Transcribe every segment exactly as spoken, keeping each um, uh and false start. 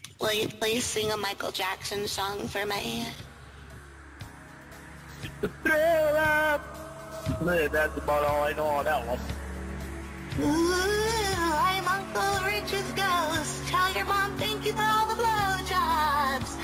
Will you please sing a Michael Jackson song for me? Thrill up! That's about all I know on that one. Ooh, I'm Uncle Richard's ghost. Tell your mom thank you for all the blowjobs.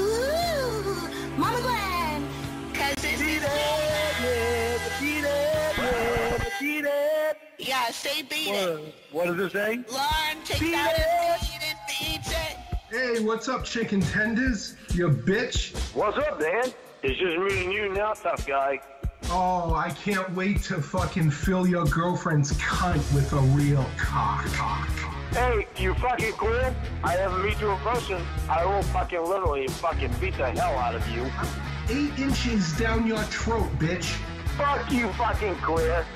Ooh, Mama Gwen, cause it's Beat it, yeah, beat it, yeah, beat it. Yeah, say beat What, it. what does it say? Lauren takes Beat out it. his beat and beats it. Hey, what's up, chicken tenders? You bitch. What's up, Dan? It's just me and you now, tough guy. Oh, I can't wait to fucking fill your girlfriend's cunt with a real cock. Hey, you fucking queer? I haven't met you in person. I will fucking literally fucking beat the hell out of you. Eight inches down your throat, bitch. Fuck you, fucking queer.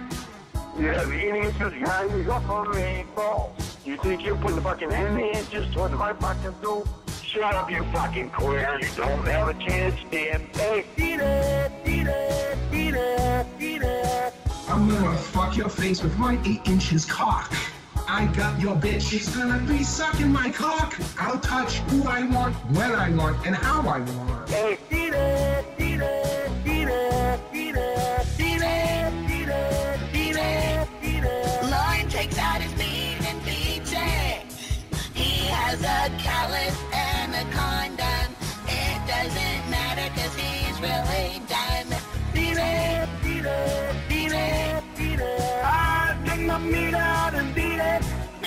You have eight inches behind you up on me, balls. You think you're putting fucking eight inches towards my fucking throat? Shut up, you fucking queer. You don't have a chance, Dan. Hey, beat it, beat it, beat it, beat it. I'm gonna fuck your face with my eight inches cock. I got your bitch. She's gonna be sucking my cock. I'll touch who I want, when I want, and how I want. Hey, beat it, beat it, beat it, beat it, beat it, beat it, beat it, beat it. Lauren takes out his beat and beats it. He has a callus and a condom. It doesn't matter cause he's really done. Beat it, beat it, beat it, beat it. I take my meat out and beat it.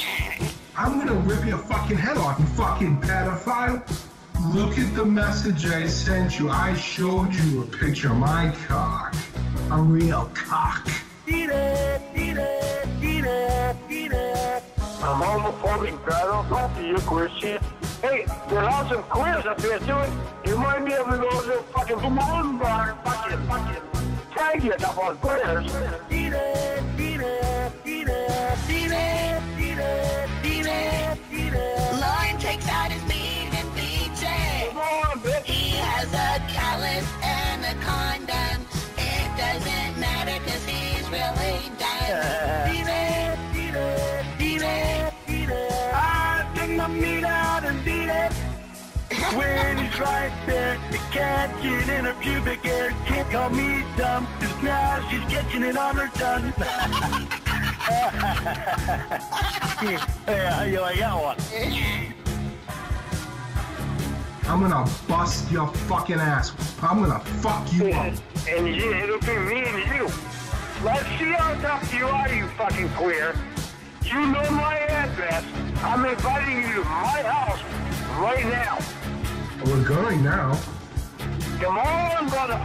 I'm gonna rip your fucking head off, you fucking pedophile. Look at the message I sent you. I showed you a picture of my cock. A real cock. Beat it, beat it, beat it, beat it. I'm homophobic, but I don't talk to you queer shit. Hey, there are some queers up here too. You might be able to go to the fucking balloon bar and fucking, fucking tag you a couple of queers. Beat it, beat it, beat it, beat it, beat it, beat it, beat it. Lauren takes out his beat and beats it. Come on, bitch. He has a callus and a condom. It doesn't matter cause he's really done. Beat it, beat it, beat it, beat it. I take my meat out and beat it. When he's right there, you can't get in her pubic hair. Can't call me dumb, cause now she's catching it on her tongue. Yeah, you like that one? I'm gonna bust your fucking ass. I'm gonna fuck you up. And you, it'll be me and you. Let's see how tough you are, you fucking queer. You know my address. I'm inviting you to my house right now. We're going now. Come on, brother.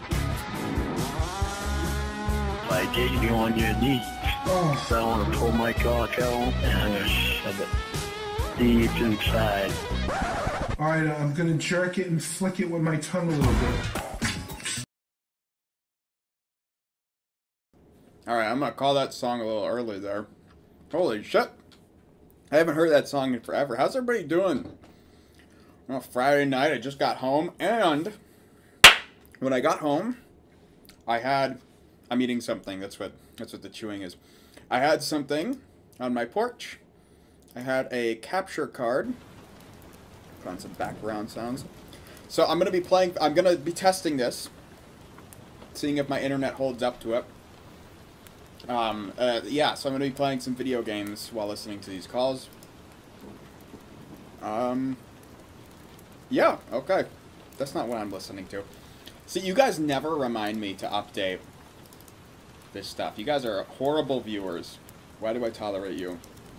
I get you on your knees. Oh, So I want to pull my cock out and I'm going to shove it deep inside. alright, I'm gonna jerk it and flick it with my tongue a little bit. Alright, I'm gonna call that song a little early there. Holy shit. I haven't heard that song in forever. How's everybody doing? Well, Friday night, I just got home, and when I got home, I had, I'm eating something, that's what, that's what the chewing is. I had something on my porch. I had a capture card. Put on some background sounds. So I'm gonna be playing, I'm gonna be testing this, seeing if my internet holds up to it. Um, uh, yeah, so I'm going to be playing some video games while listening to these calls. Um, yeah, okay. That's not what I'm listening to. See, you guys never remind me to update this stuff. You guys are horrible viewers. Why do I tolerate you?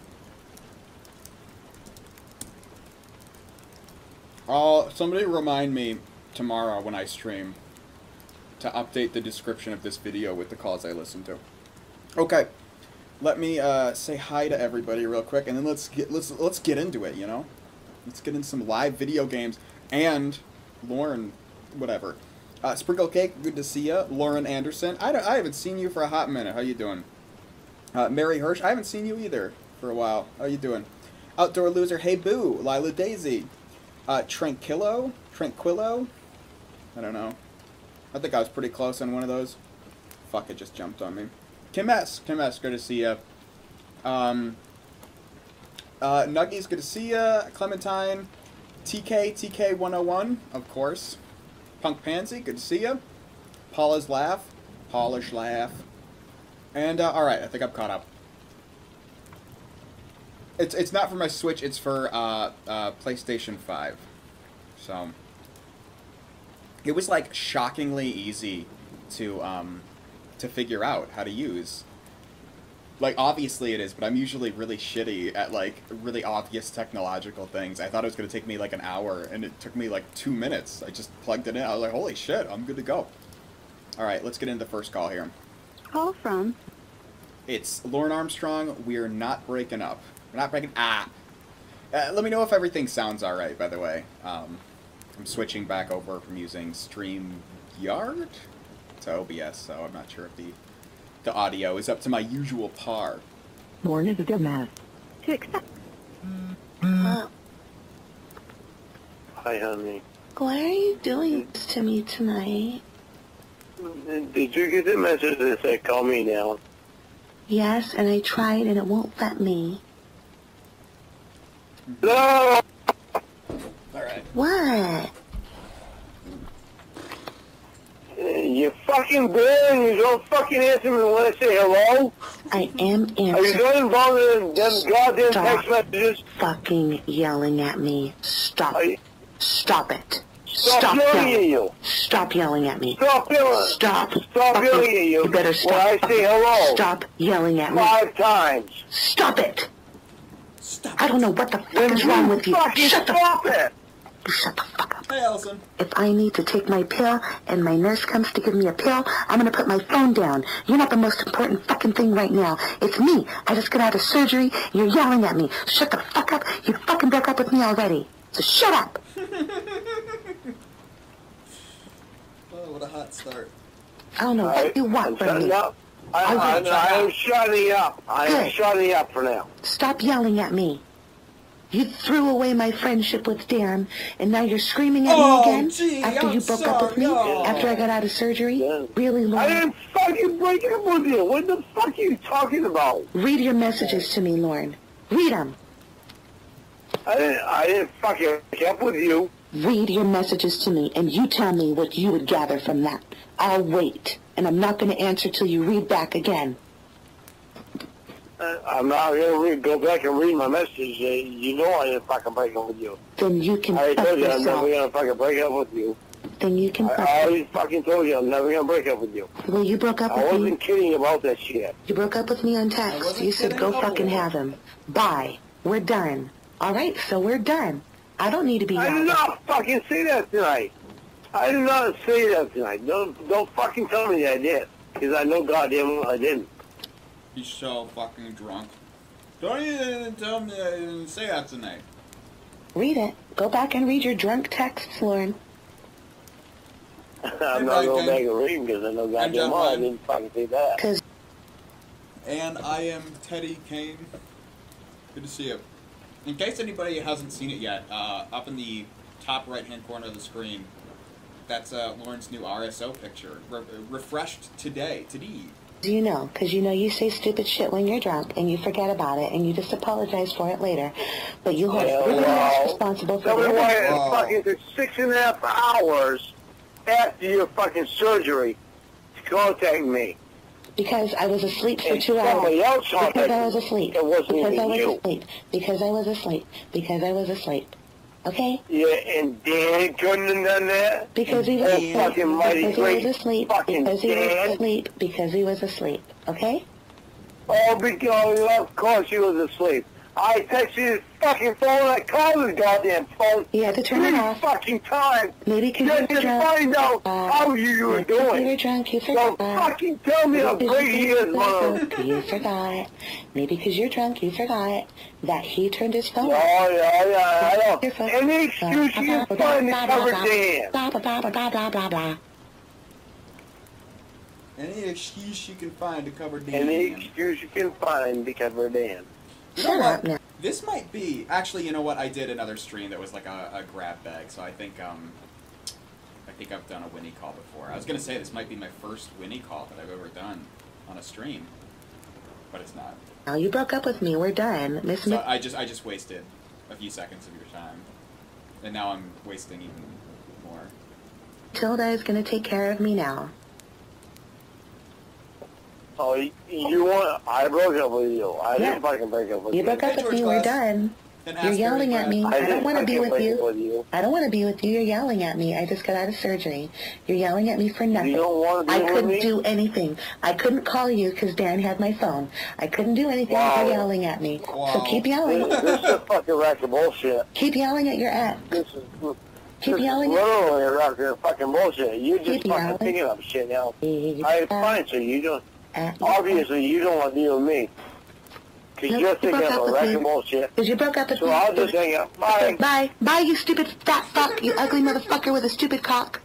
Oh, somebody remind me tomorrow when I stream to update the description of this video with the calls I listen to. Okay, let me uh, say hi to everybody real quick, and then let's get let's let's get into it. You know, let's get in some live video games and Lauren, whatever. Uh, Sprinkle Cake, good to see you. Lauren Anderson, I don't, I haven't seen you for a hot minute. How you doing? Uh, Mary Hirsch, I haven't seen you either for a while. How you doing? Outdoor Loser, hey boo. Lila Daisy, uh, Tranquillo, Tranquillo. I don't know. I think I was pretty close on one of those. Fuck, it just jumped on me. Kim S. Kim S. Good to see you. Um, Uh, Nuggies, good to see ya. Clementine, T K, T K one oh one, of course. Punk Pansy, good to see ya. Paula's Laugh, Polish Laugh. And, uh, alright, I think I'm caught up. It's it's not for my Switch, it's for, uh, uh, PlayStation five. So, it was, like, shockingly easy to, um, to figure out how to use. Like, obviously it is, but I'm usually really shitty at, like, really obvious technological things. I thought it was going to take me, like, an hour, and it took me, like, two minutes. I just plugged it in. I was like, holy shit, I'm good to go. Alright, let's get into the first call here. Call from? It's Lauren Armstrong. We're not breaking up. We're not breaking... Ah! Uh, let me know if everything sounds alright, by the way. Um, I'm switching back over from using StreamYard to O B S, so I'm not sure if the... The audio is up to my usual par. Lauren is a dumbass. To accept. Uh, Hi, honey. why are you doing this to me tonight? Did you get the message that said call me now? Yes, and I tried and it won't let me. No! Alright. What? You fucking there and you don't fucking answer me when I say hello? I am Are you answering. not involved in them goddamn Stop. text messages? Fucking yelling at me. Stop. Are you, Stop it. stop, Stop yelling at yelling. you. Stop yelling at me. Stop yelling. Stop. Stop fucking- yelling at you. You better when stop. I say hello. Stop yelling at me. Five times. Stop it. Stop. I don't know what the fuck Then is wrong you with you. fucking Shut the stop it. Shut the fuck up. Hey, Allison. If I need to take my pill and my nurse comes to give me a pill, I'm gonna put my phone down. You're not the most important fucking thing right now. It's me. I just got out of surgery. You're yelling at me. Shut the fuck up. You fucking broke up with me already. So shut up. Oh, what a hot start. I don't know I, what you I'm want from shutting me. up. I, I I, will I, shut am shutting up. I am Good. shutting up for now. Stop yelling at me. You threw away my friendship with Dan, and now you're screaming at Oh, me again gee, after I'm you broke up with me, sorry. after I got out of surgery? Yeah. Really, I Lauren? didn't fucking break up with you. What the fuck are you talking about? Read your messages to me, Lauren. Read them. I didn't. I didn't fucking break up with you. Read your messages to me, and you tell me what you would gather from that. I'll wait, and I'm not going to answer till you read back again. Uh, I'm not gonna read, go back and read my messages. Uh, you know I didn't fucking break up with you. Then you can I already fuck told you I'm yourself. never gonna fucking break up with you. Then you can I, fuck. I already fucking told you I'm never gonna break up with you. Well, you broke up I with me. wasn't kidding about that shit. You broke up with me on I text. wasn't You said kidding. go fucking have him. Bye. We're done. All right, so we're done. I don't need to be I did yelled at. not fucking say that tonight. I did not say that tonight. Don't don't fucking tell me that I did, because I know goddamn well I didn't. He's so fucking drunk. Don't even tell me I didn't say that tonight. Read it. Go back and read your drunk texts, Lauren. I'm not going back and read because I know goddamn well I gentlemen. didn't fucking say that. Because And I am Teddy Kane. Good to see you. In case anybody hasn't seen it yet, uh, up in the top right-hand corner of the screen, that's uh, Lauren's new R S O picture, Re refreshed today, today. you know, because you know you say stupid shit when you're drunk and you forget about it and you just apologize for it later. But you are Yeah, really well, not responsible for Tell me the why events. it Wow. fucking took six and a half hours after your fucking surgery to contact me. Because I was asleep for And two somebody hours. else contacted Because I was asleep. It wasn't Because I even was you. asleep. Because I was asleep. Because I was asleep. Okay? Yeah, and Dan couldn't have done that. Because he was Oh, asleep. fucking mighty Because he great was asleep. fucking Because he was Dan. asleep. Because he was asleep. Okay? Oh, because of course he was asleep. I texted his fucking phone. I called his goddamn phone You had to turn it three off. fucking times Maybe because you just were to drunk. find out Uh, how you were Maybe because you were doing. drunk. You Don't forgot. fucking tell me how Maybe great because he you is, were mother. drunk, You forgot. Maybe because you're drunk, you forgot that he turned his phone Oh, off. yeah, yeah, I know. Your phone- Any excuse you can find to cover Dan. Blah, blah, blah, blah, blah, blah, blah, blah. Any excuse you can find to cover Dan. Any excuse you can find to cover Dan. You know Shut what? up now. This might be actually. You know what? I did another stream that was like a, a grab bag, so I think um, I think I've done a Winnie call before. I was gonna say this might be my first Winnie call that I've ever done on a stream. but it's not. Oh, you broke up with me. We're done. Miss So Mc- I just I just wasted a few seconds of your time, and now I'm wasting even more. Matilda is gonna take care of me now. Oh, you, you want? I broke up with you. I Yeah. didn't fucking break up with you. You broke up Hey, with me. George We're Glass. done. And You're ask yelling Barry at me. Brad. I I don't didn't want to be fucking with break you. up with you. I don't want to be with you. You're yelling at me. I just got out of surgery. You're yelling at me for nothing. You don't want to I be with couldn't me? do anything. I couldn't call you because Dan had my phone. I couldn't do anything Wow. for yelling at me. So Wow. keep yelling. This, this is a fucking rack of bullshit. Keep yelling at your ex. This is, Keep this yelling is at literally a rack of fucking bullshit. You just Keep fucking yelling. picking up shit now. Keep I fine, so you don't. at Obviously, you don't want to deal with me. Because Nope, you're you thinking broke of up a with rack me. of bullshit. Because you broke up with So me. I'll just hang up. Bye. Bye. Bye, you stupid fat fuck. You ugly motherfucker with a stupid cock.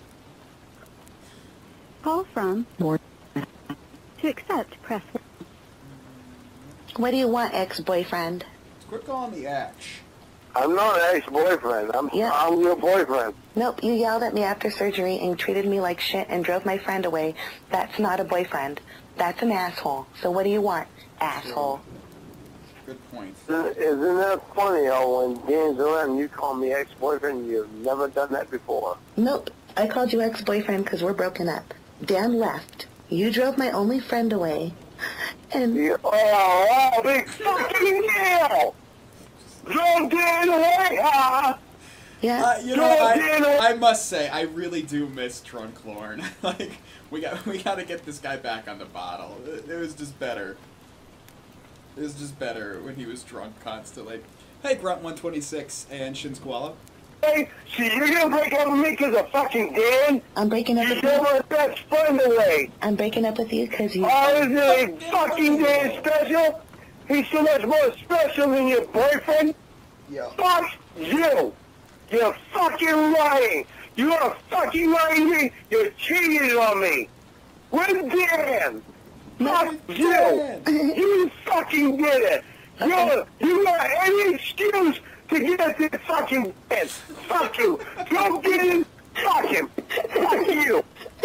Call from more. To accept, press one. What do you want, ex-boyfriend? Quit calling me Ash. I'm not an ex-boyfriend. I'm, Yeah. I'm your boyfriend. Nope, you yelled at me after surgery and treated me like shit and drove my friend away. That's not a boyfriend. That's an asshole. So what do you want, asshole? Good point. Isn't that funny how when Dan's around you call me ex-boyfriend? You've never done that before. Nope, I called you ex-boyfriend because we're broken up. Dan left. You drove my only friend away. And You, oh, oh, big fucking deal! Drove Dan away, huh? yeah, Uh, you know, I, I must say, I really do miss Drunk Lorne. Like, we got we got to get this guy back on the bottle. It, it was just better. It was just better when he was drunk constantly. Hey, Grunt one twenty-six and Shinsquala. Hey, see, you're gonna break up with me because of fucking Dan? I'm breaking up You with you. drove my best friend away. I'm breaking up with you because you... Oh, is it fucking Dan special? He's so much more special than your boyfriend? Yeah. Fuck you! You're fucking lying! You are fucking lying to me! You're cheating on me! With Dan! Fuck you! Dan. You fucking did it! You're, you got any excuse to get at this fucking Dan! Fuck you! Don't get in! Fuck him! Fuck you!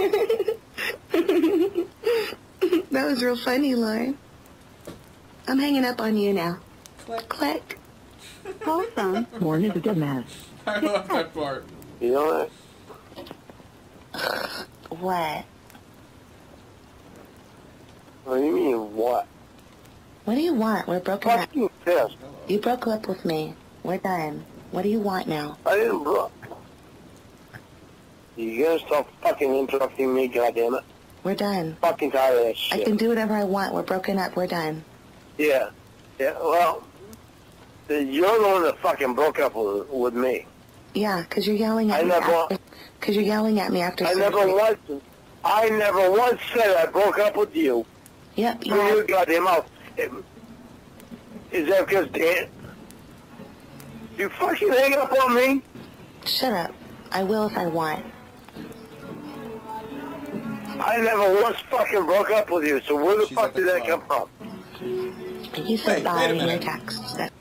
That was real funny, Lauren. I'm hanging up on you now. Click. Click. Call from more is a good man. I love that part. You know What? what do you mean, what? What do you want? We're broken up. Fucking pissed. You broke up with me. We're done. What do you want now? I didn't brook. You gotta stop fucking interrupting me, goddammit. We're done. Fucking tired of that I shit. can do whatever I want. We're broken up. We're done. Yeah. Yeah, well, you're the one that fucking broke up with, with me. Yeah, 'cause you're yelling at I me never- after... Because you're yelling at me after I never surgery. once, I never once said I broke up with you. Yep, Through yeah. your goddamn mouth. Is that because Dan? You fucking hang up on me? Shut up. I will if I want. I never once fucking broke up with you, so where the She's fuck at the did that come club. from? You said Wait, bye wait a in your minute. text. That-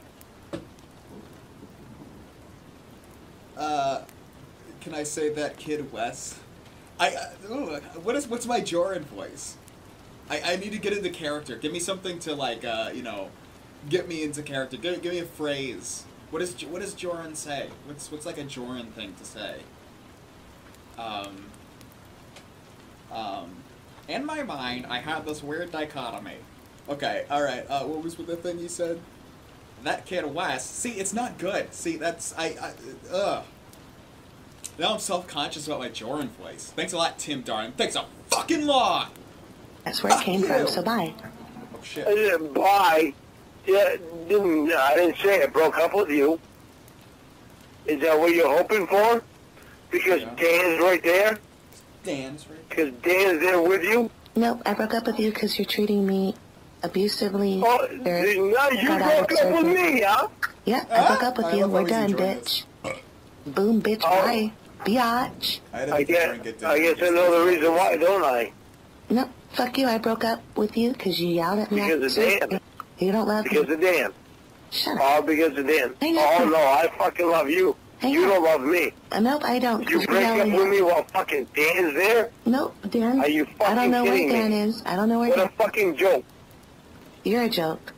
Uh, can I say that kid Wes? I uh, ooh, what is what's my Joran voice? I, I need to get into character. Give me something to like uh you know, get me into character. Give, give me a phrase. What is what does Joran say? What's what's like a Joran thing to say? Um. Um. In my mind, I had this weird dichotomy. Okay, all right. Uh, what was the thing you said? That kid Wes. See, it's not good. See, that's I. I ugh. Now I'm self-conscious about my Joran voice. Thanks a lot, Tim Darn. Thanks a fucking lot. That's where it Fuck came you. from, so bye. Oh I shit. didn't buy. Yeah, didn't, I didn't say I broke up with you. Is that what you're hoping for? Because Yeah. Dan's right there? Dan's right. Because Dan's there with you? Nope, I broke up with you because you're treating me abusively. Oh, You're- now you got out of broke up with surgery. me, huh? Yeah, I Ah, broke up with I you. love how We're he's done, enjoying bitch. Boom, bitch, Oh. bye. Biatch. I, had a I guess, drink it I guess I know the reason why, don't I? No, fuck you. I broke up with you because you yelled at me. Because after of surgery. Dan. You don't love Because me. of Dan. Shut up. All because of Dan. Hang Oh, on. no, I fucking love you. Hang You on. don't love me. Uh, nope, I don't. 'cause You you're break up yelling with at me while fucking Dan's there? Nope, Dan. Are you I don't fucking know where kidding me? Dan is. I don't know where What a Dan fucking joke. You're a joke.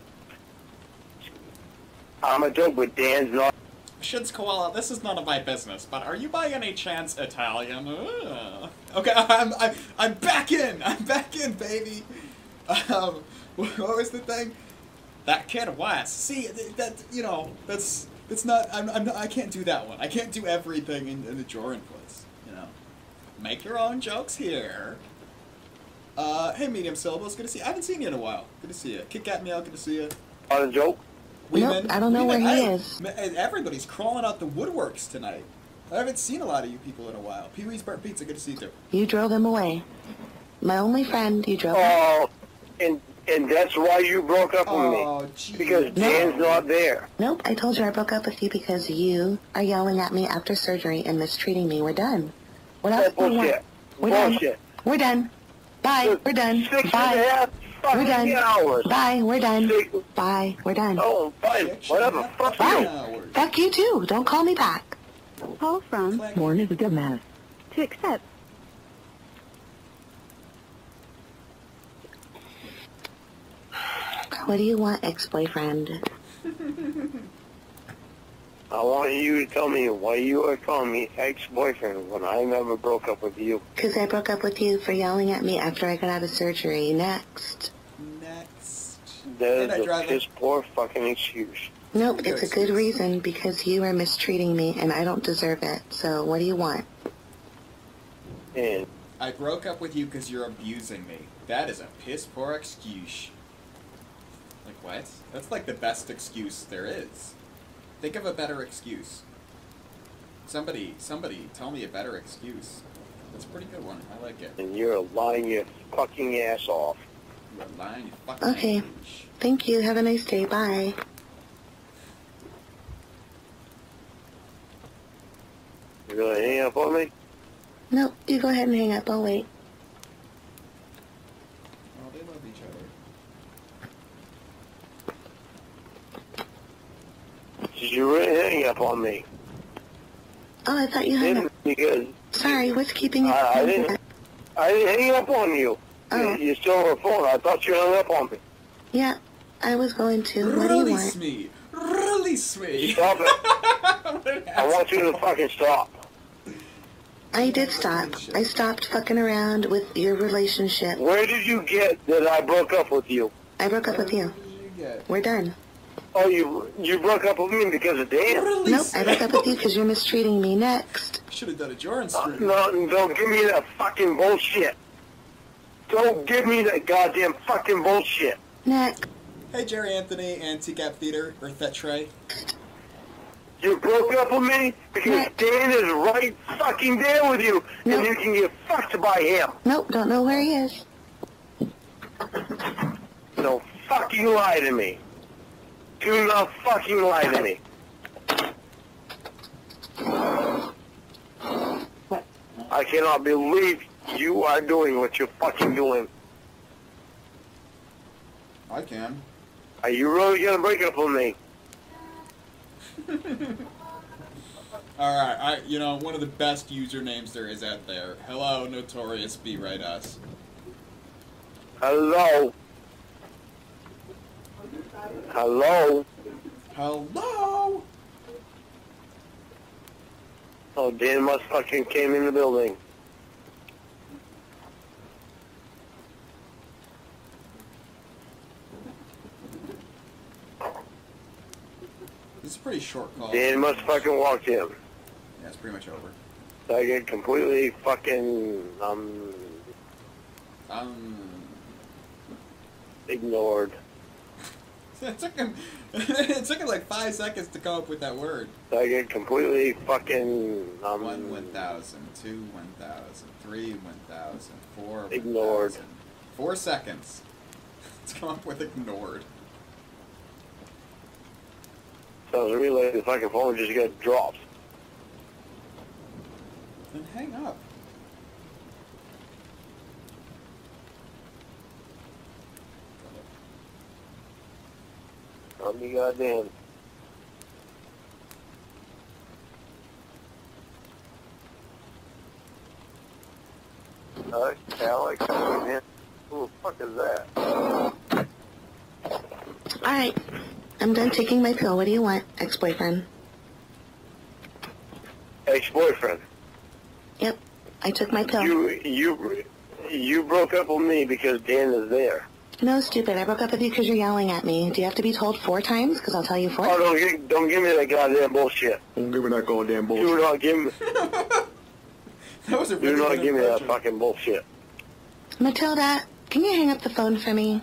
I'm a joke, but Dan's not. Shids Koala, this is none of my business, but are you by any chance Italian? Ugh. Okay, I'm, I'm, I'm back in! I'm back in, baby! Um, what was the thing? That kid West. See, that, you know, that's, that's not, I'm, I'm not, I can't do that one. I can't do everything in, in the Joran place, you know. Make your own jokes here. Uh, hey, Medium Syllables, good to see you. I haven't seen you in a while. Good to see you. Kit Kat Meow, good to see you. Not a joke. Nope, I don't know where he is. Everybody's crawling out the woodworks tonight. I haven't seen a lot of you people in a while. Pee-wee's Burnt Pizza, good to see you too. You drove him away. My only friend, you drove him. Oh, and and that's why you broke up with Oh, me. geez. Because Dan's not there. Nope, I told you I broke up with you because you are yelling at me after surgery and mistreating me. We're done. What else That's do you want? bullshit. We're Bullshit. done. We're done. Bye. We're done. Six and a Bye. half We're fucking done. hours. Bye. We're done. Six- Bye. We're done. Oh, fine. Six Whatever. and a half Fuck fucking you. hours. Fuck you too. Don't call me back. Call from Click. Warren is a dumbass. To accept. What do you want, ex-boyfriend? I want you to tell me why you are calling me ex-boyfriend when I never broke up with you. Because I broke up with you for yelling at me after I got out of surgery. Next. Next. That And I is a drive piss poor fucking excuse. Nope, Good it's a good excuse. reason because you are mistreating me and I don't deserve it. So what do you want? And I broke up with you because you're abusing me. That is a piss poor excuse. Like what? That's like the best excuse there is. Think of a better excuse. Somebody, somebody, tell me a better excuse. That's a pretty good one. I like it. and you're lying your fucking ass off. You're lying, you fucking Okay. age. Thank you. Have a nice day. Bye. You're gonna hang up on me? Nope, you go ahead and hang up. I'll wait. Oh, they love each other. Did you really hang up on me? Oh, I thought you hung Didn't up. because Sorry, what's keeping you? I, I didn't. I didn't hang up on you. Oh. You, you're still on the phone. I thought you hung up on me. Yeah, I was going to. What do you Release want? me! Release me! Stop it. I want you to fucking stop. I did stop. I stopped fucking around with your relationship. Where did you get that I broke up with you? I broke up with you. What did you get? We're done. Oh, you you broke up with me because of Dan? Nope, Release I broke up with you because you're mistreating me. Next. Should have done a Joran Uh, stream. no, don't give me that fucking bullshit. Don't give me that goddamn fucking bullshit. Next. Hey, Jerry Anthony and T CAP Theater, or Thetre. You broke up with me because Dan is right fucking there with you, No. and you can get fucked by him. Nope, don't know where he is. Don't fucking lie to me. Do not fucking lie to me. I cannot believe you are doing what you're fucking doing. I can. Are you really gonna break up with me? Alright, I you know, one of the best usernames there is out there. Hello, Notorious Be Right Us. Hello? Hello? Hello! Oh, Dan must fucking came in the building. This is a pretty short call. Dan must fucking walk in. Yeah, it's pretty much over. So I get completely fucking, um, Um, ignored. it took him, it took him like five seconds to come up with that word. So I get completely fucking, um, One, one thousand, two, one thousand, three, one thousand, four, Ignored. one thousand. Four seconds to come up with ignored. sounds really like the fucking phone just got dropped. Then hang up. I'll be goddamn. Alright, Alex, come in. Who the fuck is that? Alright. I'm done taking my pill. What do you want, ex-boyfriend? Ex-boyfriend. Yep. I took my pill. You, you, you broke up with me because Dan is there. No, stupid. I broke up with you because you're yelling at me. Do you have to be told four times? Because I'll tell you four. Oh, don't, give- don't give me that goddamn bullshit. Don't give me that goddamn bullshit. Do not give me, That was a really do not good give me that impression. fucking bullshit. Matilda, can you hang up the phone for me?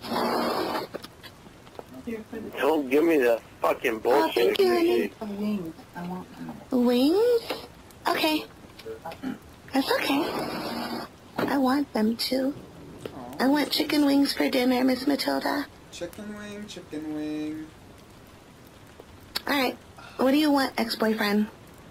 Don't give me that fucking bullshit. thank you, honey. Wings? Okay. That's okay. I want them too. I want chicken wings for dinner, Miss Matilda. Chicken wing, chicken wing. Alright. What do you want, ex-boyfriend?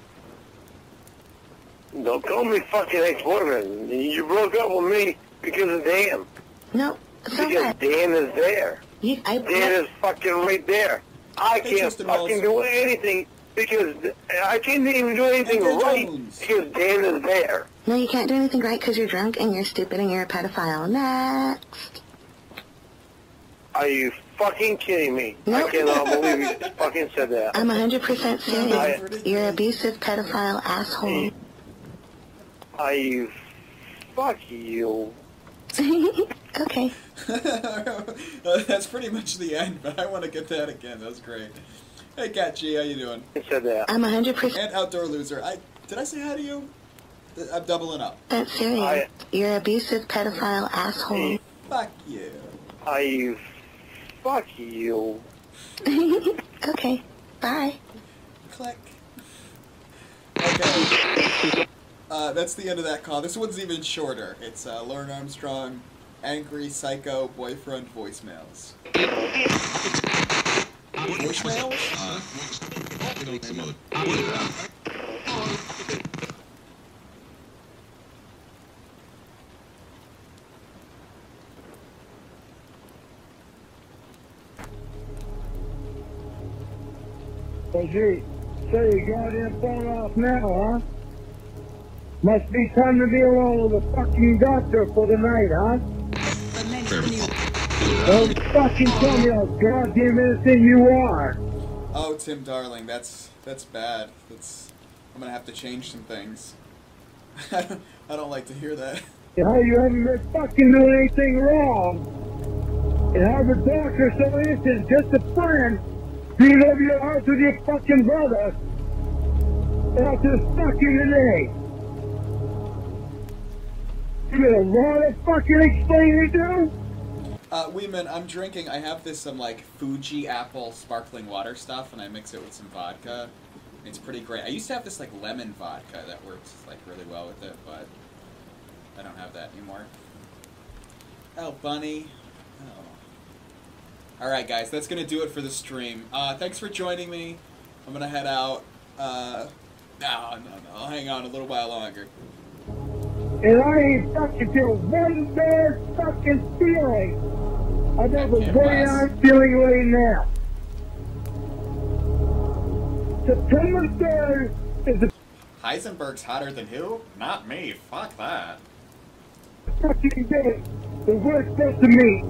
Don't call me fucking ex-boyfriend. You broke up with me because of Dan. No. So Because what? Dan is there. You, I, Dan is fucking right there. I Hey, can't Tristan fucking Wells. do anything because I can't even do anything Andrew right Jones. because Dan is there. no, you can't do anything right because you're drunk and you're stupid and you're a pedophile. Next. Are you fucking kidding me? Nope. I cannot believe you just fucking said that. I'm one hundred percent serious. I- You're an abusive pedophile asshole. Are you... Fuck you. Okay. Uh, That's pretty much the end, but I want to get that again. That was great. Hey, Cat G, how you doing? You said that. I'm one hundred percent And Outdoor Loser. I did I say hi to you? I'm doubling up. serious. I- You're an abusive pedophile asshole. Fuck you. Are you... Fuck you. Okay. Bye. Click. Okay. Uh, that's the end of that call. This one's even shorter. It's uh, Lauren Armstrong, angry psycho boyfriend voicemails. Voicemails? Hey, gee, say you goddamn phone off now, huh? Must be time to be alone with the fucking doctor for the night, huh? Don't fucking tell me how goddamn innocent you are. Oh, Tim Darling, that's that's bad. That's I'm gonna have to change some things. I don't, I don't like to hear that. And how you haven't been fucking doing anything wrong. And how the doctor's so innocent, just a friend, being over your house with your fucking brother. After fucking today. You got a lot of fucking explaining to do? Uh, Weeman, I'm drinking. I have this some like Fuji apple sparkling water stuff, and I mix it with some vodka. It's pretty great. I used to have this like lemon vodka that works like really well with it, but I don't have that anymore. Oh, Bunny. Oh. All right, guys, that's gonna do it for the stream. Uh, thanks for joining me. I'm gonna head out. Uh, no, no, no. I'll hang on a little while longer. And I ain't fucking feel one bad fucking feeling about the Can't way pass. I'm feeling right now. September third is the Heisenberg's hotter than who? Not me. Fuck that. fucking day that we're supposed to meet.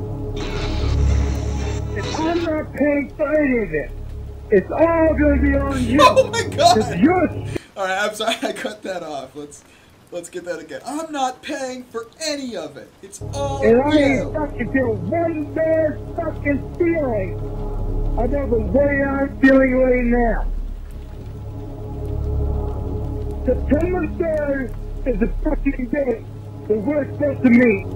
And I'm not paying for any of it. It's all gonna be on you. Oh my god! 'Cause you're All right, I'm sorry I cut that off. Let's let's get that again. I'm not paying for any of it. It's all And I ain't you. fucking feel one bad fucking feeling about the way I'm feeling right now. September third is the fucking day that we're supposed to meet.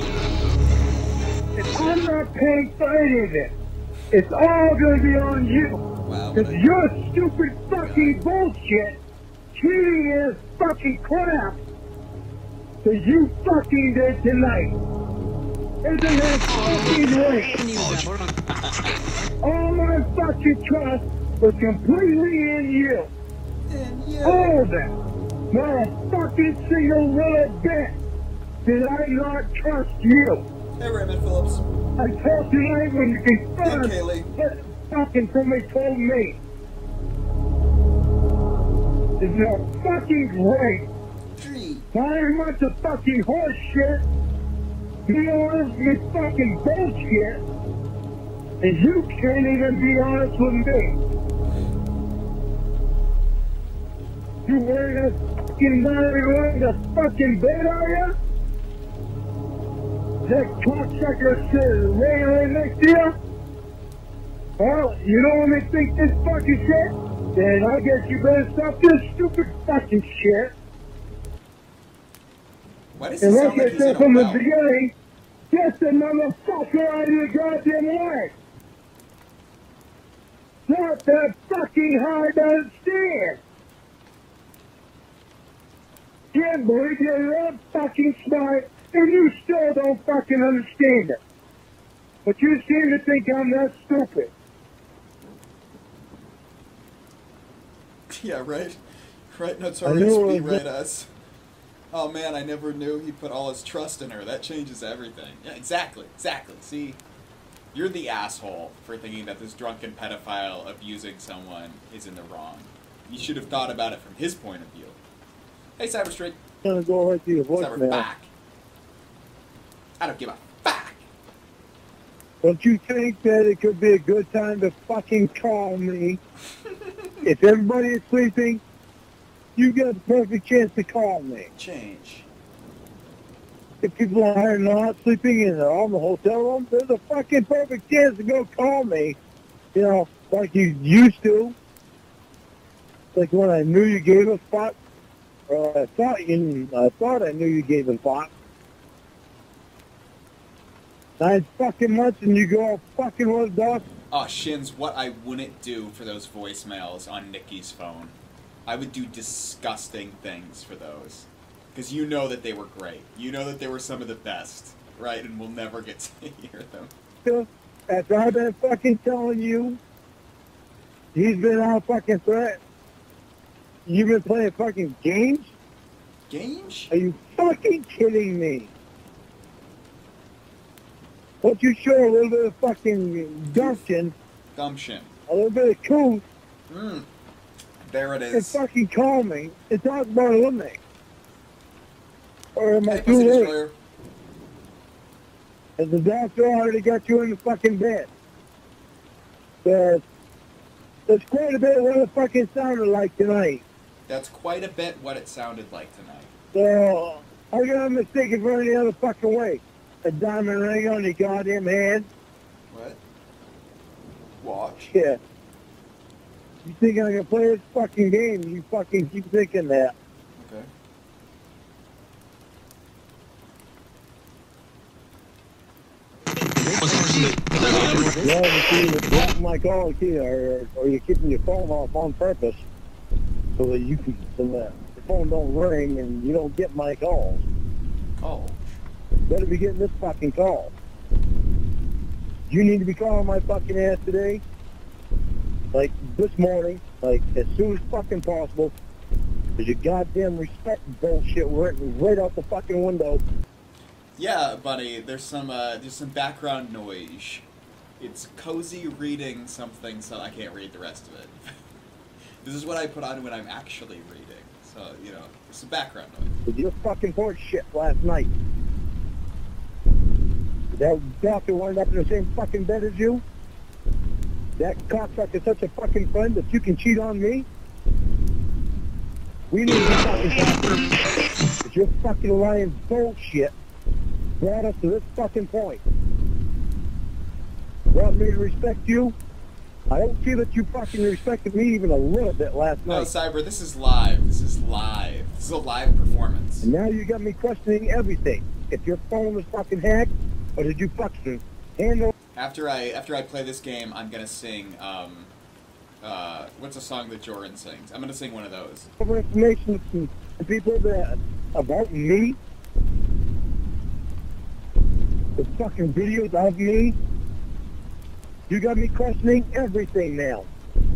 And I'm not paying for any of it. It's all gonna be on you. Wow. Because your stupid fucking bullshit, cheating is fucking crap that you fucking did tonight. Isn't that fucking right? All my fucking trust was completely in you. And you. All of it. Not a fucking single little bit did I not trust you. Hey, Raymond Phillips. I told tonight when you Hey, confirmed Kaylee. what fucking somebody told me. It's not fucking great. Gee. Not even much of fucking horse shit. You know this is fucking bullshit. And you can't even be honest with me. You wearing a fucking wearing a fucking bed, are you? That cocksucker sitting laying right next to you? Well, you don't want me to think this fucking shit? Then I guess you better stop this stupid fucking shit. Why does he And sound like like I he's said in a from the well? beginning, get the motherfucker out of your goddamn life. Not that fucking hard to understand. Can't believe you're that fucking smart and you still don't fucking understand it. But you seem to think I'm that stupid. Yeah, right? Right, I Notorious knew B. it was- Right us. Oh man, I never knew he put all his trust in her. That changes everything. Yeah, exactly, exactly. See? You're the asshole for thinking that this drunken pedophile abusing someone is in the wrong. You should have thought about it from his point of view. Hey, Cyberstreak. I'm gonna go right to your Cyber voicemail. back. I don't give a fuck. Don't you think that it could be a good time to fucking call me? If everybody is sleeping, you got the perfect chance to call me. Change. If people are not sleeping and they're all in the hotel room, there's a fucking perfect chance to go call me. You know, like you used to. Like when I knew you gave a fuck. Or I thought you, I thought I knew you gave a fuck. Nine fucking months and you go all fucking with dog. Oh, Shins, what I wouldn't do for those voicemails on Nikki's phone. I would do disgusting things for those. Because you know that they were great. You know that they were some of the best, right? And we'll never get to hear them. After I've been fucking telling you, he's been on fucking threat. You've been playing fucking games? Games? Are you fucking kidding me? Won't you show a little bit of fucking gumption, Gumption. a little bit of truth, Mm. There it and is. fucking call me and talk about eliminating? Or am I Hey, too Pussy late? Destroyer. And the doctor already got you in the fucking bed. There's, there's quite a bit of what it fucking sounded like tonight. That's quite a bit what it sounded like tonight. So, I'm gonna mistake it for any other fucking way. A diamond ring on your goddamn hand. What? Watch. Yeah. You think I'm gonna play this fucking game, you fucking keep thinking that. Okay. Yeah, you see, you're blocking my call key, or, or you're keeping your phone off on purpose so that you can, so that the phone don't ring and you don't get my calls. Oh. Better be getting this fucking call. You need to be calling my fucking ass today, like this morning, like as soon as fucking possible, because your goddamn respect bullshit written right out the fucking window. Yeah, buddy, there's some, uh, there's some background noise. It's Cozy reading something, so I can't read the rest of it. This is what I put on when I'm actually reading. So, you know, there's some background noise. With your fucking horse shit last night. That doctor wound up in the same fucking bed as you? That cocksucker's such a fucking friend that you can cheat on me? We need to fucking talk. But your fucking lying bullshit brought us to this fucking point. Want me to respect you? I don't feel that you fucking respected me even a little bit last No, night. Cyber, this is live. This is live. This is a live performance. And now you got me questioning everything. If your phone was fucking hacked, or did you fucking handle... After I after I play this game, I'm gonna sing, um, uh, what's a song that Jordan sings? I'm gonna sing one of those. over information from people that about me, the fucking videos of me. You got me questioning everything now.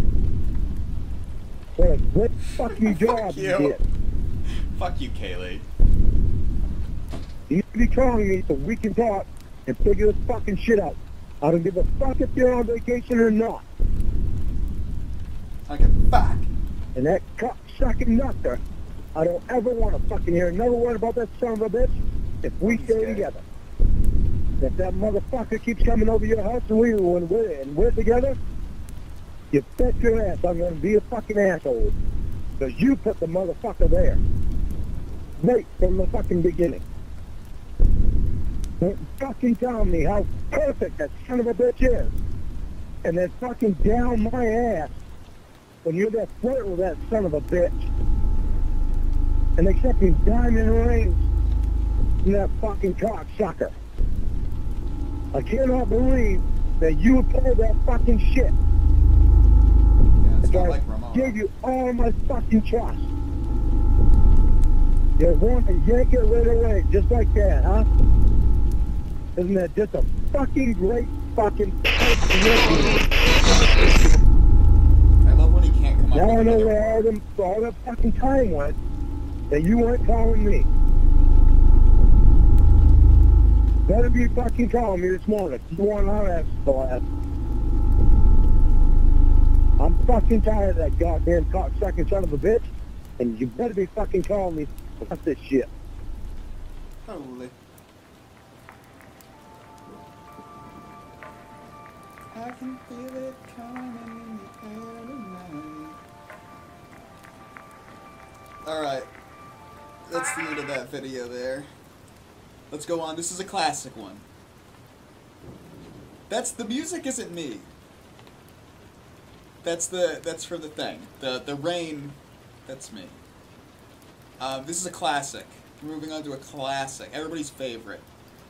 What a great fucking job you. you. did. Fuck you, Kaylee. You need to be calling me so we can talk and figure this fucking shit out. I don't give a fuck if you're on vacation or not. I can fuck. And that cock-sucking doctor, I don't ever want to fucking hear another word about that son of a bitch if we He's stay gay. together. If that motherfucker keeps coming over your house and, we, when we're, and we're together, you bet your ass I'm going to be a fucking asshole. Because you put the motherfucker there. Right from the fucking beginning. Don't fucking tell me how perfect that son of a bitch is. And then fucking down my ass when you're there flirting with that son of a bitch. And accepting diamond rings from that fucking cocksucker. I cannot believe that you would pull that fucking shit. Yeah, it's If not I like Ramona. gave you all my fucking trust. You want to yank it right away, just like that, huh? Isn't that just a fucking great fucking person? I love when he can't come up Now I with know another where all, them, all that fucking time went that you weren't calling me. Better be fucking calling me this morning. You want our ass to laugh. I'm fucking tired of that goddamn cocksucking son of a bitch, and you better be fucking calling me about this shit. Holy. I can feel it coming in the air tonight. Alright. That's the end of that video there. Let's go on. This is a classic one. That's the music isn't me. That's the that's for the thing. The the rain, that's me. Um, this is a classic. We're moving on to a classic. Everybody's favorite.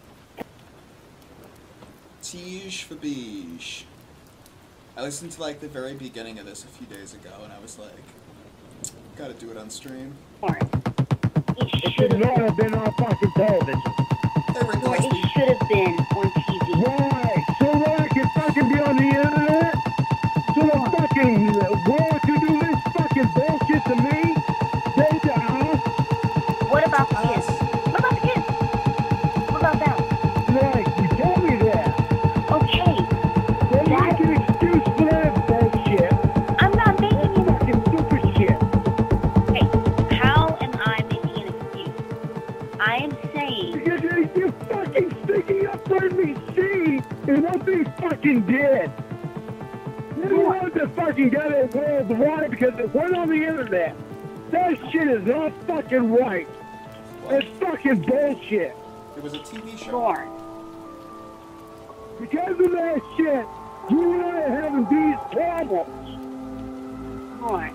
Tige for Beige. I listened to like the very beginning of this a few days ago and I was like, gotta do it on stream. It should not have been on fucking television. Or it should have been on T V. Why? So that I can fucking be on the internet? So the fucking world can do this fucking bullshit to me? They the house? What about the kids? What about the kids? What about that? Right, you told me that. Okay. Don't That- make an excuse for that bullshit. I'm not making an Fucking stupid shit. Okay, how am I making an excuse? I am saying, Because you- you're fucking sticking up for me, see? And what they fucking did. You want to fucking get it worldwide because it went on the internet. That shit is not fucking right. It's fucking bullshit. It was a T V show. Lord, Because of that shit, you and I are having these problems. Lord.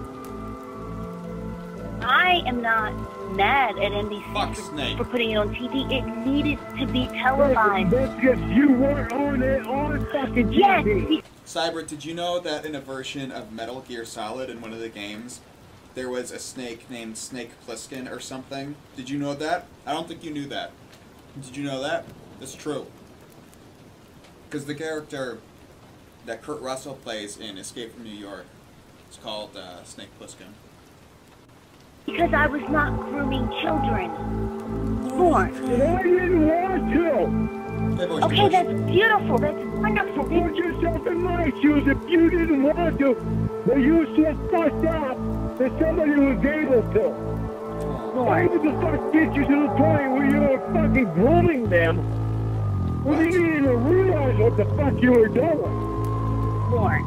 I am not mad at N B C Fuck for, Snake. for putting it on T V. It needed to be televised. That's because you weren't on it on fucking T V. Yes, be- Cyber, did you know that in a version of Metal Gear Solid in one of the games, there was a snake named Snake Plissken or something? Did you know that? I don't think you knew that. Did you know that? That's true. Because the character that Kurt Russell plays in Escape from New York is called uh, Snake Plissken. because I was not grooming children. Lord. And I didn't want to. Hey, boys, Okay, boys. that's beautiful. That's wonderful. Put yourself in my shoes if you didn't want to. But you so fucked up that somebody was able to. Why Lord. did the fuck get you to the point where you were fucking grooming them? Well, you didn't even realize what the fuck you were doing. Lord.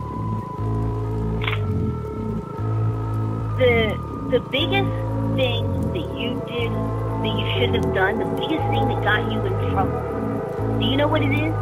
The the biggest thing that you did that you should have done, the biggest thing that got you in trouble. Do you know what it is?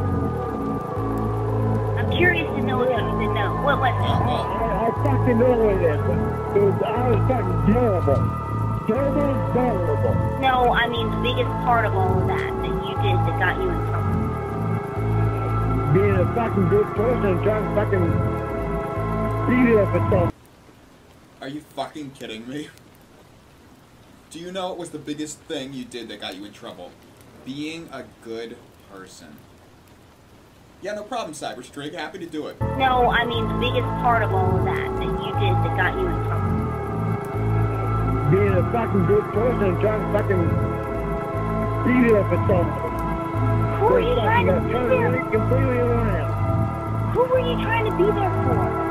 I'm curious to know if you even know. What was it? I, I fucking know what it is. But it was, I was fucking terrible. Terrible and vulnerable. No, I mean the biggest part of all of that that you did that got you in trouble. Being a fucking good person and trying to fucking be there for something. Are you fucking kidding me? Do you know what was the biggest thing you did that got you in trouble? Being a good person. Yeah, no problem, Cyberstrig. Happy to do it. No, I mean the biggest part of all of that that you did that got you in trouble. Being a fucking good person and trying to fucking be there for something. Who were you trying to be Turn there? it completely around. Who were you trying to be there for?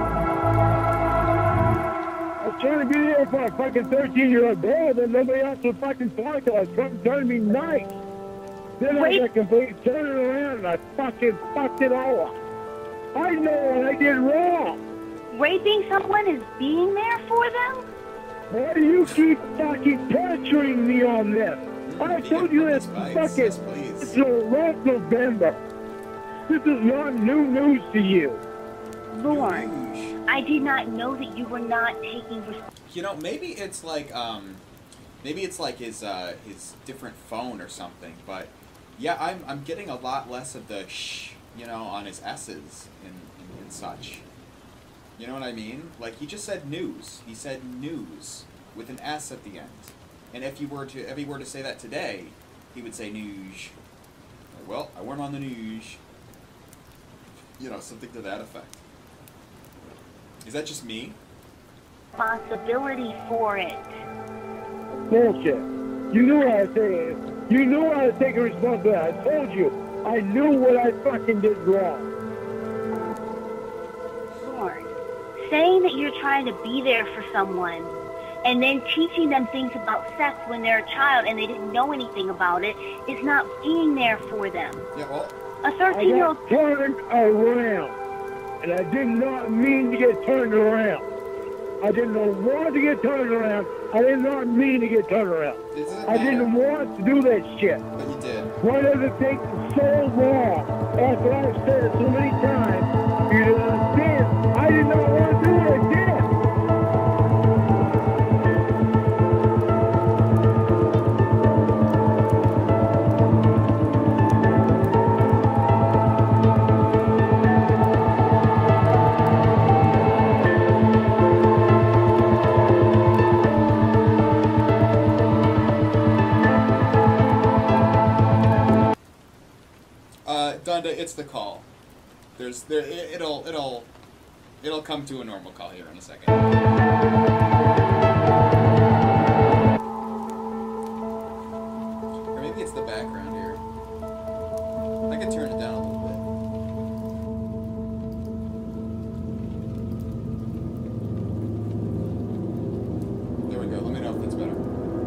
I was trying to be there for a fucking thirteen-year-old girl that nobody else would fucking talk to. I was trying, trying to be nice. Then Wait. I got completely turned it around and I fucking fucked it all up. I know what I did wrong. Raping someone is being there for them? Why do you keep fucking pressuring me on this? I told you this Spice, fucking yes, please. it's last November. This is not new news to you. Lorne, I did not know that you were not taking responsibility. You know, maybe it's like um, maybe it's like his uh, his different phone or something. But yeah, I'm I'm getting a lot less of the shh, you know, on his S's and, and, and such. You know what I mean? Like he just said news. He said news with an S at the end. And if you were to if he were to say that today, he would say news. Like, well, I weren't on the news. You know, something to that effect. Is that just me? Responsibility for it. Bullshit. You knew what I was saying. You knew I was taking responsibility. I told you. I knew what I fucking did wrong. Lorne, saying that you're trying to be there for someone and then teaching them things about sex when they're a child and they didn't know anything about it is not being there for them. Yeah, well, A I thirteen-year-old... got turned around. And I did not mean to get turned around. I didn't want to get turned around. I did not mean to get turned around. I didn't want to do that shit. but you did. Why does it take so long after I've said it so many times for you to understand? I did not want to do what I did. Uh, Donda, it's the call. There's there it, it'll it'll it'll come to a normal call here in a second. Or maybe it's the background here. I can turn it down a little bit. There we go. Let me know if that's better.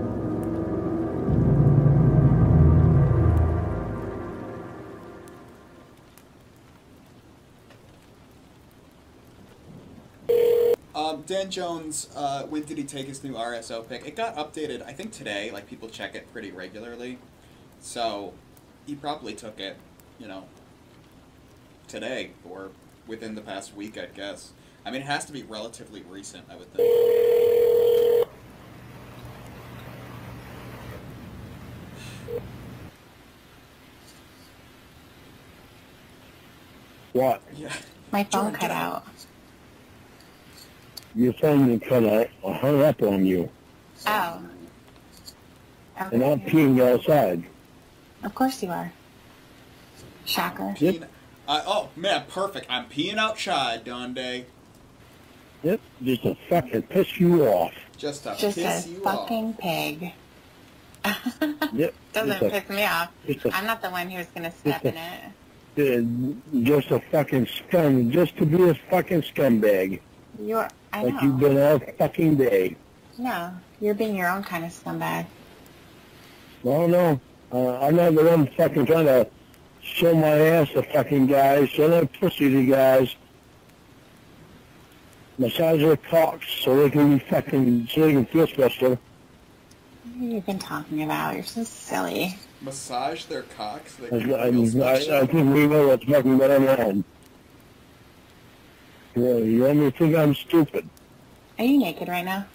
Um, Dan Jones, uh, when did he take his new R S O pick? It got updated, I think today, like people check it pretty regularly. So, he probably took it, you know, today, or within the past week, I'd guess. I mean, it has to be relatively recent, I would think. What? Yeah. My phone Jordan, cut Jordan. out. Your phone cut out. I hung up on you. Oh. And I'm Okay. peeing outside. Of course you are. Shocker. Peeing, uh, oh, man, perfect. I'm peeing outside, Donde. Yep, just to fucking piss you off. Just to Just piss a you fucking pig. Yep. Doesn't just a, piss me off. just a, I'm not the one who's gonna step a- in it. uh, just a fucking scum, just to be a fucking scumbag. You're. I Like know. you've been all fucking day. No, you're being your own kind of scumbag. No, no. Uh, I'm not the one fucking trying to show my ass to fucking guys, show their pussy to guys. Massage their cocks so they can be fucking, so they can feel special. What have you been talking about? You're so silly. Massage their cocks. They I, can I, feel I, special. I think we know what's fucking going on. You, you want me to think I'm stupid? Are you naked right now?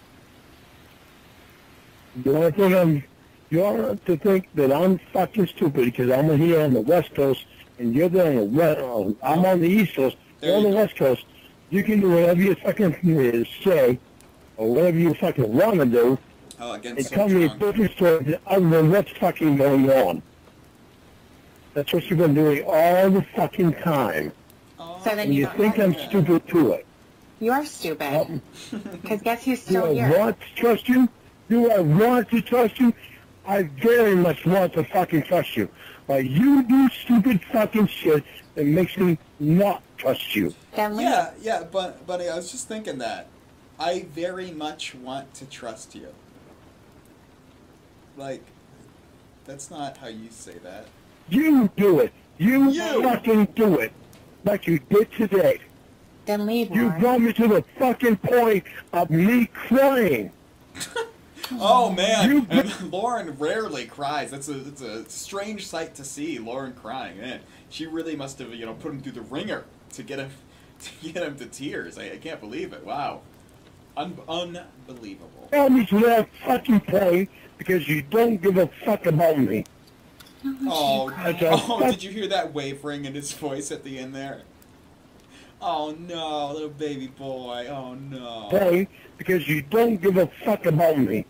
You want to think I'm, you want to think that I'm fucking stupid because I'm here on the West Coast and you're there on the West, oh, I'm on the East Coast, There you're on you the go. West Coast. You can do whatever you fucking say or whatever you fucking want to do Oh, and against tell me a Strong. different story other than what's fucking going on. That's what you've been doing all the fucking time. Oh, So then And you you don't think have I'm to. stupid to it. You are stupid. Because guess who's Do still I here? want to trust you? Do I want to trust you? I very much want to fucking trust you. But you do stupid fucking shit that makes me not trust you. Then leave. Yeah, yeah, but buddy, I was just thinking that. I very much want to trust you. Like, that's not how you say that. You do it. You, You. fucking do it. Like you did today. Then leave, You Lauren. brought me to the fucking point of me crying. Oh man, You- and Lauren rarely cries. That's a it's a strange sight to see. Lauren crying, man. She really must have you know put him through the ringer to get him to get him to tears. I, I can't believe it. Wow, Un- unbelievable. Brought me to that fucking point because you don't give a fuck about me. Oh, That's a oh, fuck- did you hear that wavering in his voice at the end there? Oh no, little baby boy. Oh no. Point because you don't give a fuck about me.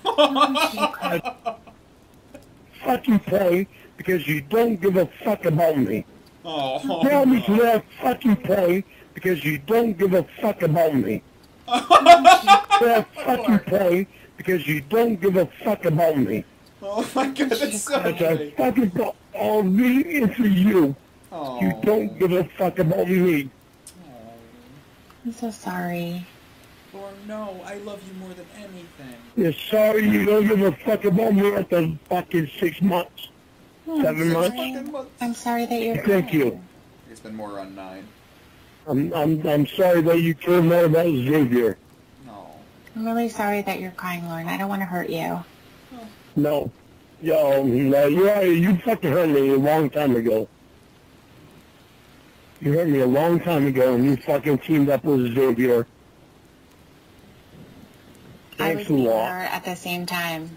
Fucking point because you don't give a fuck about me. Oh, Brought me to no. that fucking point because you don't give a fuck about me. That fucking point because you don't give a fuck about me. Oh my god, that's so As I funny. fucking put all me into you. Oh. You don't give a fuck about me. I'm so sorry. Lauren, no, I love you more than anything. You're sorry you don't give a fuck about me after fucking six months. Oh, Seven I'm months? sorry. Fucking months. I'm sorry that you're Thank you. crying. It's been more on nine. I'm I'm I'm sorry that you care more about Xavier. No. I'm really sorry that you're crying, Lauren. I don't want to hurt you. No. Yo, no, you already, you fucking hurt me a long time ago. You hurt me a long time ago and you fucking teamed up with Xavier. I was Thanks a being lot. hurt at the same time.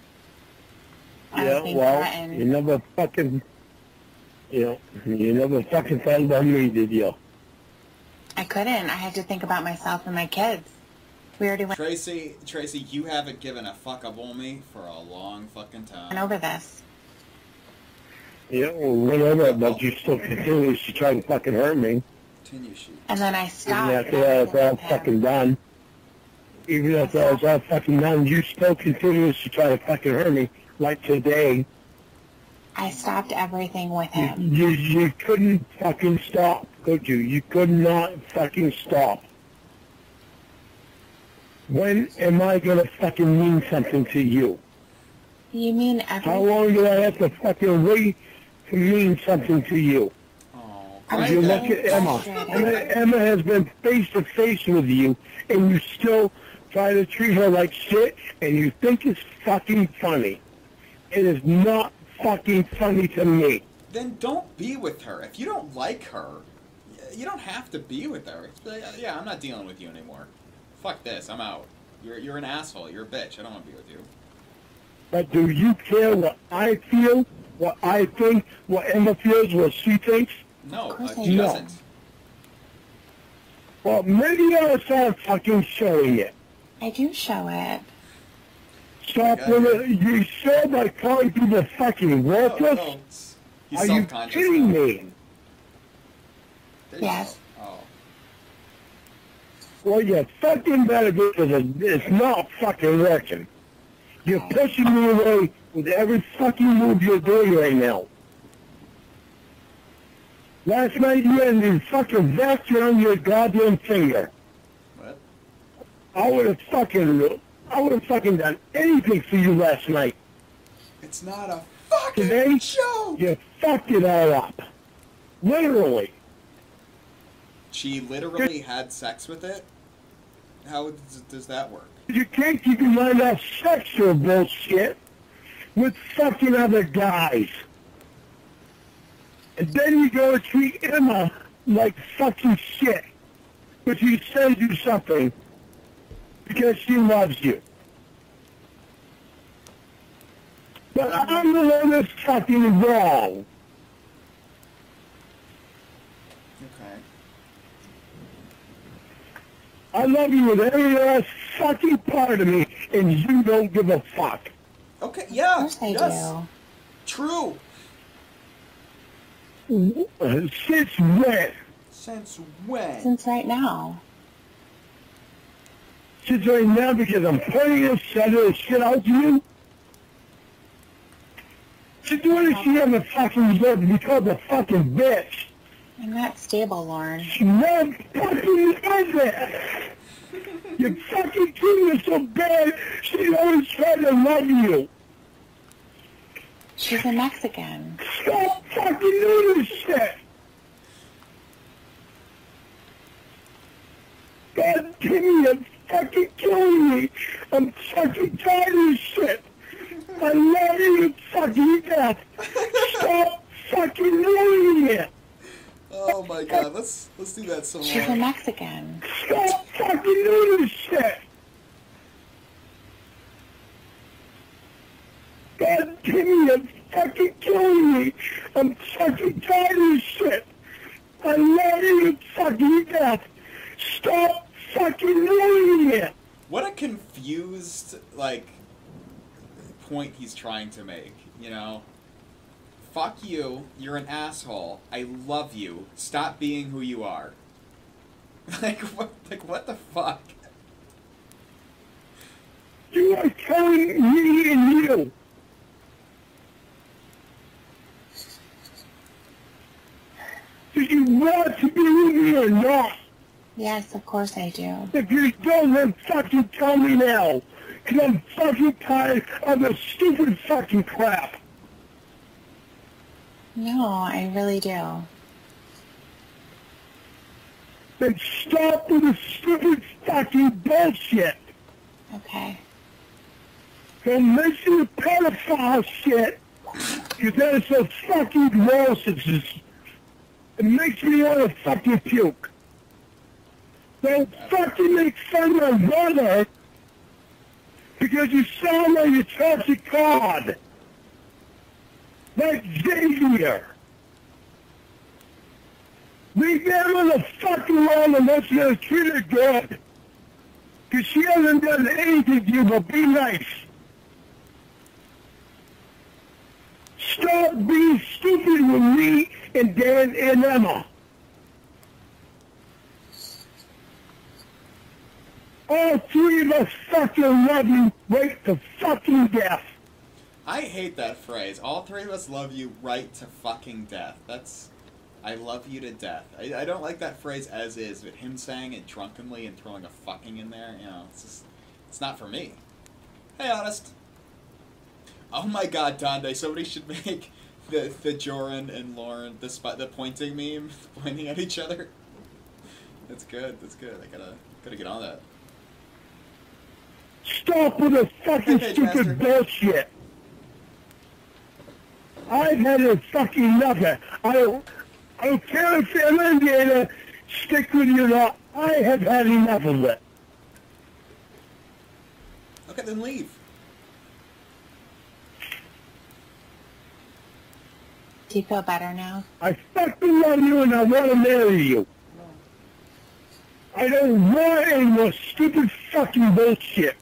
I Yeah, was being well, threatened. you never fucking, you know, you never fucking thought about me, did you? I couldn't. I had to think about myself and my kids. We already went Tracy, Tracy, you haven't given a fuck about me for a long fucking time. over this. Yeah, well, whatever, but you still continue to try to fucking hurt me. Continue, she. And then I Even stopped. after that was all everything with fucking him. done. Even after that was all fucking done, you still continue to try to fucking hurt me. Like today, I stopped everything with you, him. you, you couldn't fucking stop, could you? You could not fucking stop. When am I gonna fucking mean something to you? You mean How everything? long do I have to fucking wait to mean something to you? Oh, I'm If you so look at Emma, frustrated. Emma, Emma has been face to face with you, and you still try to treat her like shit, and you think it's fucking funny. It is not fucking funny to me. Then don't be with her. If you don't like her, y- you don't have to be with her. It's like, yeah, I'm not dealing with you anymore. Fuck this, I'm out. You're you're an asshole. You're a bitch. I don't want to be with you. But do you care what I feel, what I think, what Emma feels, what she thinks? No, Of course uh, I she do. doesn't. Well, maybe I'll start fucking showing it. I do show it. Stop Okay. with it. You show by calling people fucking No, worthless? no, it's- He's Are you self-conscious kidding now. me? There you Yes. go. Oh. Well, you fucking better because it's not fucking working. You're pushing me away with every fucking move you're doing right now. Last night you had the fucking vest around your goddamn finger. What? I would have fucking, I would have fucking done anything for you last night. It's not a fucking Today, show. you fucked it all up. Literally. She literally had sex with it? How does, does that work? You can't keep your mind off sexual bullshit with fucking other guys. And then you go and treat Emma like fucking shit. But she sends you something because she loves you. But I'm the one that's fucking wrong. Okay. I love you with every last fucking part of me, and you don't give a fuck. Okay, yeah. Of course I yes. do. True. Since when? Since when? Since right now. Since right now because I'm pointing this shit, shit out to you? Since when did she ever fucking deserve to be called a fucking bitch? I'm not stable, Lauren. She never fucking does it. You fucking treat her so bad, she always tried to love you. She's a Mexican. Stop fucking doing this shit! God damn it, you're fucking killing me! I'm fucking tired of this shit! I love you to fucking death! Stop fucking doing it! Oh my god, let's let's do that some more. She's a Mexican. Stop fucking doing this shit! God damn it, you're fucking killing me! I'm fucking tired of this shit! I love you to fucking death! Stop fucking doing it! What a confused, like, point he's trying to make, you know? Fuck you, you're an asshole, I love you, stop being who you are. Like, what, like, what the fuck? You are killing me and you! Do you want to be with me or not? Yes, of course I do. If you don't, then fucking tell me now. Because I'm fucking tired of this stupid fucking crap. No, I really do. Then stop with the stupid fucking bullshit. Okay. Don't mention the pedophile shit. Because that is so fucking gross. It's just, it makes me want to fucking puke. Don't fucking make fun of my brother because you sound like a toxic cod. Like Xavier. Leave Emma the fuck alone unless you're gonna treat her good. Because she hasn't done anything to you but be nice. Stop being stupid with me and Dan and Emma. All three of us fucking love you right to fucking death. I hate that phrase. All three of us love you right to fucking death. That's... I love you to death. I, I don't like that phrase as is, but him saying it drunkenly and throwing a fucking in there, you know, it's just... It's not for me. Hey, Honest. Oh my god, Donde, somebody should make the the Joran and Lauren, the, spot, the pointing meme, pointing at each other. That's good, that's good. I gotta, gotta get on that. Stop with the fucking Hey, stupid bullshit. I've had a fucking enough of it. I don't, I don't care if I'm gonna stick with you or not. I have had enough of it. Okay, then leave. Do you feel better now? I fucking love you and I want to marry you. I don't want any more stupid fucking bullshit.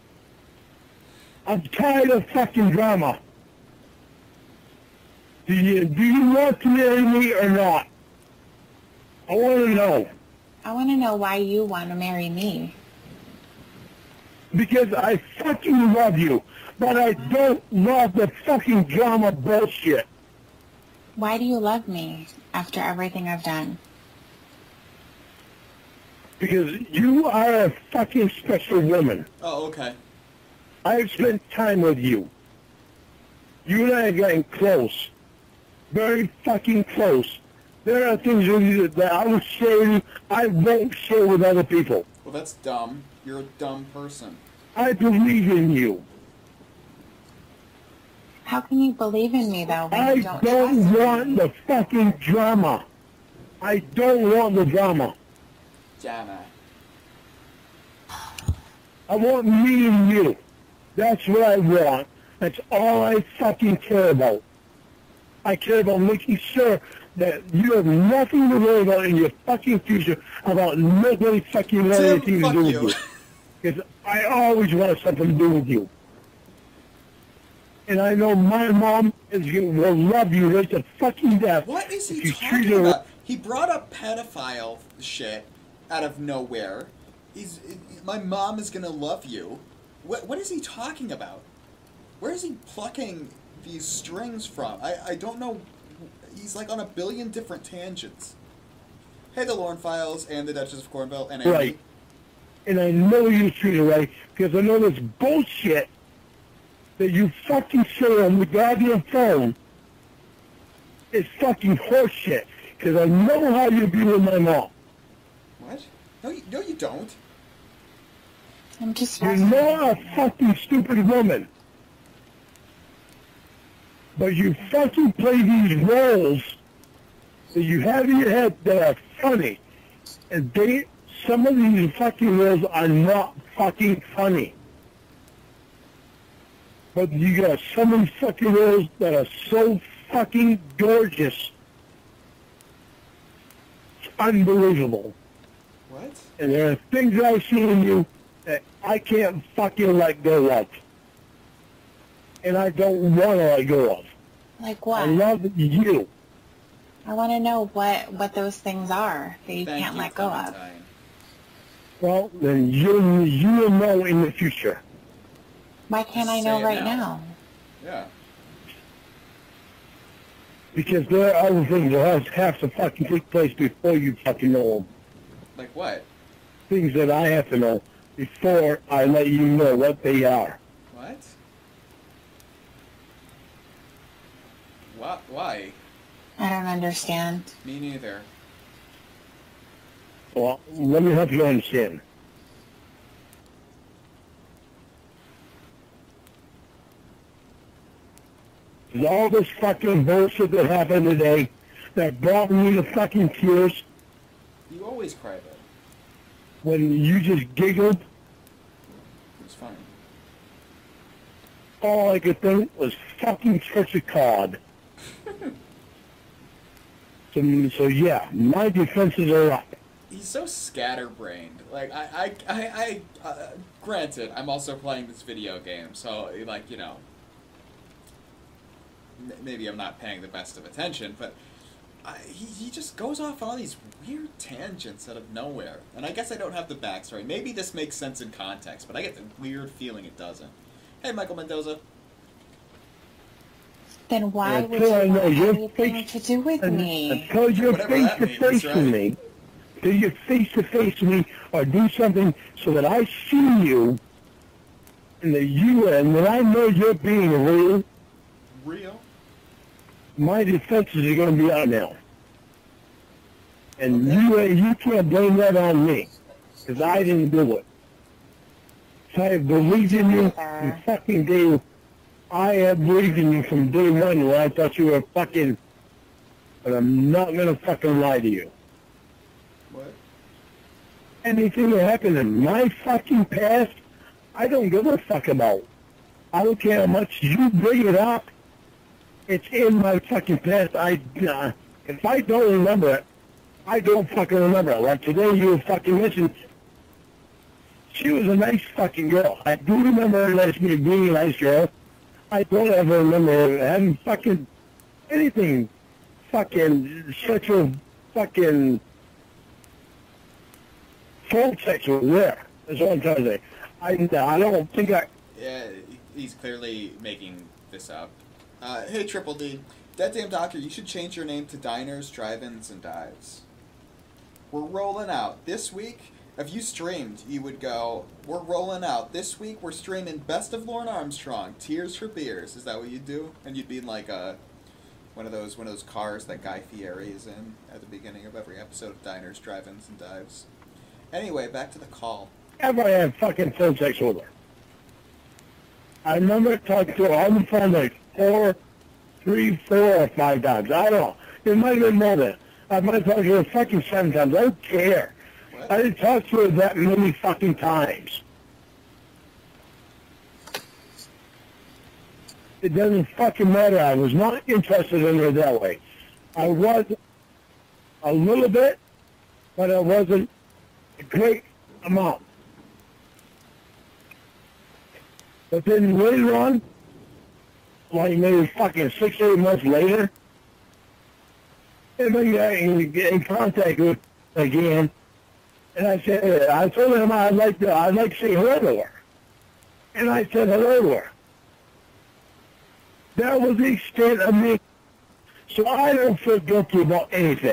I'm tired of fucking drama. Do you, do you want to marry me or not? I want to know. I want to know why you want to marry me. Because I fucking love you, but I don't love the fucking drama bullshit. Why do you love me after everything I've done? Because you are a fucking special woman. Oh, okay. I've spent time with you. You and I are getting close. Very fucking close. There are things with you that I will share with you, I won't share with other people. Well, that's dumb. You're a dumb person. I believe in you. How can you believe in me, though, when I you don't don't trust want me? the fucking drama. I don't want the drama. Drama. I want me and you. That's what I want. That's all I fucking care about. I care about making sure that you have nothing to worry about in your fucking future about nobody fucking wanting Tim, anything to fuck do you. with you. Because I always want something to do with you. And I know my mom is gonna, will love you right to fucking death. What is if he you treat talking her- about? He brought up pedophile shit out of nowhere. He's, my mom is gonna love you. What, what is he talking about? Where is he plucking these strings from? I, I don't know. He's like on a billion different tangents. Hey, the Lauren Files and the Duchess of Cornwall and Amy. Right. And I know you treat her right because I know this bullshit that you fucking say on the goddamn phone is fucking horseshit. Because I know how you be with my mom. What? No, you, no, you don't. I'm just... You're not a fucking stupid woman. But you fucking play these roles that you have in your head that are funny. And they, some of these fucking roles are not fucking funny. But you got some of these fucking roles that are so fucking gorgeous. It's unbelievable. What? And there are things that I see in you that I can't fucking let go of. And I don't want to let go of. Like what? I love you. I want to know what, what those things are that you Thank can't you, let go of. Clementine. Well, then you'll, you'll know in the future. Why can't I Say know it right now. now? Yeah. Because there are other things that have to fucking take place before you fucking know them. Like what? Things that I have to know before I let you know what they are. What? What? Why? I don't understand. Me neither. Well, let me help you understand. There's all this fucking bullshit that happened today that brought me to fucking tears You always cry though. when you just giggled. It was funny. All I could think was fucking church of cod. so, so yeah, my defenses are up. He's so scatterbrained. Like I, I, I, I uh, granted, I'm also playing this video game, so like you know, m- maybe I'm not paying the best of attention, but I, he he just goes off on these weird tangents out of nowhere. And I guess I don't have the backstory. Maybe this makes sense in context, but I get the weird feeling it doesn't. Hey, Michael Mendoza. Then why Until would you I know want your anything face- to do with me? Until you're Whatever face that to means, face right? with me, until you're face to face with me, or do something so that I see you, and that you and that I know you're being real. Real? My defenses are going to be out now, and Okay. you uh, you can't blame that on me, because I didn't do it. So I have believed in you from fucking day. I have believed in you from day one when I thought you were fucking. But I'm not gonna fucking lie to you. What? Anything that happened in my fucking past, I don't give a fuck about. I don't care how much you bring it up. It's in my fucking past. I, uh, if I don't remember it, I don't fucking remember it. Like today, you fucking mentioned she was a nice fucking girl. I do remember her as being a nice girl. I don't ever remember her having fucking anything fucking sexual fucking phone sex with there. That's what I'm trying to say. I, I don't think I... Yeah, he's clearly making this up. Uh, hey, Triple D. That damn doctor, you should change your name to Diners, Drive-Ins, and Dives. We're rolling out. This week, if you streamed, you would go, we're rolling out. This week, we're streaming Best of Lauren Armstrong, Tears for Beers. Is that what you'd do? And you'd be in like a... One of those one of those cars that Guy Fieri is in at the beginning of every episode of Diners, Drive-Ins, and Dives. Anyway, back to the call. Ever had fucking phone sex with her. I remember talking to her on the phone like four, three, four, or five times. I don't know. It might have been more than that. I might have talked to her fucking seven times. I don't care. What? I didn't talk to her that many fucking times. It doesn't fucking matter. I was not interested in her that way. I was a little bit, but I wasn't a great amount. But then later on, like maybe fucking six, eight months later, and I got in, in contact with her again, and I said, I told him I'd like to, I'd like to say hello to her, and I said hello to her. That was the extent of me. So I don't feel guilty about anything.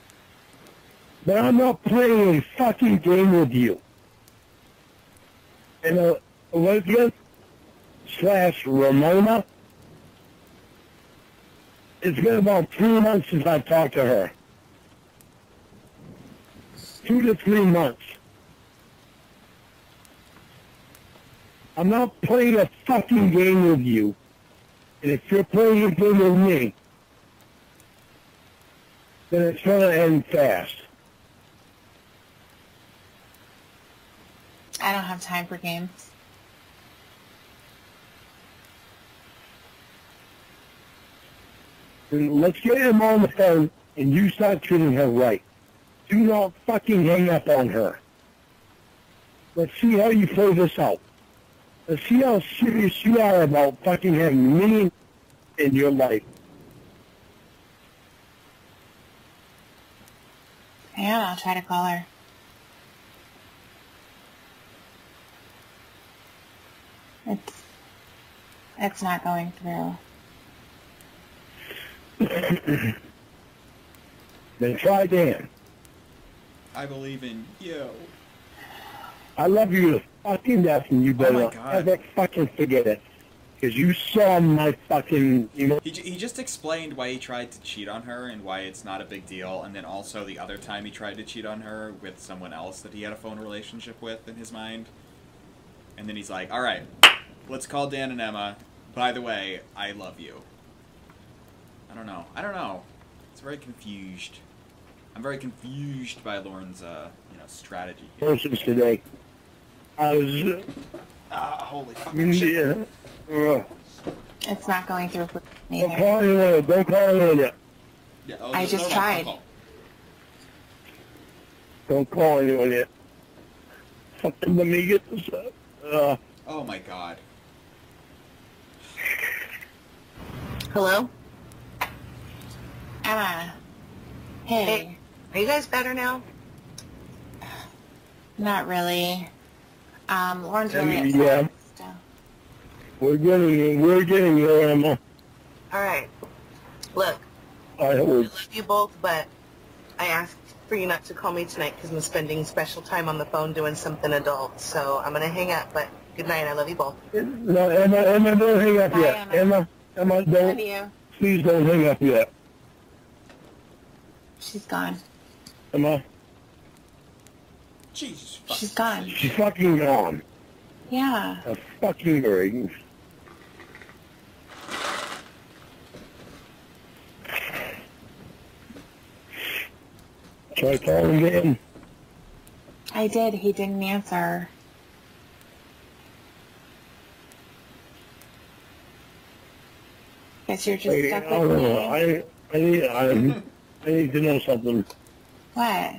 But I'm not playing a fucking game with you. And uh, Elizabeth slash Ramona, it's been about three months since I've talked to her. Two to three months. I'm not playing a fucking game with you. And if you're playing a game with me, then it's going to end fast. I don't have time for games. Then let's get him on the phone and you start treating her right. Do not fucking hang up on her. Let's see how you play this out. Let's see how serious you are about fucking having me in your life. Yeah, I'll try to call her. It's, it's not going through. Then try Dan. I believe in you. I love you to fucking death, and you better Oh my God. ever fucking forget it. Because you saw my fucking, you know... He, j- he just explained why he tried to cheat on her and why it's not a big deal, and then also the other time he tried to cheat on her with someone else that he had a phone relationship with in his mind. And then he's like, alright, let's call Dan and Emma. By the way, I love you. I don't know. I don't know. It's very confused. I'm very confused by Lauren's, uh, you know, strategy here. Persons today. I was... Ah, holy fucking shit. Yeah. Uh, It's not going through for me don't either. call anyone. Don't call anyone yet. Yeah, oh, I no, just no, no, tried. no, no. Don't call anyone yet. Fucking let me get this up. Uh, Oh my god. Hello? Emma. Hey. Hey. Are you guys better now? Not really. Um, Lauren's really Yeah. upset. So. we're getting, we're getting your Emma. Alright. Look, I I hope. love you both, but I asked for you not to call me tonight because I'm spending special time on the phone doing something adult. So I'm going to hang up, but good night. I love you both. No, Emma, Emma, don't hang up Bye, yet. Emma. Emma, Emma, Love don't. you. Please don't hang up yet. She's gone. Emma, Jesus fucking She's gone. Christ. she's fucking gone. Yeah. A fucking ring. Try calling again. I did. He didn't answer. Guess you're just Hey, I stuck don't with know. me. I, I need, I, I need to know something. What?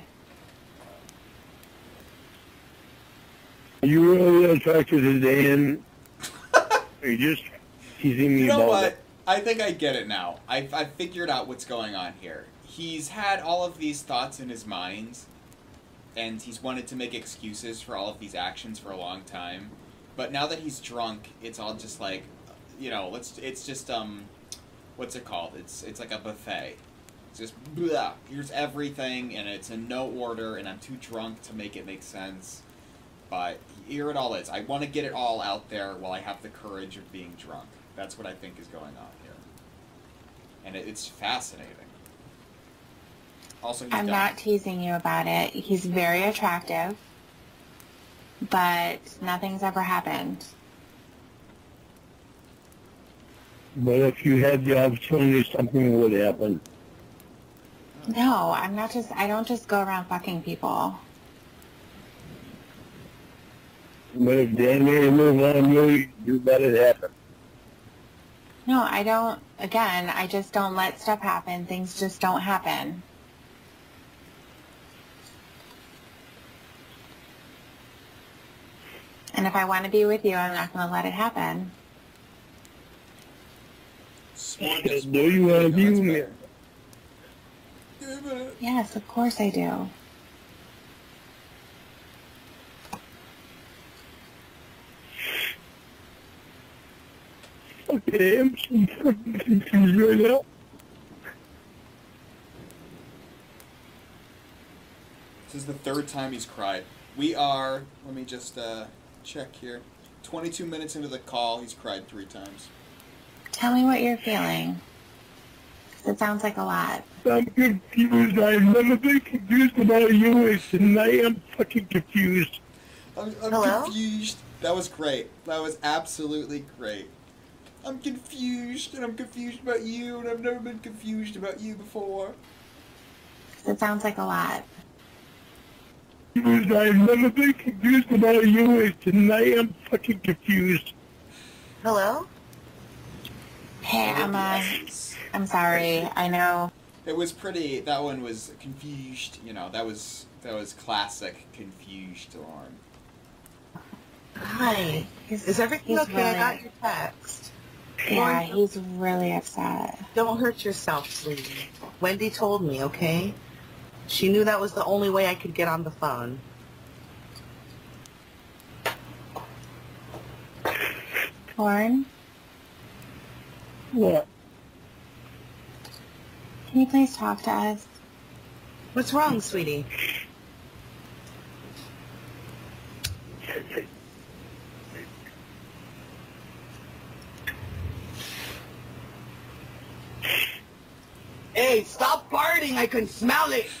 Are you really attracted to Dan? Are you just teasing me You know about what? it? I think I get it now. I've, I've figured out what's going on here. He's had all of these thoughts in his mind, and he's wanted to make excuses for all of these actions for a long time. But now that he's drunk, it's all just like, you know, let's. It's just um, what's it called? It's it's like a buffet. It's just blah. Here's everything, and it's in no order, and I'm too drunk to make it make sense. But here it all is. I want to get it all out there while I have the courage of being drunk. That's what I think is going on here. And it, it's fascinating. Also, he's I'm done. not teasing you about it. He's very attractive, but nothing's ever happened. But if you had the opportunity, something would happen. No, I'm not just, I don't just go around fucking people. But if Dan made a move on you, you let it happen. No, I don't, again, I just don't let stuff happen. Things just don't happen. And if I want to be with you, I'm not going to let it happen. Do you want to be with me? Yes, of course I do. Okay, I'm so fucking confused right now. This is the third time he's cried. We are, let me just, uh, check here. twenty-two minutes into the call, he's cried three times. Tell me what you're feeling. It sounds like a lot. I'm confused. I've never been confused about you, and tonight I'm fucking confused. I'm, I'm Hello? confused. That was great. That was absolutely great. I'm confused, and I'm confused about you, and I've never been confused about you before. It sounds like a lot. Confused. I've never been confused about you, and tonight I'm fucking confused. Hello? Hey, Emma. I'm sorry. I know. It was pretty. That one was confused. You know, that was that was classic confused alarm. Hi. He's, Is everything he's okay? really, I got your text. Yeah, he's really upset. Don't hurt yourself, sweetie. Wendy told me, okay? She knew that was the only way I could get on the phone. Lauren, What? can you please talk to us? What's wrong, sweetie? Hey, stop farting! I can smell it!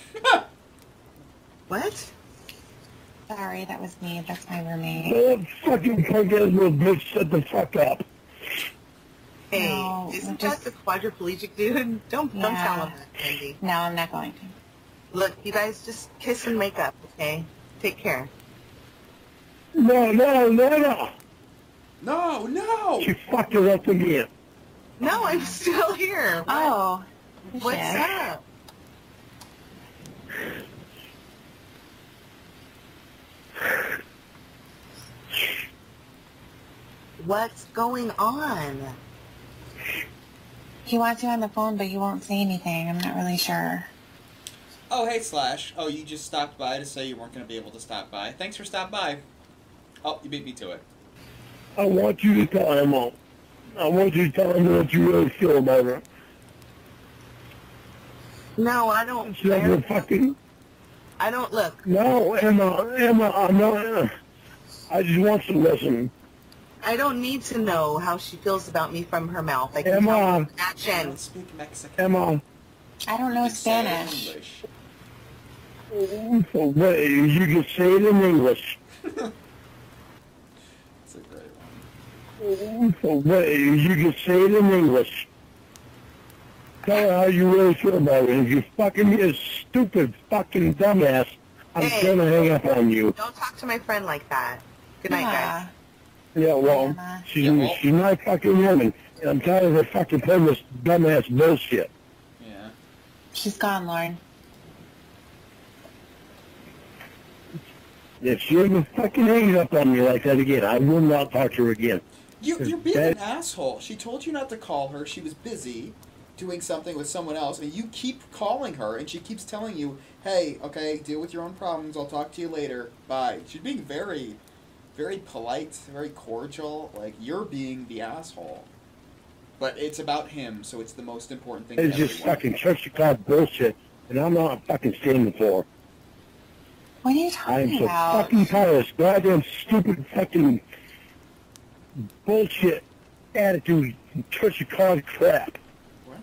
What? Sorry, that was me. That's my roommate. That fucking punk ass little bitch, shut the fuck up. Hey, No, isn't just- that the quadriplegic dude? Don't, don't Yeah. tell him that, Wendy. No, I'm not going to. Look, you guys just kiss and make up, okay? Take care. No, no, no, no. No, no! She fucked her up again. No, I'm still here. Oh. What's shit. up? What's going on? He wants you on the phone, but you won't say anything. I'm not really sure. Oh, hey, Slash. Oh, you just stopped by to say you weren't going to be able to stop by. Thanks for stopping by. Oh, you beat me to it. I want you to tell Emma. I want you to tell him what you really feel about her. No, I don't. She doesn't fucking... I don't look. No, Emma, Emma, I'm not... I just want to listen. I don't need to know how she feels about me from her mouth. I can Emma. tell from I don't actions. speak Mexican. Emma, I don't know You say it in Spanish. English. what, you can say it in English. It's a great one. What, you can say it in English. Tell her how you really feel about it. If you fucking be a stupid fucking dumbass, I'm Hey. gonna hang up on you. Don't talk to my friend like that. Good night, guys. Yeah. Yeah, well, Emma. she's, Yeah, well- she's not a fucking woman. And I'm tired of her fucking playing this dumbass bullshit. Yeah. She's gone, Lauren. If she ever fucking hangs up on me like that again, I will not talk to her again. You, Cause you're being that- an asshole. She told you not to call her. She was busy doing something with someone else, and you keep calling her, and she keeps telling you, hey, okay, deal with your own problems. I'll talk to you later. Bye. She's being very, very polite, very cordial. Like, you're being the asshole. But it's about him, so it's the most important thing to It's just everyone. fucking church of God bullshit, and I'm not fucking standing for it. What are you I am talking so about? fucking tired of this goddamn stupid fucking bullshit attitude and church of God crap. What?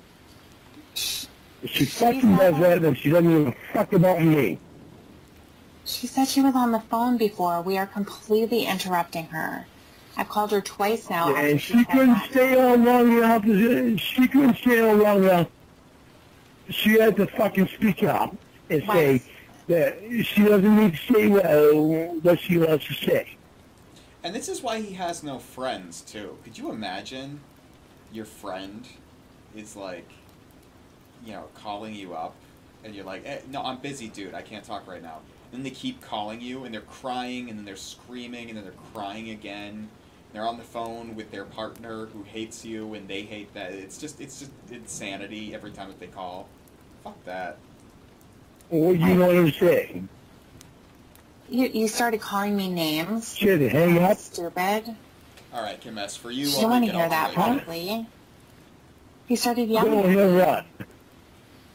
If she fucking does that, then she doesn't give a fuck about me. She said she was on the phone before. We are completely interrupting her. I've called her twice now. Yeah, after and she she said couldn't that. stay on long enough. She couldn't stay on long enough. She had to fucking speak up and say that she doesn't need to say uh, what she wants to say. And this is why he has no friends, too. Could you imagine your friend is like, you know, calling you up, and you're like, eh, no, I'm busy, dude, I can't talk right now. And then they keep calling you, and they're crying, and then they're screaming, and then they're crying again. They're on the phone with their partner who hates you, and they hate that. It's just, it's just insanity every time that they call. Fuck that. What do you want her to say? You, you started calling me names. Shit, hang up? Stupid. Alright, Kim S, for you, You I'll don't want make to it hear all that, the way. probably. He started I yelling. don't hear what?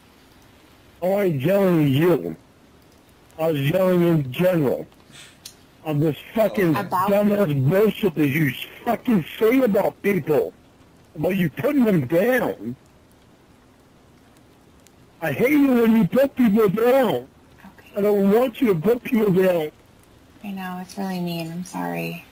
I wasn't yelling at you. I was yelling in general. of this fucking About- dumbass bullshit that you fucking say about people. But you putting them down. I hate it when you put people down. Okay. I don't want you to put people down. I know, it's really mean. I'm sorry.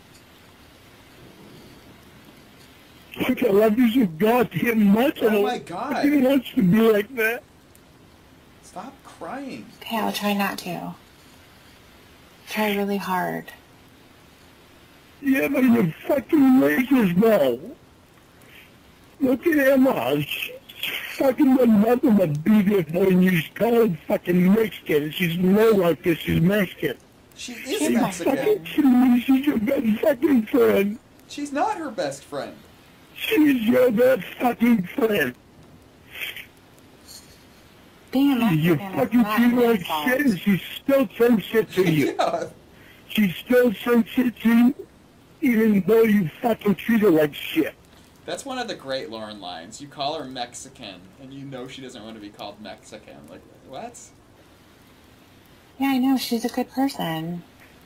Look, I love you so goddamn much. I Oh don't my God. fucking want you to be like that. Stop crying. Okay, I'll try not to. Try really hard. Yeah, but you're fucking racist now. Look at Emma. She's fucking done nothing but be there for you. She's called fucking Mexican. She's no like this. She's Mexican. She is She's my Mexican. Fucking kidding me. She's your best fucking friend. She's not her best friend. She's your best fucking friend. Being a You Mexican is fucking not treat her my like fault. shit, and she still says shit to you. Yeah. She still says shit to you, even though you fucking treat her like shit. That's one of the great Lauren lines. You call her Mexican, and you know she doesn't want to be called Mexican. Like, what? Yeah, I know. She's a good person.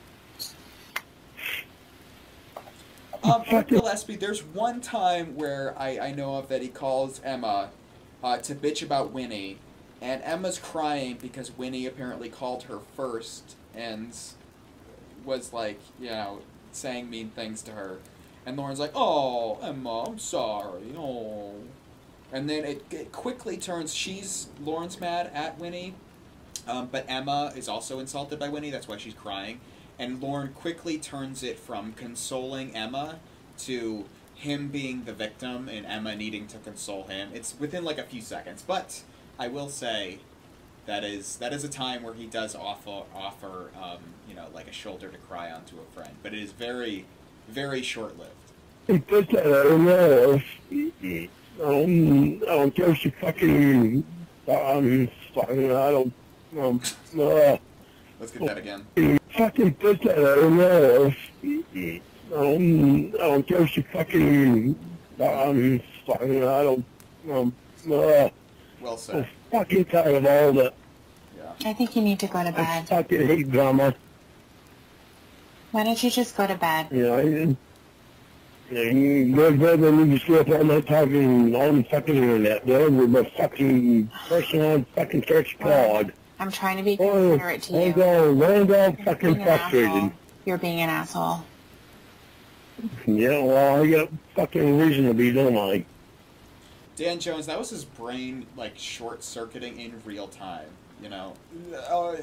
Um, Rick Gillespie, there's one time where I, I know of that he calls Emma uh, to bitch about Winnie, and Emma's crying because Winnie apparently called her first and was like, you know, saying mean things to her. And Lauren's like, oh, Emma, I'm sorry, oh. And then it, it quickly turns, she's, Lauren's mad at Winnie, um, but Emma is also insulted by Winnie, that's why she's crying. And Lauren quickly turns it from consoling Emma to him being the victim and Emma needing to console him. It's within like a few seconds, but I will say that is that is a time where he does offer offer um, you know, like a shoulder to cry onto a friend, but it is very, very short-lived. He put that I don't know. I don't, I don't care if she fucking, um, fucking, I don't, um, uh, Let's get that again. fucking put that I don't know. Um, I don't care if she fucking, um, fucking, I don't, um, uh, Well I'm said. fucking tired of all that. Yeah. I think you need to go to I bed. fucking hate drama. Why don't you just go to bed? You know, I, you go to bed and you stay up all night talking on the fucking internet, bro, with a fucking person on fucking church card. I'm trying to be Oh, considerate to you. I'm all, I'm all You're fucking being an frustrated. asshole. You're being an asshole. Yeah, well, I got fucking reason to be, don't I? Dan Jones, that was his brain, like, short-circuiting in real time, you know? Uh,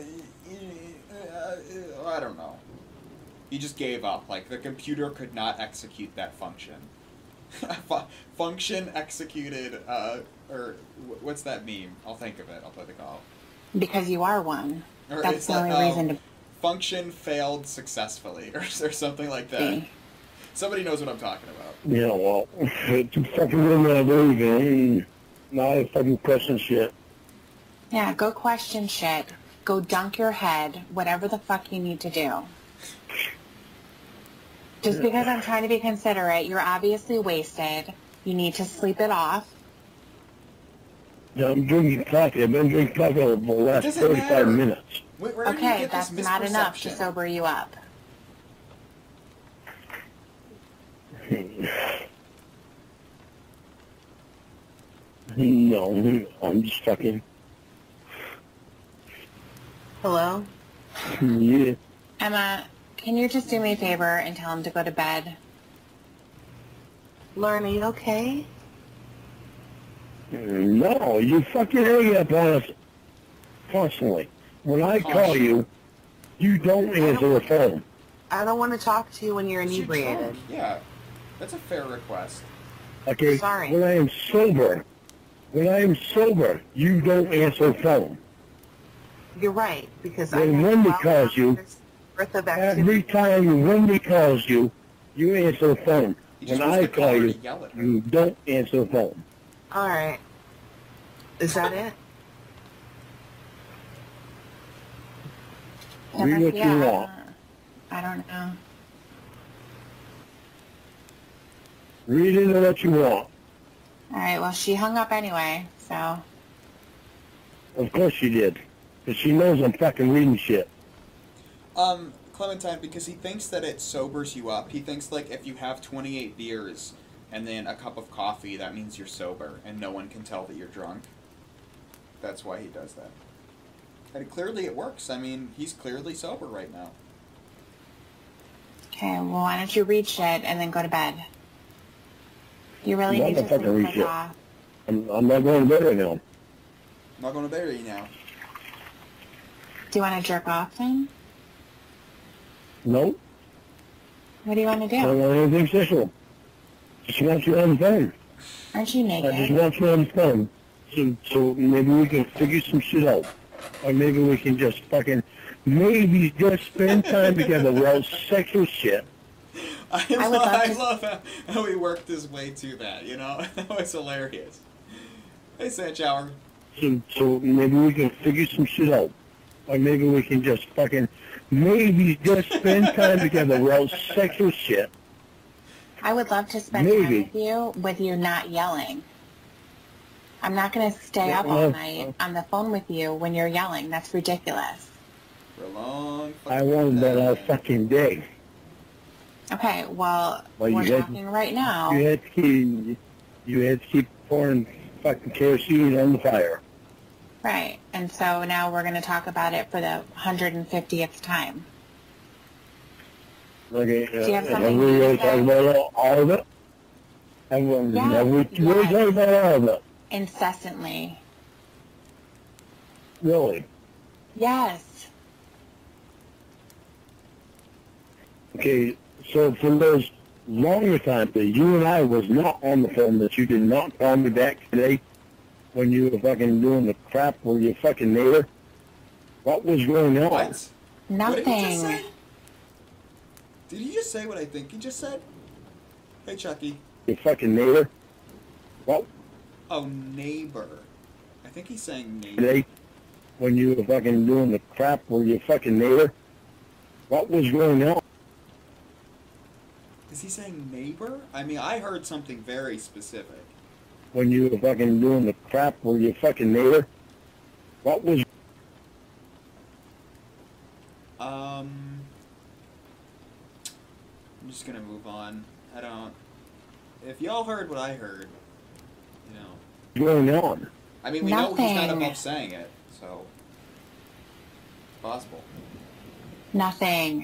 I don't know. He just gave up. Like, the computer could not execute that function. Function executed, uh, or what's that meme? I'll think of it. I'll play the call. Because you are one. Or That's it's the like, only um, reason to function failed successfully, or, or something like that. be. Somebody knows what I'm talking about. Yeah, well, it's a fucking woman I believe in. Not a fucking question shit. Yeah, go question shit. Go dunk your head. Whatever the fuck you need to do. Just because I'm trying to be considerate, you're obviously wasted. You need to sleep it off. Yeah, I'm drinking coffee. I've been drinking coffee for the last doesn't thirty-five matter. minutes. Where, where did you Okay, get this that's not enough to misperception? sober you up. No, I'm just fucking, Hello? yeah. Emma, can you just do me a favor and tell him to go to bed? Lauren, are you okay? No, you fucking hang up on us constantly. When I call you, you don't answer the phone. I don't want to talk to you when you're It's your inebriated. phone. Yeah, that's a fair request. Okay? Sorry. When I am sober, when I am sober, you don't answer the phone. You're right, because I When have Wendy twelve calls you, hours worth of Every activity. time Wendy calls you, you answer the phone. He just When wants I to call call her you, to yell at her. you don't answer the phone. All right. Is that it? Read what you Yeah, want. I don't know. Read into what you want. All right, well, she hung up anyway, so... Of course she did. Because she knows I'm fucking reading shit. Um, Clementine, because he thinks that it sobers you up. He thinks, like, if you have twenty-eight beers and then a cup of coffee, that means you're sober, and no one can tell that you're drunk. That's why he does that. And clearly it works. I mean, he's clearly sober right now. Okay, well, why don't you read shit and then go to bed? You really I'm need not to fucking sleep read like shit. off. I'm, I'm not going to bed right now. I'm not going to bed right now. Do you want to jerk off then? No. What do you want to I don't do? want anything sexual. Just want you on the phone. Aren't you I just naked? want you on the phone. So, so maybe we can figure some shit out. Or maybe we can just fucking, maybe just spend time together without sexual shit. I, I love, would love I to- love how, how he worked his way to that, you know? That was hilarious. Hey, Sanchower. So, so maybe we can figure some shit out. Or maybe we can just fucking, maybe just spend time together without sexual shit. I would love to spend time Maybe. with you with you not yelling. I'm not going to stay up all Uh, night on the phone with you when you're yelling. That's ridiculous. For a long I wanted that all fucking day. Okay, well, Well, you we're had- talking right now. You had to keep, you had to keep pouring fucking kerosene on the fire. Right, and so now we're going to talk about it for the one hundred fiftieth time. Okay, uh, Do you have have something we to really say? talked about all, all of it? Have we, Yeah, have we really yes. talked about all of it? Incessantly. Really? Yes. Okay, so for those longer times that you and I was not on the phone, that you did not call me back today when you were fucking doing the crap with your fucking neighbor, what was going on? What? What did he just Nothing. say? Did he just say what I think he just said? Hey, Chucky. Your fucking neighbor? What Oh, neighbor. I think he's saying neighbor. today when you were fucking doing the crap with your fucking neighbor? What was going on? Is he saying neighbor? I mean, I heard something very specific. When you were fucking doing the crap with your fucking neighbor? What was... Um, I'm just gonna move on. I don't... If y'all heard what I heard, you know... going on? I mean, we know he's not Nothing. above saying it, so... It's possible. Nothing.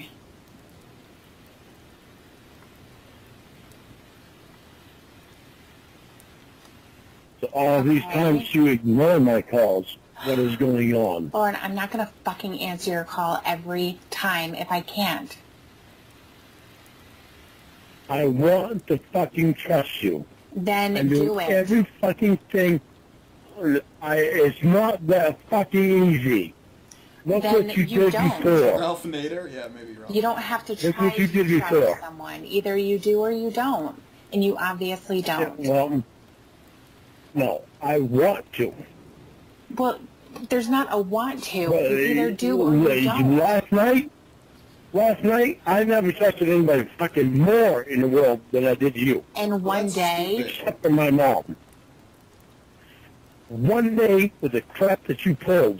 So all these Okay. times you ignore my calls, what is going on? Lauren, I'm not going to fucking answer your call every time if I can't. I want to fucking trust you. Then And do do it. every fucking thing. I, it's not that fucking easy. Look Then what you, you did don't. before. Ralph Nader? Yeah, maybe Ralph. You don't have to Look try what you to did trust before. someone. Either you do or you don't. And you obviously don't. Well, no, I want to. Well, there's not a want to. But, You either do or uh, you don't. Last night, last night, I never trusted anybody fucking more in the world than I did you. And one day, Except for my mom. One day with the crap that you pulled,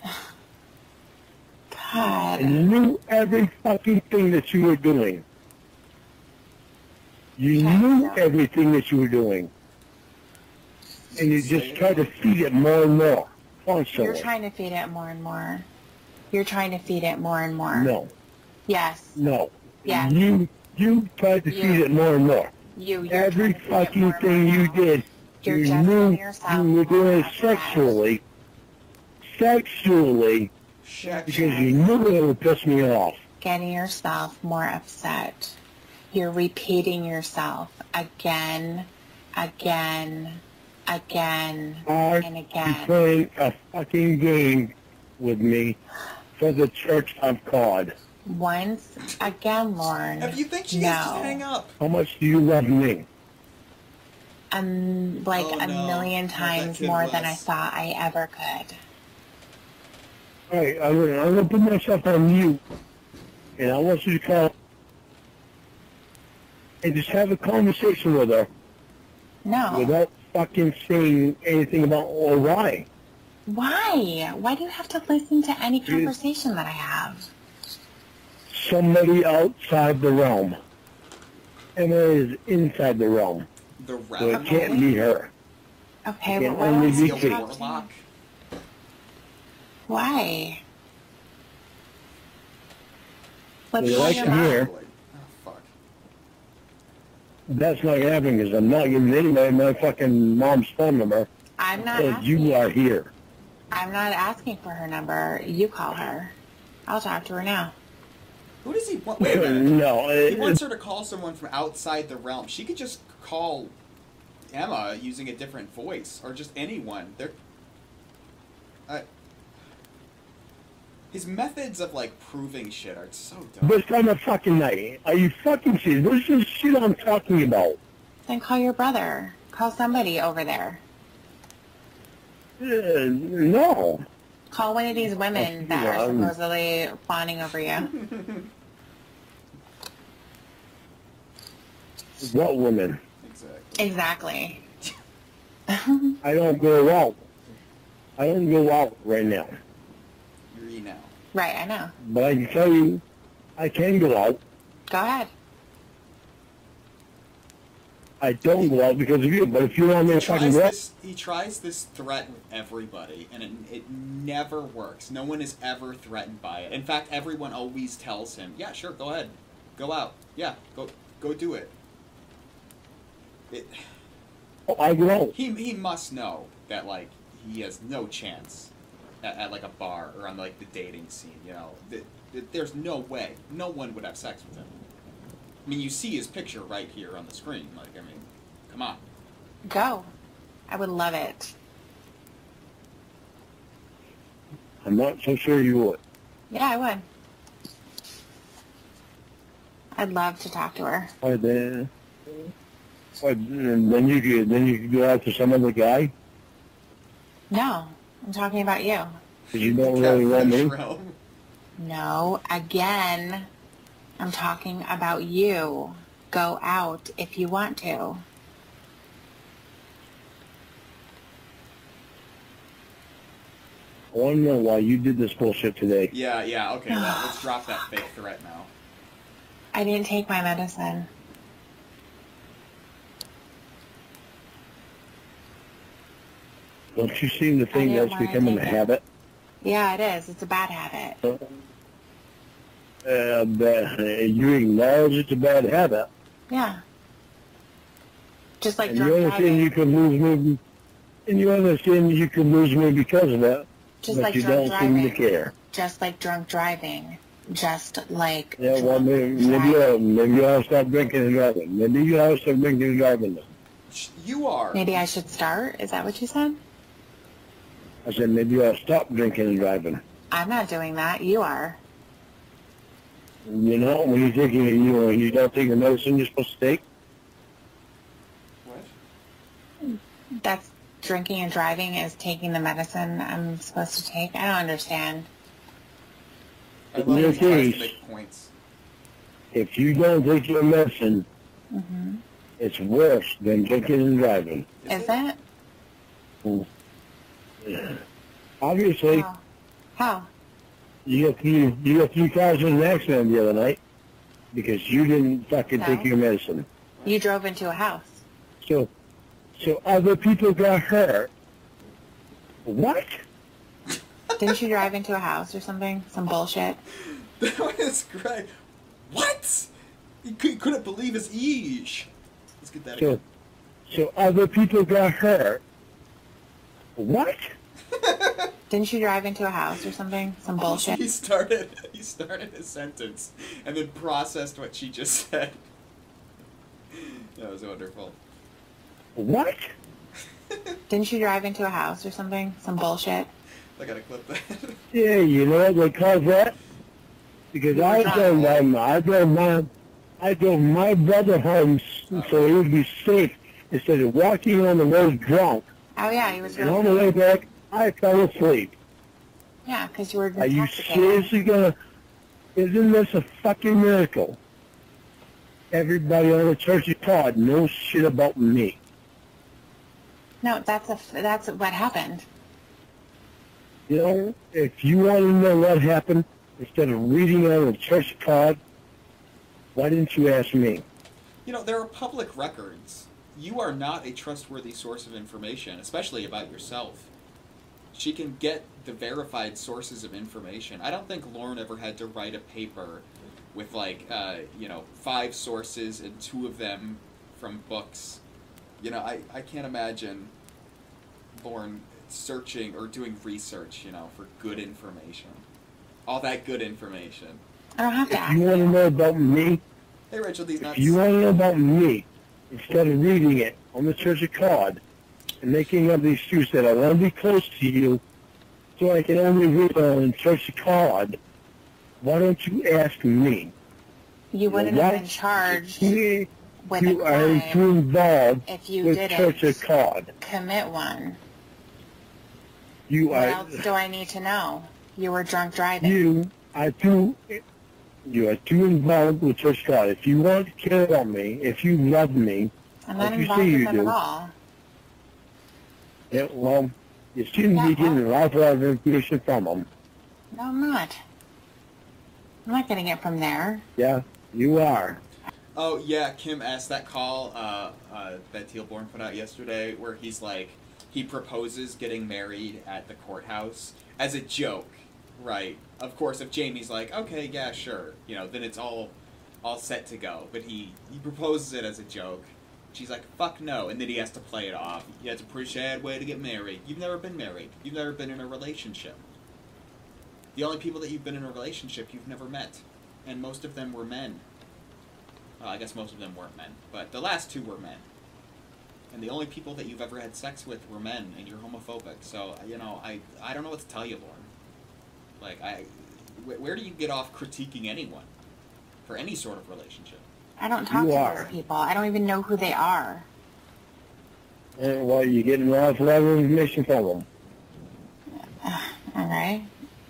God, and you knew every fucking thing that you were doing. You Okay, knew so- everything that you were doing. And you just tried to feed it more and more. you're Constantly. trying to feed it more and more. You're trying to feed it more and more. No, Yes. no. Yes. You, you tried to You. feed it more and more. You. You're Every trying to feed it fucking more and thing more you now. did, You're you just knew getting yourself you were doing it more upset. sexually, sexually, Check. because you knew it would piss me off. Getting yourself more upset. You're repeating yourself again, again, again, Are and you again. playing a fucking game with me for the church of God? Once again, Lauren. If you think she no. is, just hang up. How much do you love me? Um, like Oh, a no. million Not that times kid more than I Wes. thought I ever could. All right, I'm gonna, I'm gonna put myself on mute, and I want you to call and just have a conversation with her No. without fucking saying anything about or why. Why? Why do you have to listen to any Dude. conversation that I have? somebody outside the realm. Emma is inside the realm. The So realm? it can't be her. Okay, It but can why only was be he Kate. talking? Why? Let's Well, call I your can mom. hear. Oh, fuck. That's not happening because I'm not giving anybody my fucking mom's phone number. I'm not Because asking. you are here. I'm not asking for her number. You call her. I'll talk to her now. Who does he want? Wait a minute. No, He it, wants her to call someone from outside the realm. She could just call Emma using a different voice, or just anyone. They're... Uh, his methods of, like, proving shit are so dumb. this time of fucking night. Are you fucking serious? This is shit I'm talking about. Then call your brother. Call somebody over there. Uh, no. Call one of these women that are Um, supposedly fawning over you. What woman? Exactly. I don't go out. I don't go out right now. You're now. Right, I know. But I can tell you, I can go out. Go ahead. I don't go out because of you. But if you want me He to fucking tries go out, this. He tries this threat with everybody, and it, it never works. No one is ever threatened by it. In fact, everyone always tells him, "Yeah, sure, go ahead, go out. Yeah, go, go do it." It. oh, I go out. He he must know that, like, he has no chance at, at like a bar or on like the dating scene. You know, that, that there's no way no one would have sex with him. I mean, you see his picture right here on the screen. Like, I mean, come on. Go. I would love it. I'm not so sure you would. Yeah, I would. I'd love to talk to her. Or then, or then you could then you could go out to some other guy No, I'm talking about you. because you don't really want me. No, again, I'm talking about you. Go out if you want to. I want to know why you did this bullshit today. Yeah, yeah. Okay, well, let's drop that fake threat now. I didn't take my medicine. Don't you seem to I think didn't that's wanna becoming a take it. habit? Yeah, it is. It's a bad habit. Uh, but you acknowledge it's a bad habit. Yeah. Just like And you drunk understand driving. you could lose me, and you understand you could lose me because of that, Just but like you drunk don't seem to driving. care. Just like drunk driving. Just like Yeah, well, drunk maybe, maybe, you ought, maybe you ought to stop drinking and driving. Maybe you ought to stop drinking and driving. You are. Maybe I should start? Is that what you said? I said maybe you ought to stop drinking and driving. I'm not doing that. You are. You know, when you take, you know, you don't take the medicine you're supposed to take. What? That's drinking and driving is taking the medicine I'm supposed to take. I don't understand. I In love your when he tries to case, make points. if you don't take your medicine, hmm it's worse than drinking and driving. Is it? Obviously, How? How? you got three, you got three cars in an accident the other night because you didn't fucking No. take your medicine. You drove into a house. So, so other people got hurt. What? Didn't you drive into a house or something? Some bullshit? That was great. What? He cou- couldn't believe his eesh. Let's get that So, again. so other people got hurt. What? Didn't you drive into a house or something? Some bullshit? He started. He started his sentence and then processed what she just said. That was wonderful. What? Didn't you drive into a house or something? Some bullshit? I gotta clip that. Yeah, you know what they call that? Because You I were drove driving. my, I drove my, I drove my brother home s- so he would be safe instead of walking on the road drunk. Oh yeah, he was And on the really... way back, I fell asleep. Yeah, because you were Are you intoxicated. seriously gonna? Isn't this a fucking miracle? Everybody on the church of God knows shit about me. No, that's a that's what happened. You know, if you want to know what happened, instead of reading it on the church card, why didn't you ask me? You know, there are public records. You are not a trustworthy source of information, especially about yourself. She can get the verified sources of information. I don't think Lauren ever had to write a paper with, like, uh, you know, five sources and two of them from books. You know, I, I can't imagine Lauren searching or doing research, you know, for good information. All that good information. I don't have to If ask you want to know about me, Hey, Rachel, these nuts. if you want to know about me, instead of reading it on the church card and making up the excuse that I want to be close to you so I can only read it on the church card, why don't you ask me? You wouldn't Why- have been charged You with a you are crime too involved if you with didn't church card. commit one. You What are else do I need to know? You were drunk driving. you are too you are too involved with church card. If you want to care about me, if you love me, I'm not like you involved say in you that do, at all. yeah, well, you shouldn't Yeah, be getting a lot of information from them. No, I'm not. I'm not getting it from there. Yeah, you are. Oh, yeah, Kim asked that call uh, uh, that Tealborn put out yesterday where he's like, he proposes getting married at the courthouse as a joke, right? Of course, if Jamie's like, okay, yeah, sure, you know, then it's all all set to go. But he, he proposes it as a joke. She's like, fuck no, and then he has to play it off. Yeah, it's a pretty sad way to get married. You've never been married. You've never been in a relationship. The only people that you've been in a relationship you've never met. And most of them were men. Well, I guess most of them weren't men, but the last two were men. And the only people that you've ever had sex with were men, and you're homophobic. So, you know, I I don't know what to tell you, Lauren. Like, I, wh- where do you get off critiquing anyone for any sort of relationship? I don't talk You to are. those people. I don't even know who they are. And well, you're getting a lot of information from them. All right.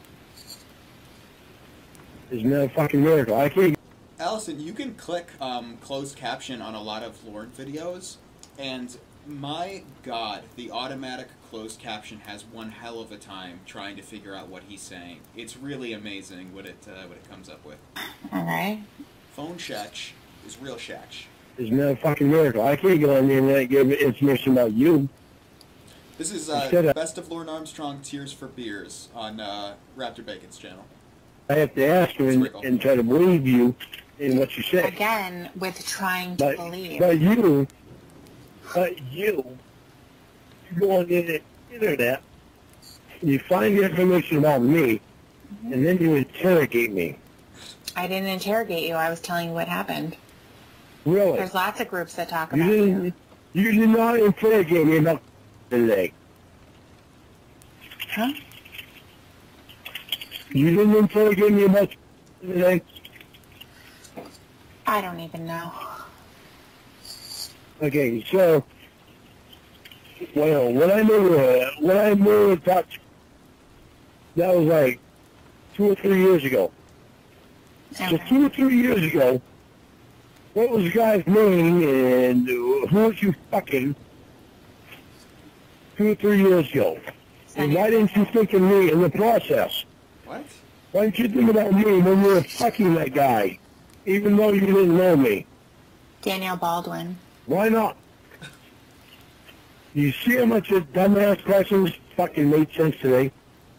Isn't that a fucking miracle? I can't. Allison, you can click um, closed caption on a lot of Lauren videos, and my god, the automatic closed caption has one hell of a time trying to figure out what he's saying. It's really amazing what it uh, what it comes up with. All right. Phone shach is real shach. Isn't that a fucking miracle? I can't get on the internet and give information about you. This is uh, Instead of- Best of Lauren Armstrong Tears for Beers on uh, Raptor Bacon's channel. I have to ask you and, and try to believe you in what you say. Again, with trying to But, believe. but you, but you, you go on the internet, you find the information about me, Mm-hmm. and then you interrogate me. I didn't interrogate you. I was telling you what happened. Really? There's lots of groups that talk You about didn't, you. you did not interrogate me about today. Huh? You didn't interrogate me about today. I don't even know. Okay, so, well, when I knew, uh, when I knew about, that was like two or three years ago. So two or three years ago, what was the guy's name and who was you fucking two or three years ago? And why didn't you think of me in the process? What? Why didn't you think about me when you were fucking that guy, even though you didn't know me? Daniel Baldwin. Why not? You see how much your dumbass questions fucking made sense today?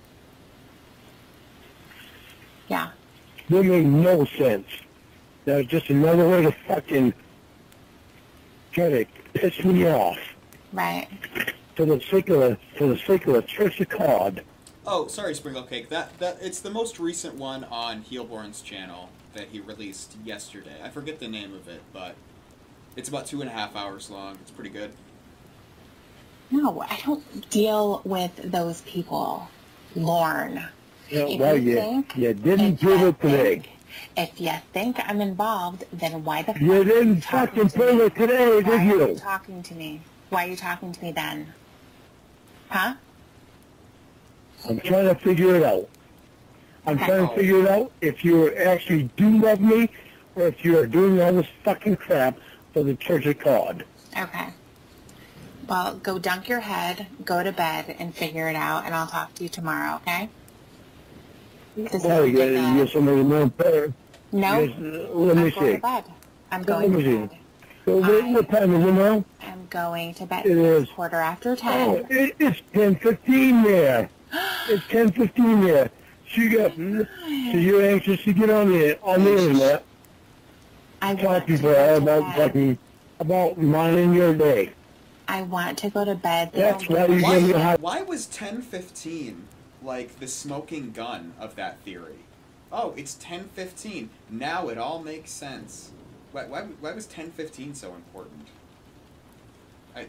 Yeah. They made no sense. That was just another way to fucking try to piss me off. Right. For the sake of a, for the sake of a church of card. Oh, sorry, Sprinkle Cake. That that it's the most recent one on Heelborn's channel that he released yesterday. I forget the name of it, but it's about two and a half hours long. It's pretty good. No, I don't deal with those people, Lorne. Yeah, If well, you you, think- you didn't if do you it today. think- If you think I'm involved, then why the fuck You are didn't talking fucking to me? do it today, Why did are you you? talking to me? Why are you talking to me then? Huh? I'm trying to figure it out. I'm Okay. trying to figure it out if you actually do love me or if you are doing all this fucking crap for the church of card. Okay. Well, go dunk your head, go to bed, and figure it out, and I'll talk to you tomorrow, okay? This Well, is you gotta get somebody more better. No. Yes, uh, let me I'm see. going to bed. I'm going Let me to see. bed. So what, what time is it now? I'm going to bed. It is. Quarter after Oh, ten. it, it's ten fifteen there. It's ten fifteen there. So you got, so you're anxious to get on the on the internet. I Talk want to to people go to about bed. fucking about minding your day. I want to go to bed. That's why you give me a Why, high. why was ten fifteen like the smoking gun of that theory? Oh, it's ten fifteen. Now it all makes sense. Why, why, why was ten fifteen so important? I...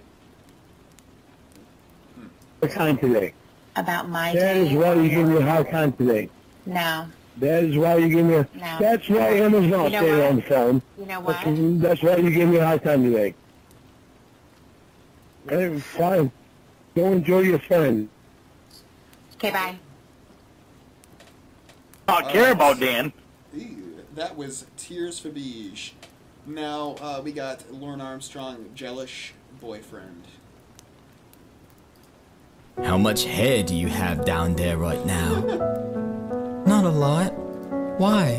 Hmm. Hard time today. About my That day. is why you give me a hard time today. No. That is why you give me a... No. That's why Emma's not You know staying what? on the phone. You know what? That's, that's why you give me a hard time today. Hey, fine. Go enjoy your friend. Okay, bye. Not care about Dan. Ew, that was Tears for Beige. Now, uh, we got Lauren Armstrong, jealous boyfriend. How much hair do you have down there right now? Not a lot. Why?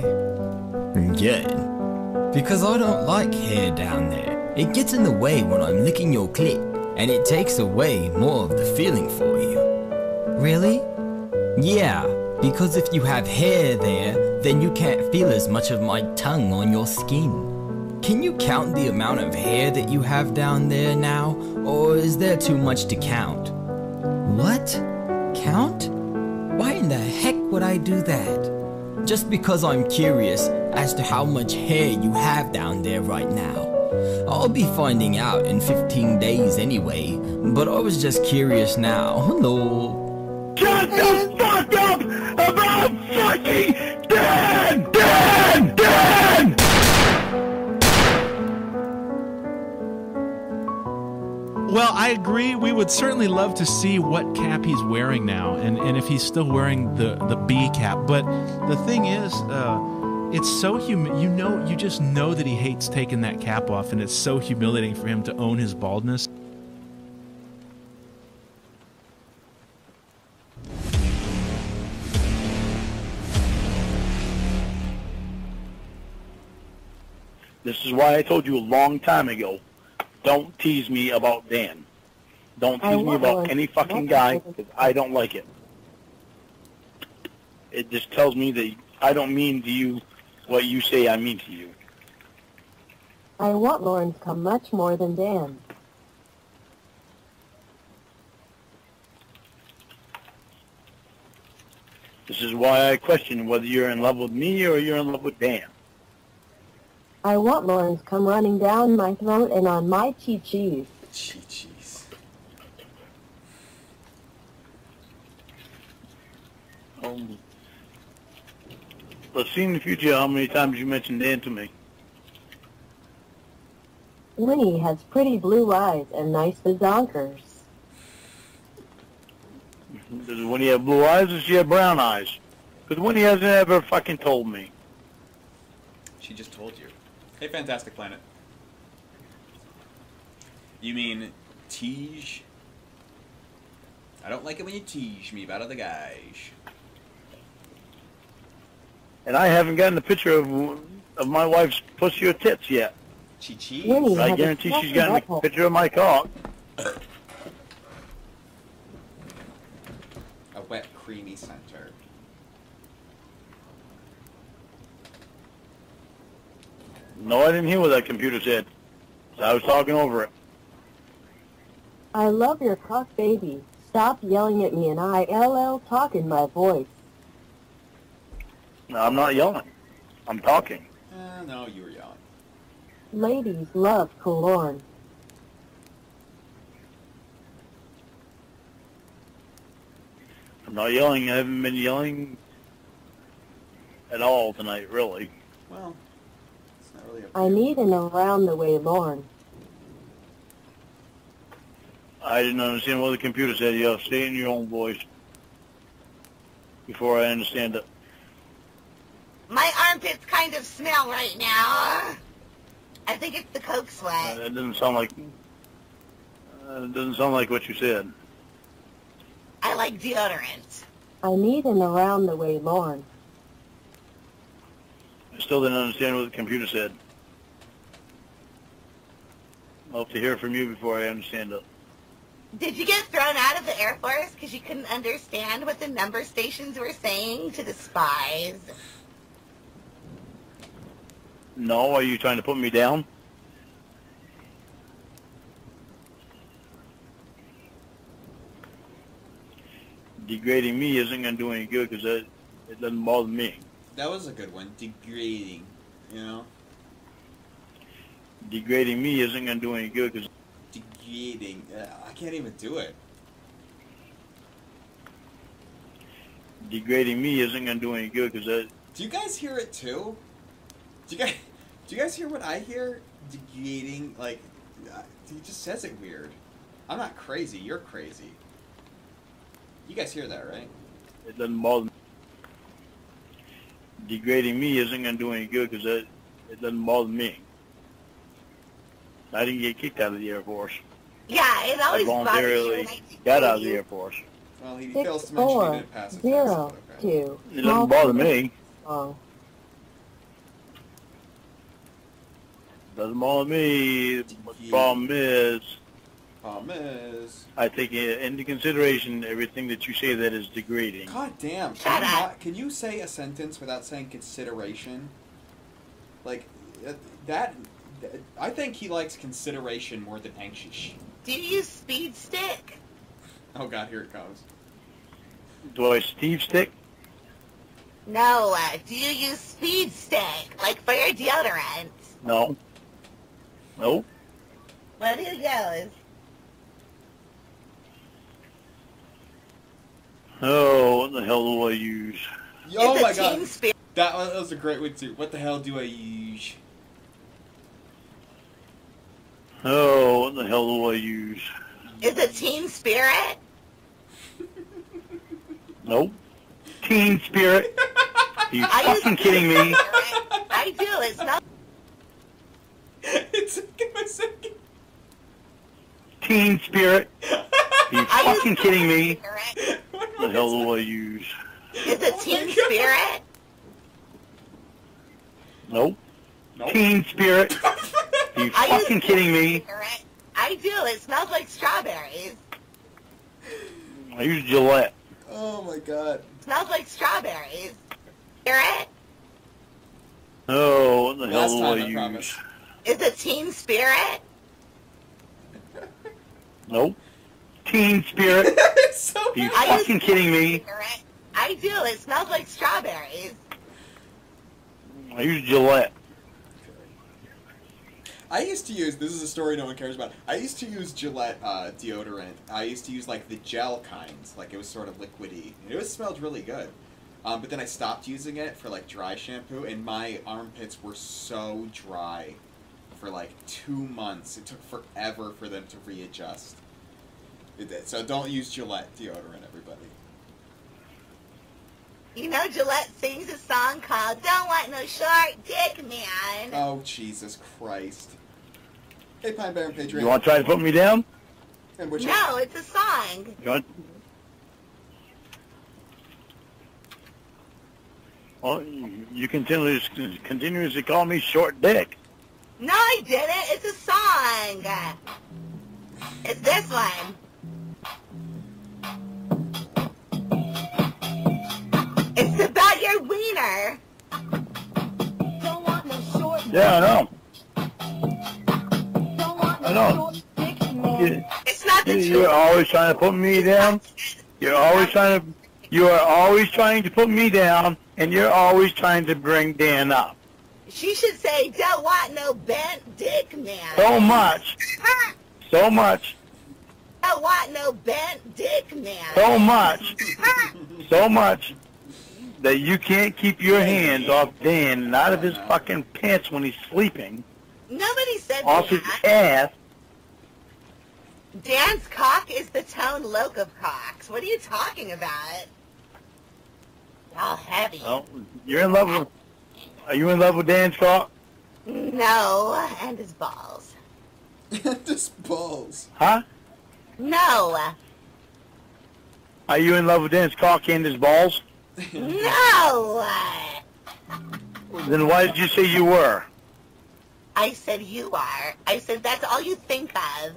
Good. Because I don't like hair down there. It gets in the way when I'm licking your clit, and it takes away more of the feeling for you. Really? Yeah, because if you have hair there, then you can't feel as much of my tongue on your skin. Can you count the amount of hair that you have down there now, or is there too much to count? What? Count? Why in the heck would I do that? Just because I'm curious as to how much hair you have down there right now. I'll be finding out in fifteen days anyway, but I was just curious now. Hello. Shut the fuck up about fucking Dan! Dan! Dan! Well, I agree. We would certainly love to see what cap he's wearing now, and, and if he's still wearing the, the B cap. But the thing is, uh, it's so hum. You know, you just know that he hates taking that cap off, and it's so humiliating for him to own his baldness. This is why I told you a long time ago, don't tease me about Dan. Don't I tease me won't, about Lauren. any fucking Don't guy, tease me. because I don't like it. It just tells me that I don't mean to you what you say I mean to you. I want Lauren to come much more than Dan. This is why I question whether you're in love with me or you're in love with Dan. I want Lauren to come running down my throat and on my chi-chis. Chi-chis. Um, let's see in the future how many times you mention Dan to me. Winnie has pretty blue eyes and nice bazonkers. Does Winnie have blue eyes or does she have brown eyes? Because Winnie hasn't ever fucking told me. She just told you. Hey, Fantastic Planet. You mean tease? I don't like it when you tease me about other guys. And I haven't gotten a picture of of my wife's pussy or tits yet. Chi-chi. Winnie I has a guarantee she's fluffy gotten a butthole. picture of my cock. A wet, creamy center. No, I didn't hear what that computer said. So I was talking over it. I love your cock, baby. Stop yelling at me and I L L talk in my voice. No, I'm not yelling. I'm talking. Uh, no, you were yelling. Ladies love Lauren. I'm not yelling. I haven't been yelling at all tonight, really. Well, it's not really a... I need an around the way Lauren. I didn't understand what the computer said. You have to say it in your own voice before I understand it. My armpits kind of smell right now. I think it's the coke Uh, sweat. that doesn't sound like. Uh, it doesn't sound like what you said. I like deodorant. I need an around the way Lauren. still didn't understand what the computer said. I'll have to hear from you before I understand it. Did you get thrown out of the Air Force because you couldn't understand what the number stations were saying to the spies? No, are you trying to put me down? Degrading me isn't going to do any good because it, it doesn't bother me. That was a good one. Degrading, you know? Degrading me isn't going to do any good because... Degrading. Uh, I can't even do it. Degrading me isn't going to do any good because it... Do you guys hear it too? Do you guys, do you guys hear what I hear? Degrading, like, uh, he just says it weird. I'm not crazy, you're crazy. You guys hear that, right? It doesn't bother me. Degrading me isn't going to do any good because it, it doesn't bother me. I didn't get kicked out of the Air Force. Yeah, it always I voluntarily got out of the Air Force. Well, he Six, fails to mention he four, didn't pass his zero, test. two. It doesn't bother me. Oh. Doesn't bother me. The problem is... Problem is... I take into consideration everything that you say that is degrading. God damn. Can you, not, can you say a sentence without saying consideration? Like, uh, that... I think he likes consideration more than anxious. Do you use speed stick? Oh god, here it comes. Do I Steve stick? No, uh, do you use speed stick, like for your deodorant? No. Nope. What do you use? Oh, what the hell do I use? Oh It's a my god. team spirit. That, that was a great one too. What the hell do I use? Oh, what the hell do I use? Is it team spirit? Nope. Teen spirit. Are you I fucking use kidding me? spirit. I do. It's not. It's a second. Teen spirit. Are you I fucking use kidding me? spirit. What the hell do I use? Is it team spirit? Nope. Teen spirit. Are you I use fucking kidding me? Spirit. I do. It smells like strawberries. I use Gillette. Oh my god. It smells like strawberries. Spirit? Oh, what the Last hell do time, I I use? promise. Is it team spirit? Nope. Teen spirit. so Are you I fucking use kidding me? Spirit. I do. It smells like strawberries. I use Gillette. I used to use, this is a story no one cares about, I used to use Gillette uh, deodorant. I used to use like the gel kinds, like it was sort of liquidy. It was smelled really good. Um, but then I stopped using it for like dry shampoo, and my armpits were so dry for like two months. It took forever for them to readjust. It did. So don't use Gillette deodorant, everybody. You know, Gillette sings a song called Don't Want No Short Dick Man. Oh, Jesus Christ. Hey, Pine Barren Patriot. You want to try to put me down? And which No, it's a song. You want... Well, you continuously, continuously call me short dick. No, I didn't. It's a song. It's this one. It's about your wiener. Don't want no short. Yeah, I know. Don't want no I know. short dick, man. You, It's not the you, truth. you're always trying to put me down. You're always trying to. You are always trying to put me down, and you're always trying to bring Dan up. She should say, don't want no bent dick, man. So much, so much, Don't want no bent dick, man. so much, so much that you can't keep your hands off Dan and out of his fucking pants when he's sleeping, Nobody said off his that. ass. Dan's cock is the tone loc of cocks. What are you talking about? All heavy. Well, you're in love with. Are you in love with Dan's cock? No, and his balls. Just balls. Huh? No, Are you in love with Dan's cock and his balls? no. Then why did you say you were? I said you are. I said that's all you think of.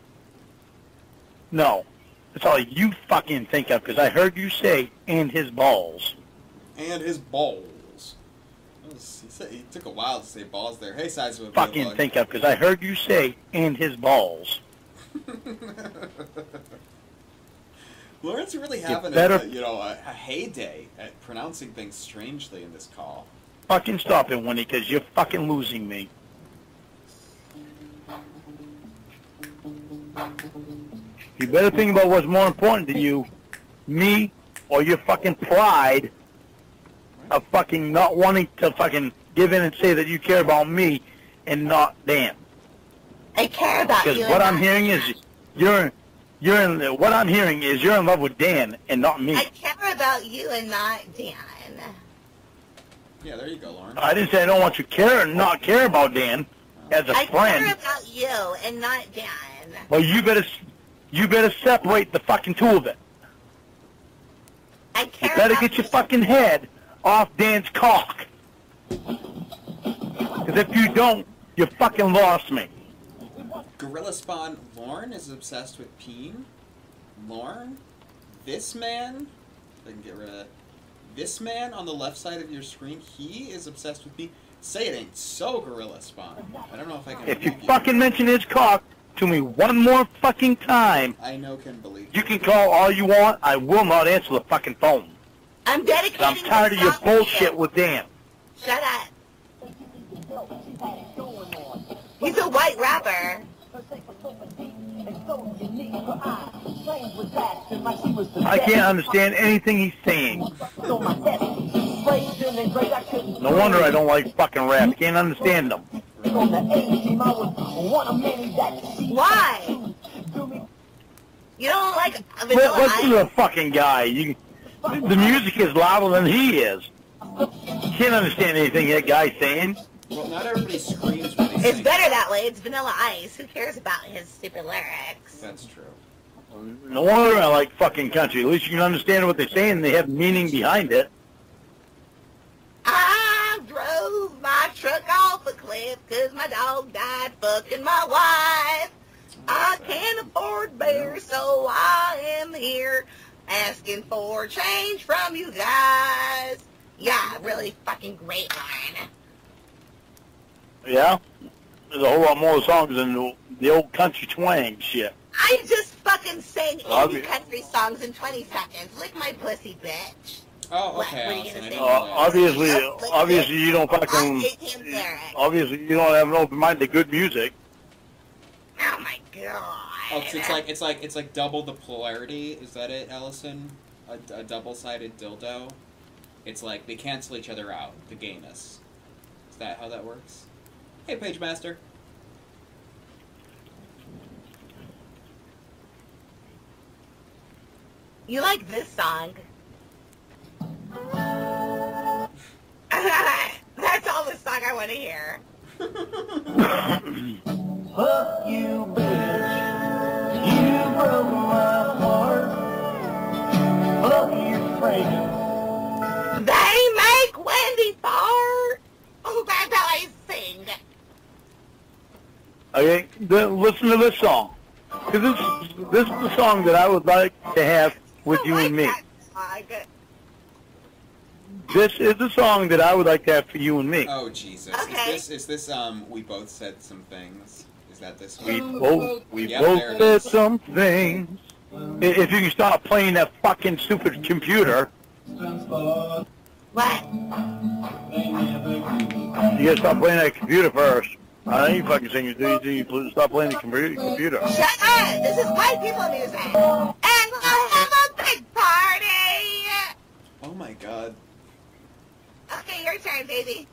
No. That's all you fucking think of, because I heard you say, and his balls. And his balls. He, said, he took a while to say balls there. Hey, size of a Fucking bug. think of, because I heard you say, and his balls. Lauren's really having better- a, you know, a, a heyday at pronouncing things strangely in this call. Fucking stop it, Winnie, because you're fucking losing me. You better think about what's more important to you, me, or your fucking pride of fucking not wanting to fucking give in and say that you care about me and not Dan. I care about you. Because what and I'm not- hearing is you're you're in what I'm hearing is you're in love with Dan and not me. I care about you and not Dan. Yeah, there you go, Lauren. I didn't say I don't want you to care and not care about Dan as a I friend. care about you and not Dan. Well, you better you better separate the fucking two of it. I care You better about get your fucking head off Dan's cock. Because if you don't, you fucking lost me. Gorilla Spawn, Lauren is obsessed with peen. Lauren, this man, if I can get rid of that. This man on the left side of your screen, he is obsessed with peen. Say it ain't so, Gorilla Spawn. I don't know if I can If you believe you. fucking mention his cock to me one more fucking time, I know can believe you can call all you want. I will not answer the fucking phone. I'm dedicating I'm tired of this your song to you. bullshit with Dan. Shut up. He's a white rapper. I can't understand anything he's saying. No wonder I don't like fucking rap. Can't understand them. Why? You don't like Let, Vanilla let's Ice? do a fucking guy. You, the music is louder than he is. Can't understand anything that guy's saying. Well, not everybody screams when they It's sing. better that way. It's Vanilla Ice. Who cares about his stupid lyrics? That's true. No wonder I like fucking country. At least you can understand what they're saying and they have meaning behind it. I drove my truck off a cliff because my dog died fucking my wife. I can't afford beer, so I am here asking for change from you guys. Yeah, really fucking great line. Yeah? There's a whole lot more songs than the, the old country twang shit. I just fucking sang Love indie it. country songs in twenty seconds. Lick my pussy, bitch. Oh, What- okay, what are you Allison, gonna I say? didn't Uh, know that. obviously, Lick obviously it. you don't I'll fucking, take him there. obviously you don't have an open mind to good music. Oh my god. Oh, 'cause it's like it's like it's like double the polarity. Is that it, Allison? A, a double-sided dildo. It's like they cancel each other out. The gayness. Is that how that works? Hey, Page Master. You like this song? That's all the song I want to hear. Fuck you, bitch. You broke my heart. Fuck your friend. They make Wendy fart. Oh, that's how I sing. Okay, then listen to this song. Because this, this is the song that I would like to have with you and me. Song. This is the song that I would like to have for you and me. Oh Jesus! Okay. Is this is this um? We both said some things. Is that this We one? both, we Yep, both there it said is. some things. I- If you can stop playing that fucking stupid computer, What? you gotta stop playing that computer first. I ain't fucking singing. Do you, do you stop playing the computer? computer. Shut up! This is white people music. And we'll have a big party. Oh my God! Okay, your turn, baby.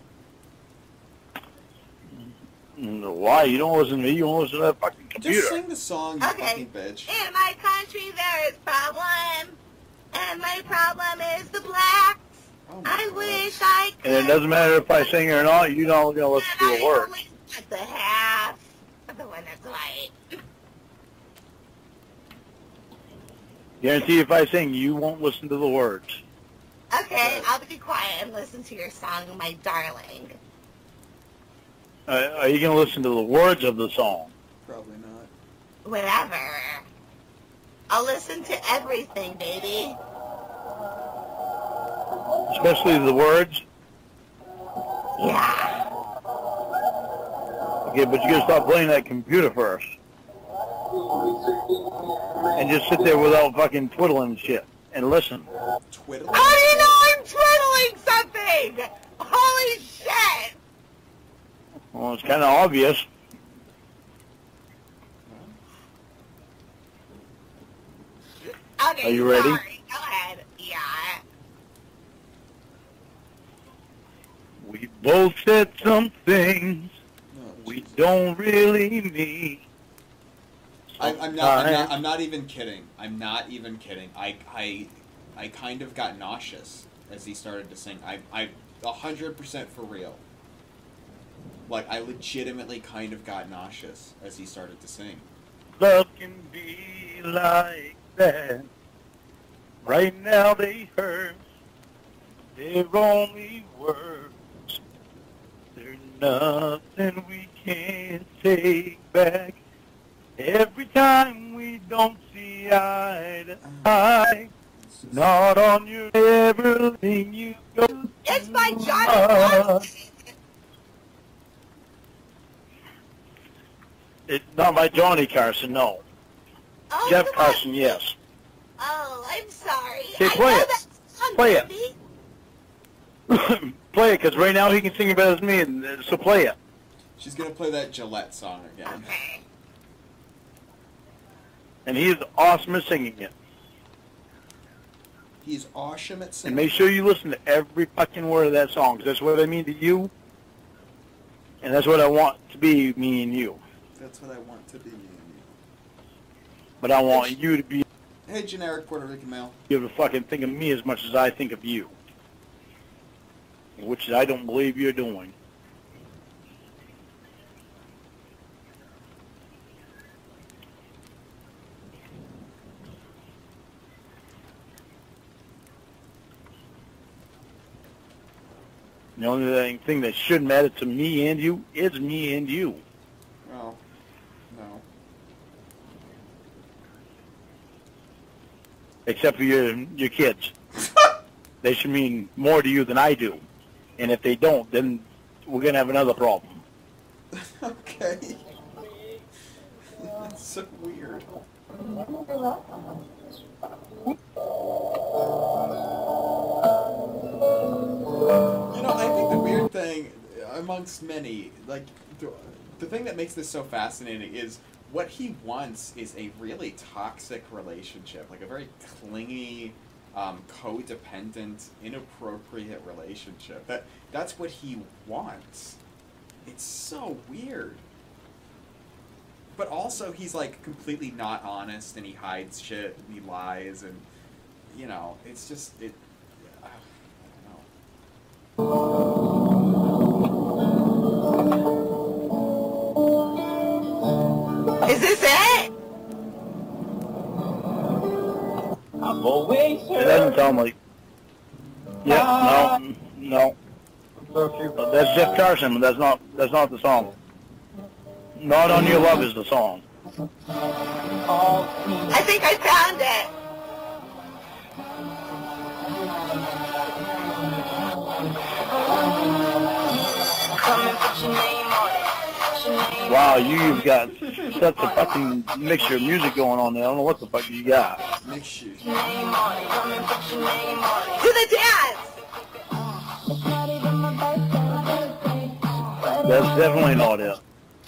Mm, Why? You don't listen to me. You don't listen to that fucking computer. Just sing the song, you Okay. fucking bitch. In my country there is problem, and my problem is the blacks. Oh my I God. wish I could. And it doesn't matter if I sing or not. You're not gonna listen to a I word. only got the half of the one that's white. Guarantee if I sing, you won't listen to the words. Okay, I'll be quiet and listen to your song, my darling. Uh, are you going to listen to the words of the song? Probably not. Whatever. I'll listen to everything, baby. Especially the words? Yeah. Okay, but you got to stop playing that computer first. And just sit there without fucking twiddling shit. And listen. Twiddling? How do you know I'm twiddling something? Holy shit! Well, it's kind of obvious. Okay, Are you ready? Sorry. Go ahead. Yeah. We both said some things we don't really mean. I, I'm not. I'm not. I'm not even kidding. I'm not even kidding. I, I, I kind of got nauseous as he started to sing. I, I, a hundred percent for real. Like I legitimately kind of got nauseous as he started to sing. Love can be like that. Right now they hurt. They're only words. They're nothing we can't take back. Every time we don't see eye to eye, not on your everything you go. It's by Johnny. It's not by Johnny Carson, no. Oh, Jeff come Carson, on. yes. Oh, I'm sorry. Okay, I play know it. that song, Play it. baby. Play it, because right now he can sing it better than me, and uh, so play it. She's gonna play that Gillette song again. Okay. And he's awesome at singing it. He's awesome at And singing. make sure you listen to every fucking word of that song, 'cause that's what I mean to you, and that's what I want to be me and you. That's what I want to be. Me and you. But I want you to be Hey, generic Puerto Rican male. able to fucking think of me as much as I think of you, which I don't believe you're doing. The only thing that should matter to me and you is me and you. Well, no. Except for your your kids. They should mean more to you than I do. And if they don't, then we're going to have another problem. Okay. That's so weird. You know, I think the weird thing, amongst many, like, the, the thing that makes this so fascinating is what he wants is a really toxic relationship, like a very clingy, um, codependent, inappropriate relationship. That that's what he wants. It's so weird. But also, he's like completely not honest, and he hides shit, and he lies, and you know, it's just it. Uh, I don't know. Is this it? I've always It doesn't sound like... Yeah, no, no. That's Jeff Carson, but that's not, that's not the song. Not On Your Love is the song. I think I found it. Wow, you've got such a fucking mixture of music going on there. I don't know what the fuck you got. Mixture. Do the dance. That's definitely not it.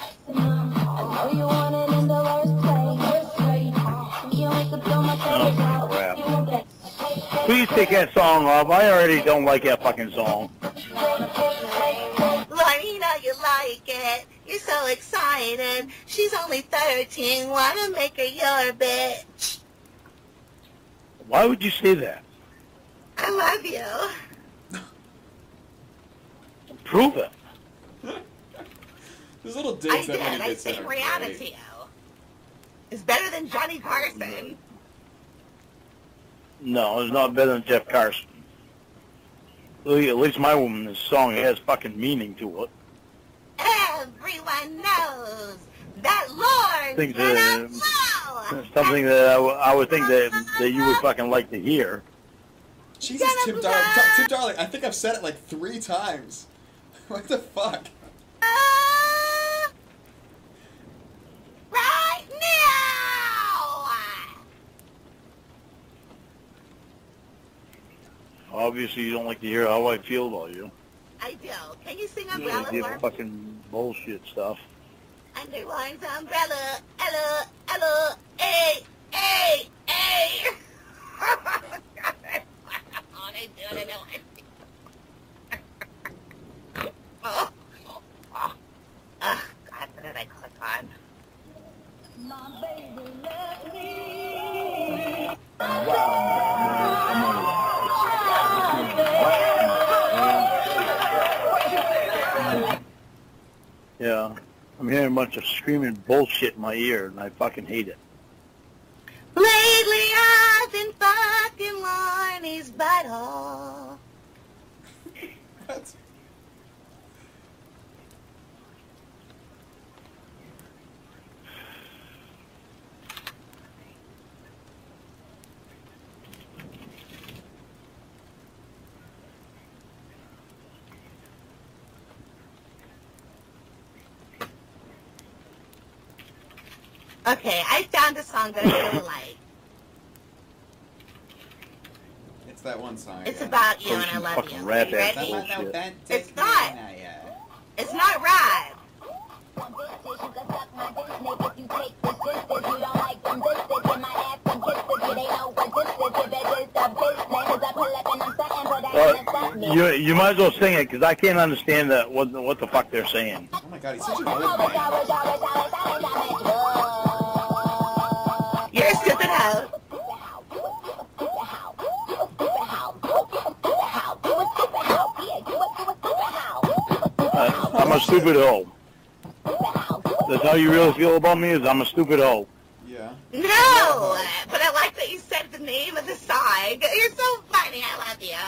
Oh, crap. Please take that song off. I already don't like that fucking song. Lord, you know you like it. You're so excited. She's only thirteen. Wanna make her your bitch. Why would you say that? I love you. Prove it. There's little I digs that did. when he I gets in sing are Rihanna great. to you. It's better than Johnny Carson. No, it's not better than Jeff Carson. At least my woman, this song has fucking meaning to it. Everyone knows that Lord Things cannot that, flow. something that I, w- I would think that that you would fucking like to hear. Jesus, Tim Darling. Tim Darling, I think I've said it like three times. What the fuck? Right now! Obviously, you don't like to hear how I feel about you. I do. Can you sing You Umbrella give for me? fucking bullshit stuff. Underline's umbrella, Ella, Ella, A, A, A. Oh, they do it, I know it. Oh, oh, oh. Oh, God, what did I click on? My baby left me. Yeah, I'm hearing a bunch of screaming bullshit in my ear, and I fucking hate it. Lately I've been fucking Lonnie's butthole. What? Okay, I found a song that I really like. It's that one song. It's again. about you and I love you. Rap You ass ready? bullshit. It's not. It's not rap. Uh, you you might as well sing it because I can't understand that what what the fuck they're saying. Oh my god, he's such an old man. You're a stupid hoe. Uh, I'm a stupid hoe. That's how you really feel about me? Is I'm a stupid hoe. Yeah. No, but I like that you said the name of the song. You're so funny. I love you.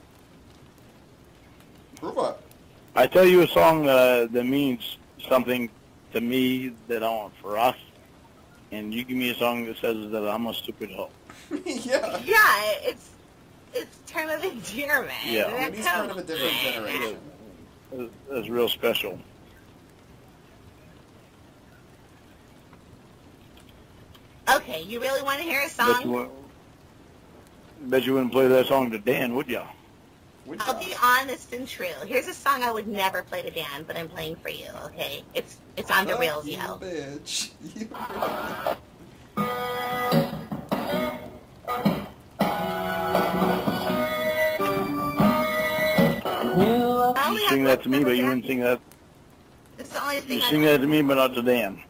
Prove up. I tell you a song uh, that means something to me that I want for us, and you give me a song that says that I'm a stupid hoe. Yeah. Yeah, it's it's term of endearment. Yeah. That He's comes- part of a different generation. That's real special. Okay, you really want to hear a Bet you, song? wouldn't- bet you wouldn't play that song to Dan, would ya? I'll be honest and true. Here's a song I would never play to Dan, but I'm playing for you, okay? It's it's on the Fuck reels, you, yo. bitch. You sing that to me, but you didn't sing that. It's the only thing You I sing that to me, but not to Dan.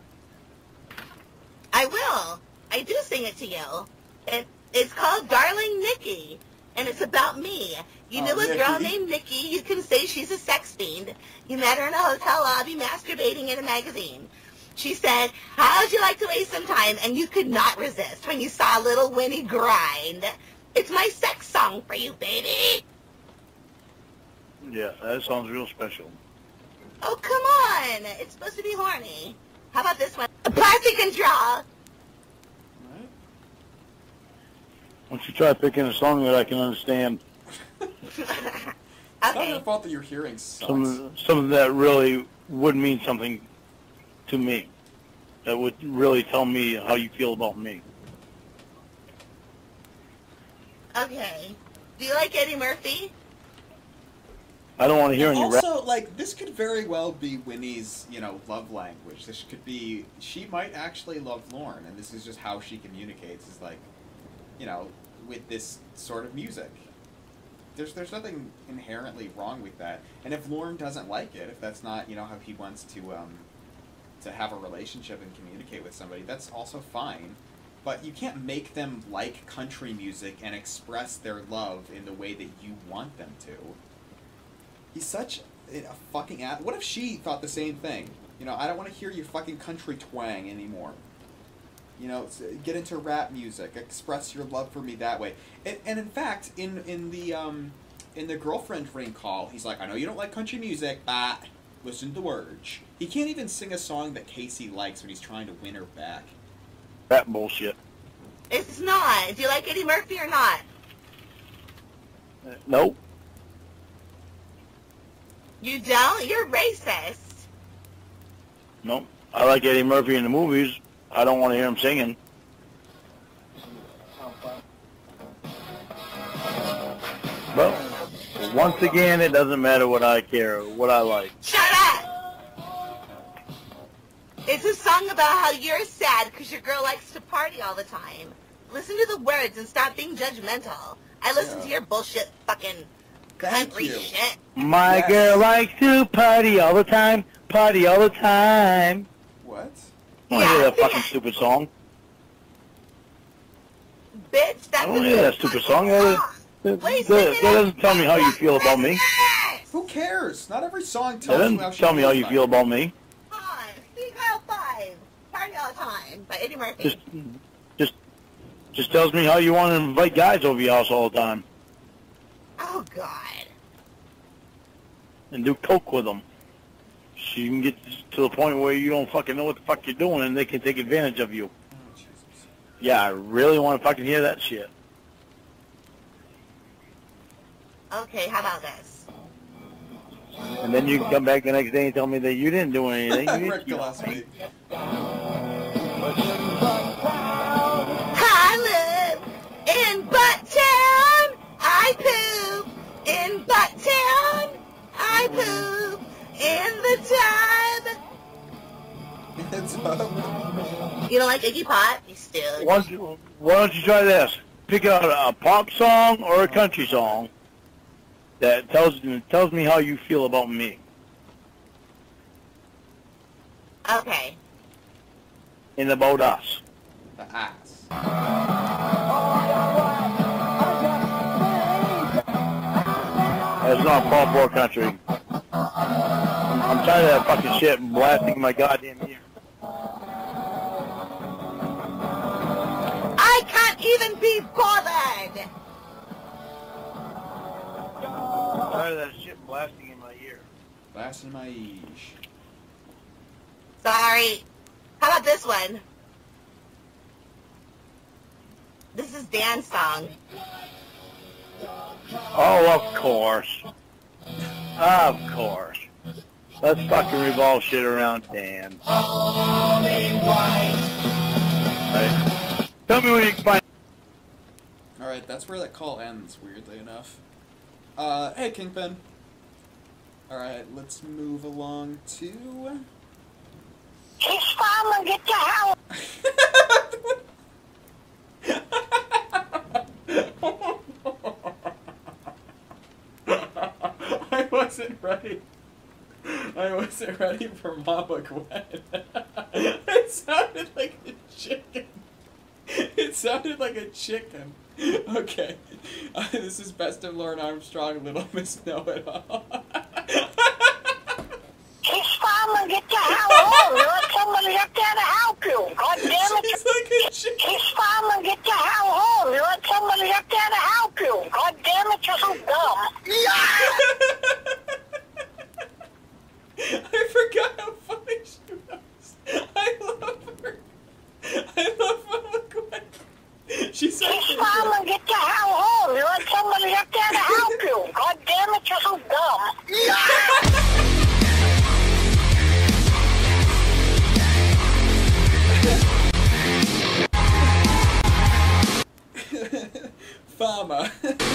I will. I do sing it to you. It, it's called Darling Nikki, and it's about me. You Oh, know a girl Nikki. named Nikki. You can say she's a sex fiend. You met her in a hotel lobby masturbating in a magazine. She said, how'd you like to waste some time? And you could not resist when you saw little Winnie grind. It's my sex song for you, baby. Yeah, that sounds real special. Oh, come on. It's supposed to be horny. How about this one? Plastic Control. Why don't you try picking a song that I can understand? It's not your fault that your hearing sucks. Some, something that really would mean something to me. That would really tell me how you feel about me. Okay. Do you like Eddie Murphy? I don't want to hear any rap. Also, like, this could very well be Winnie's, you know, love language. This could be, she might actually love Lorne, and this is just how she communicates, is like, you know, with this sort of music. There's there's nothing inherently wrong with that. And if Lorne doesn't like it, if that's not, you know, how he wants to, um, to have a relationship and communicate with somebody, that's also fine. But you can't make them like country music and express their love in the way that you want them to. He's such a fucking ass. What if she thought the same thing? You know, I don't want to hear your fucking country twang anymore. You know, s- get into rap music. Express your love for me that way. And, and in fact, in in the um, in the girlfriend ring call, he's like, I know you don't like country music, but listen to the words. He can't even sing a song that Casey likes when he's trying to win her back. That bullshit. It's not. Do you like Eddie Murphy or not? Uh, nope. You don't? You're racist. Nope. I like Eddie Murphy in the movies. I don't want to hear him singing. But once again, it doesn't matter what I care, what I like. Shut up! It's a song about how you're sad because your girl likes to party all the time. Listen to the words and stop being judgmental. I listen Yeah. to your bullshit fucking country shit. My Yes. girl likes to party all the time, party all the time. What? I don't hear that fucking stupid song. Bitch, that's I don't hear that stupid song. That, that, that, that doesn't tell me how you feel about me. Who cares? Not every song That tells you how doesn't she tell me how feels you about feel about me. Steve Kyle five. Party all the time by Eddie Murphy. Just, just, just tells me how you want to invite guys over your house all the time Oh, God. and do coke with them. So you can get to the point where you don't fucking know what the fuck you're doing and they can take advantage of you. Yeah, I really want to fucking hear that shit. Okay, how about this? And then you can come back the next day and tell me that you didn't do anything. You Rick Gillespie. I live in Butttown. I poop in Butttown. I poop in the tub. It's up. You don't like Iggy Pop? You still. Why don't you, why don't you try this? Pick out a pop song or a country song that tells tells me how you feel about me. Okay. And about us. The ass. That's not pop or country. I'm, I'm tired of that fucking shit blasting my goddamn ear. I can't even be bothered. I'm tired of that shit blasting in my ear. Blasting my eesh. Sorry. How about this one? This is Dan's song. Oh, of course. Of course. Let's fucking revolve shit around Dan. Right. Tell me where you can find... Alright, that's where that call ends, weirdly enough. Uh, hey, Kingpin. Alright, let's move along to... Kiss Mama, get the hell. I wasn't ready. I wasn't ready for Mama Gwen. It sounded like a chicken. It sounded like a chicken. Okay. Uh, this is Best of Lauren Armstrong, Little Miss Know-It-All. Kiss Mama, get the hell home. You want somebody up there to help you. God damn it. It's like a chicken. Kiss Mama, get the hell home. You want somebody up there to help you. God damn it, you're so dumb. I forgot how funny she was. I love her. I love Mama Gwen. She's so Kiss Mama, get the hell home. You want somebody up there to help you. God damn it, you're so dumb. Fama.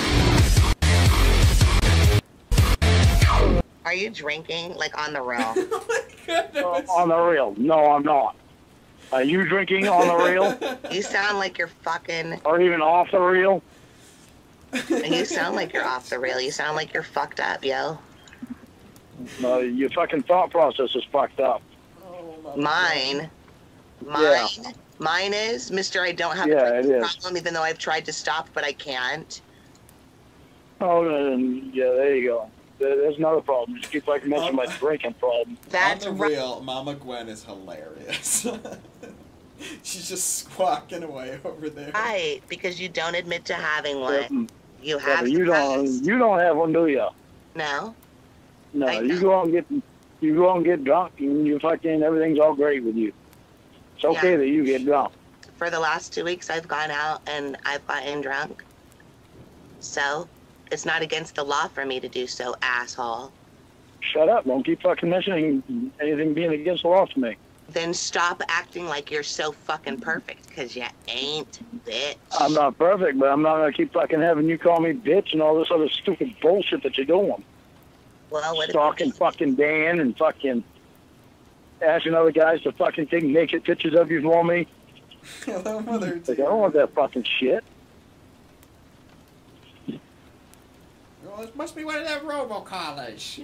Are you drinking, like, on the real? Uh, on the real. No, I'm not. Are you drinking on the real? You sound like you're fucking... Or even off the real? You sound like you're off the rail. You sound like you're fucked up, yo. No, your fucking thought process is fucked up. Mine. Mine. Yeah. Mine is, Mister I don't have Yeah, a it is. problem, even though I've tried to stop, but I can't. Oh, and yeah, there you go. There- There's another problem. Just keep like mentioning my drinking problem. That's On the real, Mama Gwen is hilarious. She's just squawking away over there. Right, because you don't admit to having one. You Yeah, have but you don't. You don't have one, do you? No. No. I You go out and get. You go out and get drunk, and you fucking everything's all great with you. It's okay Yeah. that you get drunk. For the last two weeks, I've gone out and I've gotten drunk. So, it's not against the law for me to do so, asshole. Shut up! Don't keep fucking mentioning anything being against the law to me. Then stop acting like you're so fucking perfect, because you ain't, bitch. I'm not perfect, but I'm not gonna keep fucking having you call me bitch and all this other stupid bullshit that you're doing. Well, what if Stalking fucking Dan and fucking asking other guys to fucking take naked pictures of you for me. Hello, Mother. Like, I don't want that fucking shit. Well, it must be one of them robocallers.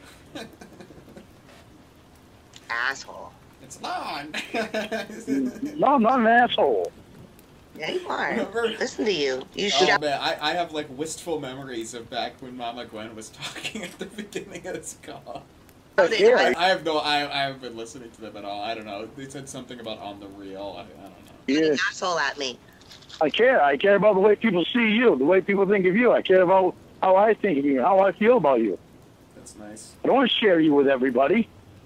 asshole? It's Lon. No, I'm not an asshole. Yeah, you are. Listen to you. You Oh shut man, I, I have like wistful memories of back when Mama Gwen was talking at the beginning of this call. Yeah. I, I have no, I, I haven't been listening to them at all. I don't know. They said something about on the real. I, I don't know. Yeah. asshole at me. I care. I care about the way people see you, the way people think of you. I care about how I think of you, how I feel about you. That's nice. I don't want to share you with everybody.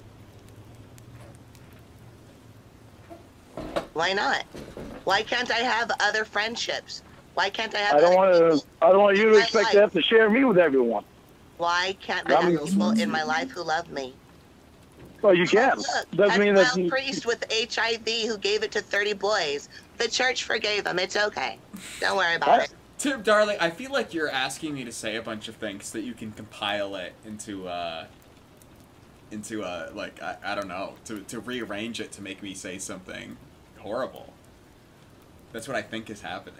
Why not? Why can't I have other friendships? Why can't I have I don't other want to. I don't want you to my expect life. to have to share me with everyone. Why can't I have people in my life who love me? Well, you can. Look, Doesn't mean that. pedophile priest with H I V who gave it to thirty boys. The church forgave him. It's okay. Don't worry about it. Tim, darling, I feel like you're asking me to say a bunch of things so that you can compile it into, uh, into, uh, like, I, I don't know, to, to rearrange it to make me say something horrible. That's what I think is happening.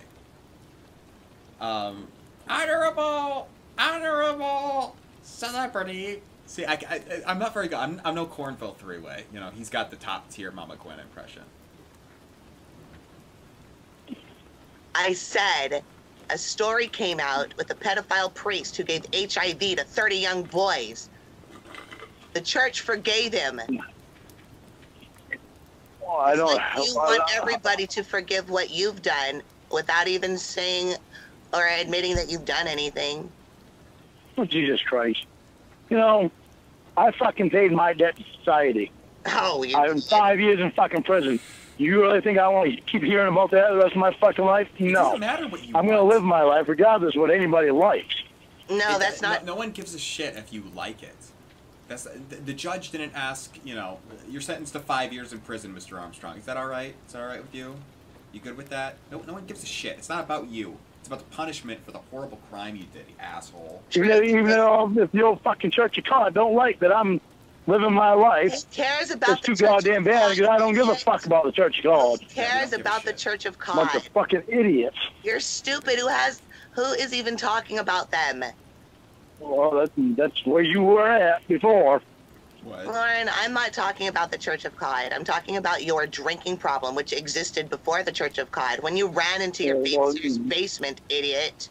Um, honorable, honorable celebrity. See, I, I, I'm not very good. I'm, I'm no Cornville three-way. You know, he's got the top-tier Mama Gwen impression. I said a story came out with a pedophile priest who gave H I V to thirty young boys. The church forgave him. Well, I don't. Like you want everybody to forgive what you've done without even saying or admitting that you've done anything. Oh, Jesus Christ. You know, I fucking paid my debt to society. Oh, you I'm five years in fucking prison. You really think I want to keep hearing about that the rest of my fucking life? No. It doesn't matter what you I'm going to live my life regardless of what anybody likes. No, It- that's no, not. No one gives a shit if you like it. That's the, the judge didn't ask. You know, you're sentenced to five years in prison, Mister Armstrong. Is that all right? Is that all right with you? You good with that? No, no one gives a shit. It's not about you. It's about the punishment for the horrible crime you did, you asshole. Even, though- even though if the old fucking Church of God don't like that I'm living my life, Who cares about it's the too Church goddamn of bad God? because I don't give a fuck about the Church of God. Who cares about the Church of Bunch God? of fucking idiots. You're stupid. Who has? Who is even talking about them? Well, that's, that's where you were at before. Lauren, I'm not talking about the Church of God. I'm talking about your drinking problem, which existed before the Church of God. When you ran into your Yeah, well, babysitter's basement, idiot.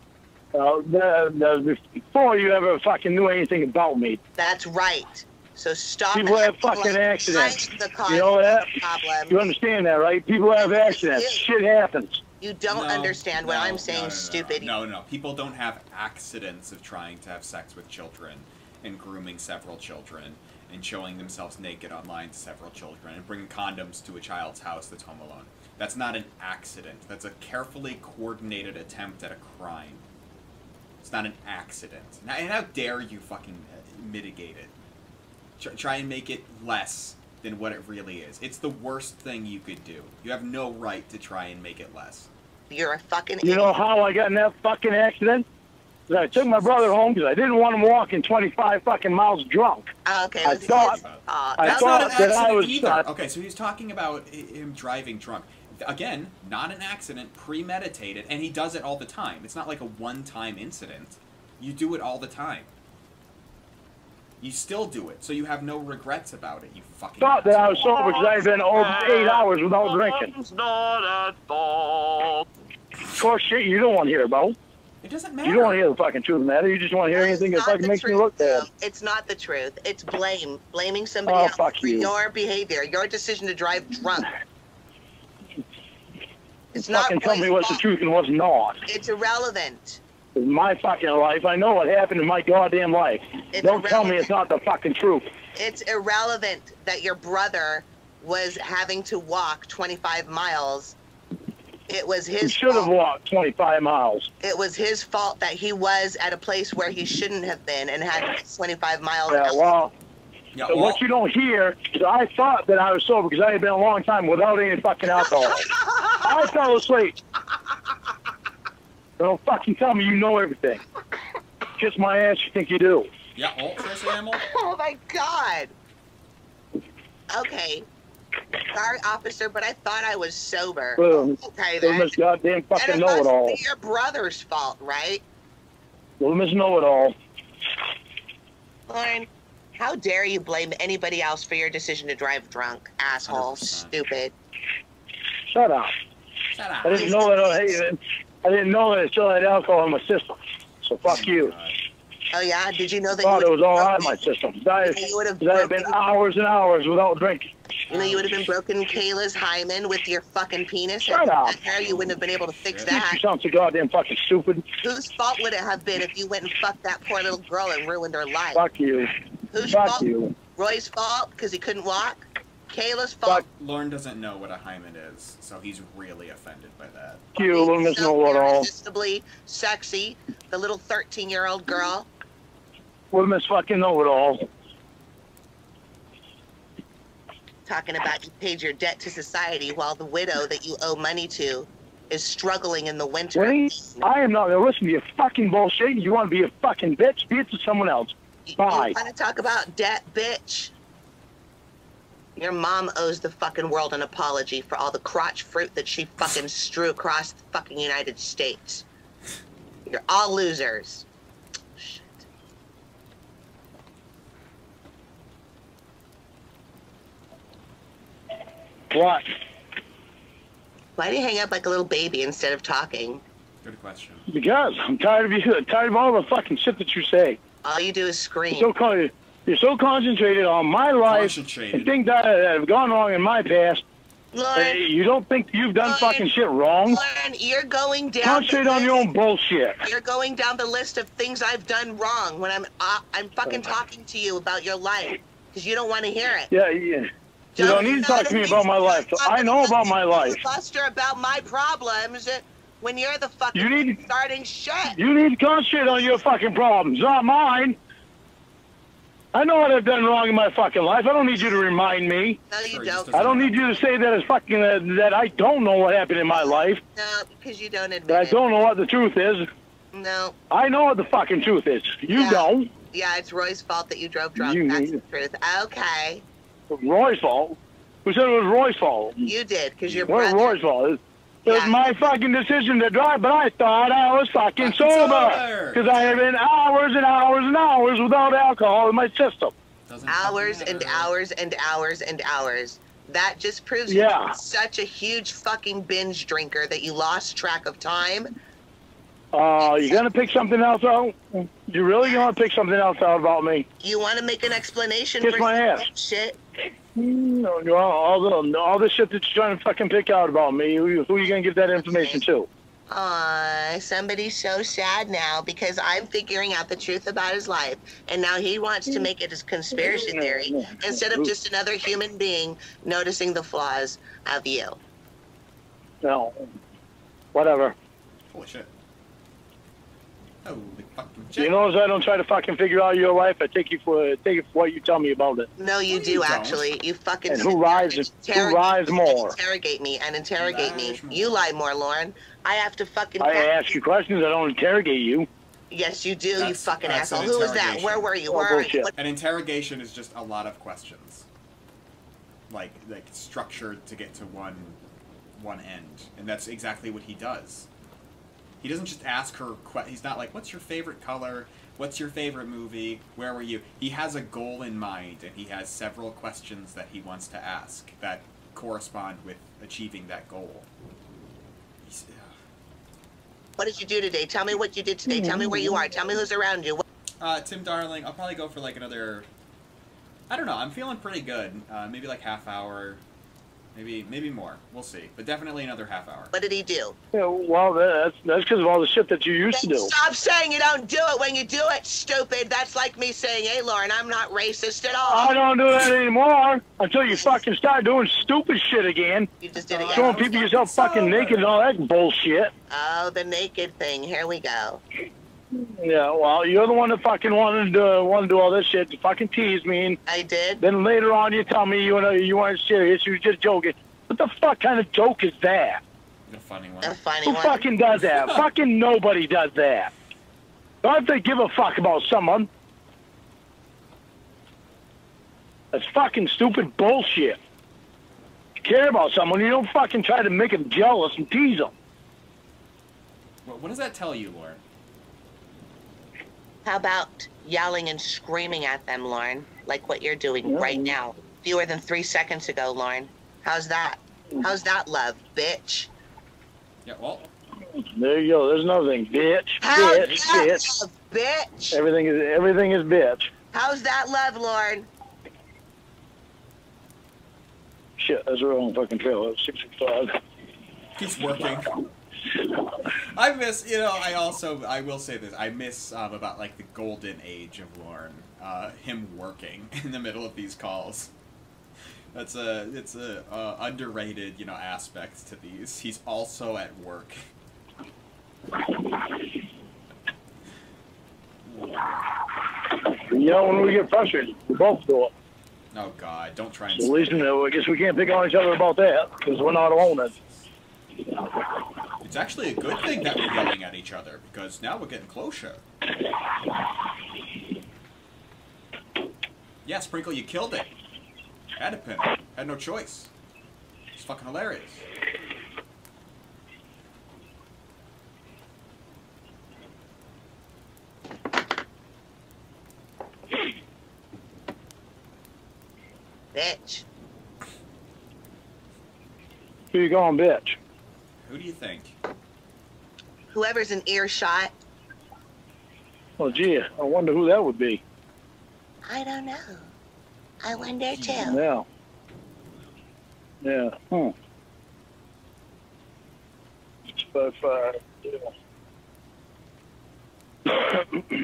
Uh, the, the, before you ever fucking knew anything about me. That's right. So stop. People have acting fucking like accidents. I'm the cause You know of that? the problem. You understand that, right? People have accidents. Shit happens. You don't No, understand what no, I'm saying, no, no, no, stupid. No, no, people don't have accidents of trying to have sex with children and grooming several children and showing themselves naked online to several children and bringing condoms to a child's house that's home alone. That's not an accident. That's a carefully coordinated attempt at a crime. It's not an accident. Now, and how dare you fucking mitigate it? Try, try and make it less than what it really is. It's the worst thing you could do. You have no right to try and make it less. You're a fucking You know how I got in that fucking accident? 'Cause I took my brother home because I didn't want him walking twenty-five fucking miles drunk. Okay, I it was thought, his fault. I That's thought not an that I accident was. either. Uh, Okay, so he's talking about hi- him driving drunk. Again, not an accident, premeditated, and he does it all the time. It's not like a one-time incident. You do it all the time. You still do it, so you have no regrets about it, you fucking thought that I was asshole. sober because I had been over eight hours without drinking. It's not at fault. Of course, shit you don't want to hear about. It doesn't You don't want to hear the fucking truth of the matter. You just want to hear anything that Not fucking the makes me truth, look bad. Bill. It's not the truth. It's blame. Blaming somebody Oh, else fuck for you. your behavior, your decision to drive drunk. It's Fucking not tell me what's the truth and what's not. It's irrelevant. in my fucking life. I know what happened in my goddamn life. It's Don't tell me irrelevant. it's not the fucking truth. It's irrelevant that your brother was having to walk twenty-five miles. It was He his should have fault. walked twenty-five miles. It was his fault that he was at a place where he shouldn't have been and had twenty-five miles. Yeah, well, Yeah, so well- what you don't hear is I thought that I was sober because I had been a long time without any fucking alcohol. I fell asleep. Don't fucking tell me you know everything. Kiss my ass, you think you do. Yeah, oh, Tracy Hamill. Oh my God. Okay. Sorry, officer, but I thought I was sober. Well, Okay, well, then. Miss Goddamn And fucking it know-it-all. must be your brother's fault, right? Well, Miss Know-it-all. Lauren, how dare you blame anybody else for your decision to drive drunk, asshole, one hundred percent. stupid. Shut up. Shut up. I didn't know that. I, I didn't know that I still had alcohol in my system. So fuck you. Oh yeah, did you know that? Thought you it was would- all out of my system. I, You would have I had been hours and hours without drinking. You know, you would have been broken Kayla's hymen with your fucking penis. Shut and up. that hair, you wouldn't have been able to fix You that. sound so goddamn fucking stupid. Whose fault would it have been if you went and fucked that poor little girl and ruined her life? Fuck you. Whose Fuck fault? you. Roy's fault because he couldn't walk? Kayla's fault? Lauren doesn't know what a hymen is, so he's really offended by that. Fuck you, little Miss So Know-it-all. irresistibly sexy, the little thirteen-year-old girl. Little Miss fucking Know-it-all. Talking about you paid your debt to society while the widow that you owe money to is struggling in the winter. Winnie, I am not going to listen to your fucking bullshit. You want to be a fucking bitch? Be it to someone else. Bye. You want to talk about debt, bitch? Your mom owes the fucking world an apology for all the crotch fruit that she fucking strew across the fucking United States. You're all losers. Shit. What? Why do you hang up like a little baby instead of talking? Good question. Because I'm tired of you. Tired of all the fucking shit that you say. All you do is scream. You're so, con- you're so concentrated on my life Concentrated. and things that, that have gone wrong in my past. Lauren, Hey, you don't think you've done Lauren, fucking shit wrong? Lauren, you're going down. Concentrate the on your list- own bullshit. You're going down the list of things I've done wrong when I'm uh, I'm fucking talking to you about your life because you don't want to hear it. Yeah, yeah. You don't need to talk to me about my life. I know about my life. Buster about my problems when you're the fucking You need- starting shit. You need to concentrate on your fucking problems, not mine. I know what I've done wrong in my fucking life. I don't need you to remind me. No, you don't. I don't need you to say that it's fucking uh, that I don't know what happened in my life. No, because you don't admit That I it. don't know what the truth is. No. I know what the fucking truth is. You Yeah. don't. Yeah, it's Roy's fault that you drove drunk. You That's need- the truth. Okay. Roy's fault. Who said it was Roy's fault? You did, because your What was brother... Roy's fault? It it was Yeah. my fucking decision to drive, but I thought I was fucking Fucking sober. sober. Because I had been hours and hours and hours without alcohol in my system. Doesn't Hours fucking and matter. hours and hours and hours. That just proves Yeah. you're such a huge fucking binge drinker that you lost track of time. Uh, you gonna pick something else out? You really gonna pick something else out about me? You want to make an explanation Kiss for my some ass. shit? No, no, all the all the shit that you're trying to fucking pick out about me. Who, who are you gonna give that information to? Aw, somebody's so sad now because I'm figuring out the truth about his life, and now he wants to make it his conspiracy theory instead of just another human being noticing the flaws of you. No, whatever. Holy shit. Holy fucking You shit. notice I don't try to fucking figure out your life. I take you for take it for what you tell me about it. No, you No, do you don't. actually. You fucking And sit who there rides and who interrogate rides me more? and interrogate me and interrogate me. Lies more. You lie more, Lauren. I have to fucking. I ask you questions. I don't interrogate you. Yes, you do. You That's- fucking that's asshole. an Who was that? interrogation. Where were you? Oh, Where are you? bullshit. What- An interrogation is just a lot of questions. Like like structured to get to one one end. And that's exactly what he does. He doesn't just ask her que- he's not like, what's your favorite color? What's your favorite movie? Where were you? He has a goal in mind, and he has several questions that he wants to ask that correspond with achieving that goal. He's, What did you do today? Tell me what you did today. Tell me where you are. Tell me who's around you. Uh, Tim Darling, I'll probably go for like another, I don't know, I'm feeling pretty good. Uh, maybe like half hour, Maybe, maybe more. We'll see. But definitely another half hour. What did he do? Yeah, well, that's that's because of all the shit that you used to Then do. stop saying you don't do it when you do it, stupid. That's like me saying, hey, Lauren, I'm not racist at all. I don't do that anymore until you fucking start doing stupid shit again. You just did it. Showing people yourself fucking naked and all that bullshit. Oh, the naked thing. Here we go. Yeah, well, you're the one that fucking wanted to, want to do all this shit to fucking tease me. And I did. Then later on you tell me you, you weren't serious, you were just joking. What the fuck kind of joke is that? A funny one. A funny Who one. fucking does that? Fucking nobody does that. Don't have to give a fuck about someone. That's fucking stupid bullshit. You care about someone, you don't fucking try to make them jealous and tease them. What, what does that tell you, Lauren? How about yelling and screaming at them, Lauren? Like what you're doing yeah. right now. Fewer than three seconds ago, Lauren. How's that? How's that love, bitch? Yeah, well. There you go. There's another thing. Bitch. How's bitch. that Bitch. love, bitch? Everything is everything is bitch. How's that love, Lauren? Shit, that's the wrong fucking trail. That's six six five. He's working. I miss, you know, I also, I will say this, I miss um, about, like, the golden age of Lauren. Uh, him working in the middle of these calls. That's a, it's a uh, underrated, you know, aspect to these. He's also at work. You know, when we get frustrated, we both do it. Oh, God, don't try and... So at least, you know, I guess we can't pick on each other about that, because we're not alone. It. It's actually a good thing that we're yelling at each other, because now we're getting closer. Yeah, Sprinkle, you killed it. Had to pin it. Had no choice. It's fucking hilarious. Bitch. Who you going, bitch? Who do you think? Whoever's in earshot. Well, gee, I wonder who that would be. I don't know. I wonder too. Yeah. Yeah. Hmm. But, uh, yeah.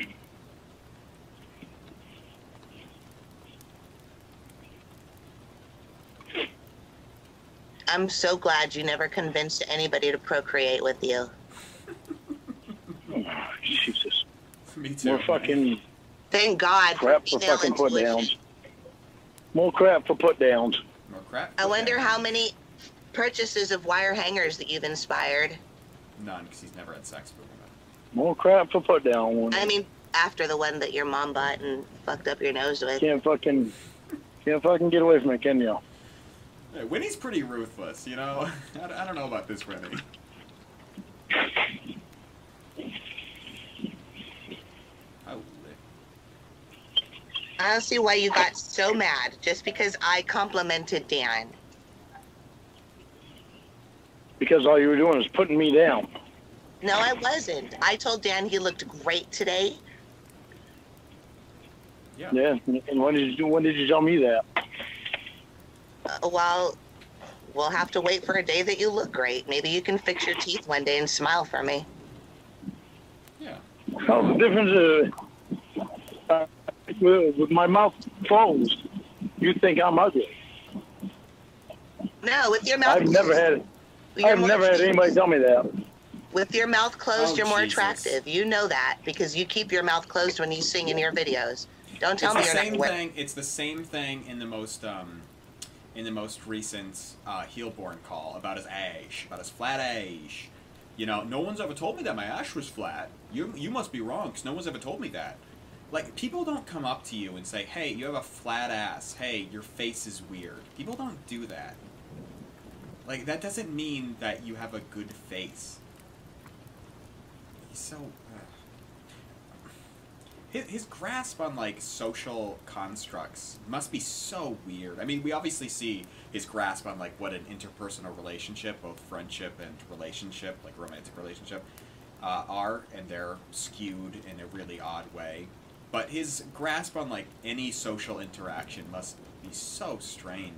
I'm so glad you never convinced anybody to procreate with you. Oh, Jesus. Me too. More fucking... Thank God. Crap for fucking put downs. More crap for put downs. More crap. I wonder how many purchases of wire hangers that you've inspired. None, because he's never had sex with women. More crap for put down. I mean, after the one that your mom bought and fucked up your nose with. Can't fucking, can't fucking get away from it, can you? Yeah, Winnie's pretty ruthless, you know? I, I don't know about this Winnie. I don't see why you got so mad just because I complimented Dan. Because all you were doing was putting me down. No, I wasn't. I told Dan he looked great today. Yeah. Yeah. And when did you when did you tell me that? Uh, well, we'll have to wait for a day that you look great. Maybe you can fix your teeth one day and smile for me. Yeah. Well, the difference is, uh, with, with my mouth closed, you think I'm ugly. No, with your mouth I've closed. never had. You're I've more never had anybody tell me that. With your mouth closed, Oh, you're more Jesus. attractive. You know that because you keep your mouth closed when you sing in your videos. Don't tell it's me the you're same not wet. thing. It's the same thing in the most um, in the most recent uh, Heelborn call about his ash, about his flat ash. You know, no one's ever told me that my ash was flat. You you must be wrong because no one's ever told me that. Like, people don't come up to you and say, "Hey, you have a flat ass. Hey, your face is weird." People don't do that. Like, that doesn't mean that you have a good face. He's so... Uh, his, his grasp on, like, social constructs must be so weird. I mean, we obviously see his grasp on, like, what an interpersonal relationship, both friendship and relationship, like romantic relationship, uh, are, and they're skewed in a really odd way. But his grasp on, like, any social interaction must be so strange.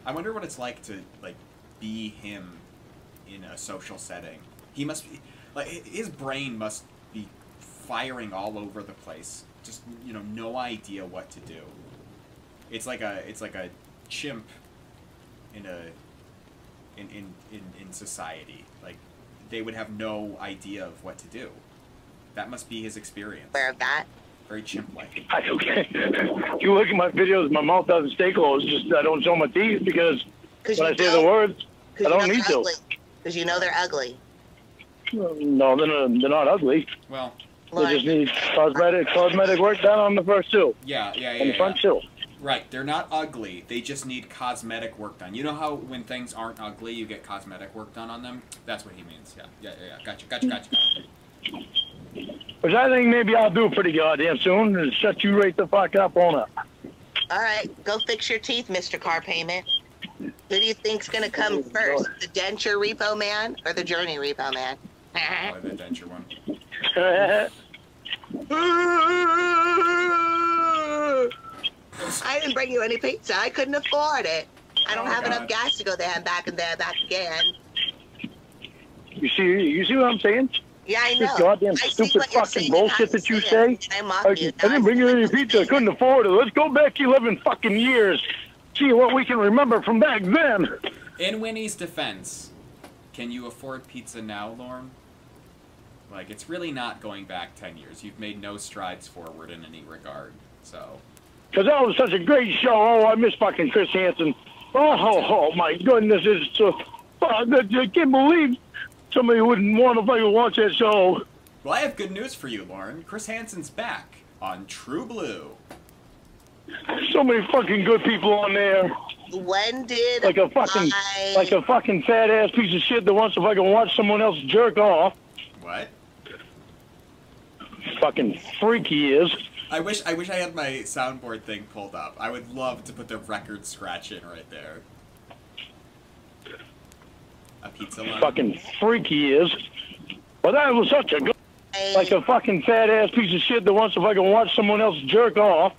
I wonder what it's like to like be him in a social setting. He must be like his brain must be firing all over the place. Just, you know, no idea what to do. It's like a it's like a chimp in a in in in, in society. Like they would have no idea of what to do. That must be his experience. Aware of that? Very chimp-like. I okay. You look at my videos, my mouth doesn't stay closed. Just I don't show my teeth because when I say the words, I don't need to. Because you know they're ugly. No, they're not, they're not ugly. Well, they just need cosmetic cosmetic work done on the first two. Yeah, yeah, yeah. On the front yeah. two. Right, they're not ugly. They just need cosmetic work done. You know how when things aren't ugly, you get cosmetic work done on them? That's what he means. Yeah, yeah, yeah. yeah. Gotcha, gotcha, gotcha. Which I think maybe I'll do pretty goddamn soon and shut you right the fuck up on it. All right, go fix your teeth, Mister Car Payment. Who do you think's gonna come first, the denture repo man or the journey repo man? Probably the denture one. I didn't bring you any pizza. I couldn't afford it. I don't Oh, have God. enough gas to go there and back and there, back again. You see, you see what I'm saying? Yeah, I This know. goddamn I see stupid what you're fucking saying and how bullshit you that you say say. it, and I mock I, you. I didn't bring you any pizza. I couldn't afford it. Let's go back eleven fucking years. See what we can remember from back then. In Winnie's defense, can you afford pizza now, Lorne? Like, it's really not going back ten years. You've made no strides forward in any regard, so... Because that was such a great show. Oh, I miss fucking Chris Hansen. Oh, oh, oh my goodness. It's so... Uh, I can't believe somebody wouldn't want to fucking watch that show. Well, I have good news for you, Lauren. Chris Hansen's back on True Blue. So many fucking good people on there. When did Like a fucking, I... like a fucking fat ass piece of shit that wants to fucking watch someone else jerk off. What? Fucking freak he is. I wish I wish I had my soundboard thing pulled up. I would love to put the record scratch in right there. A pizza line. Fucking freak he is. But that was such a good, like a fucking fat ass piece of shit that wants to fucking watch someone else jerk off.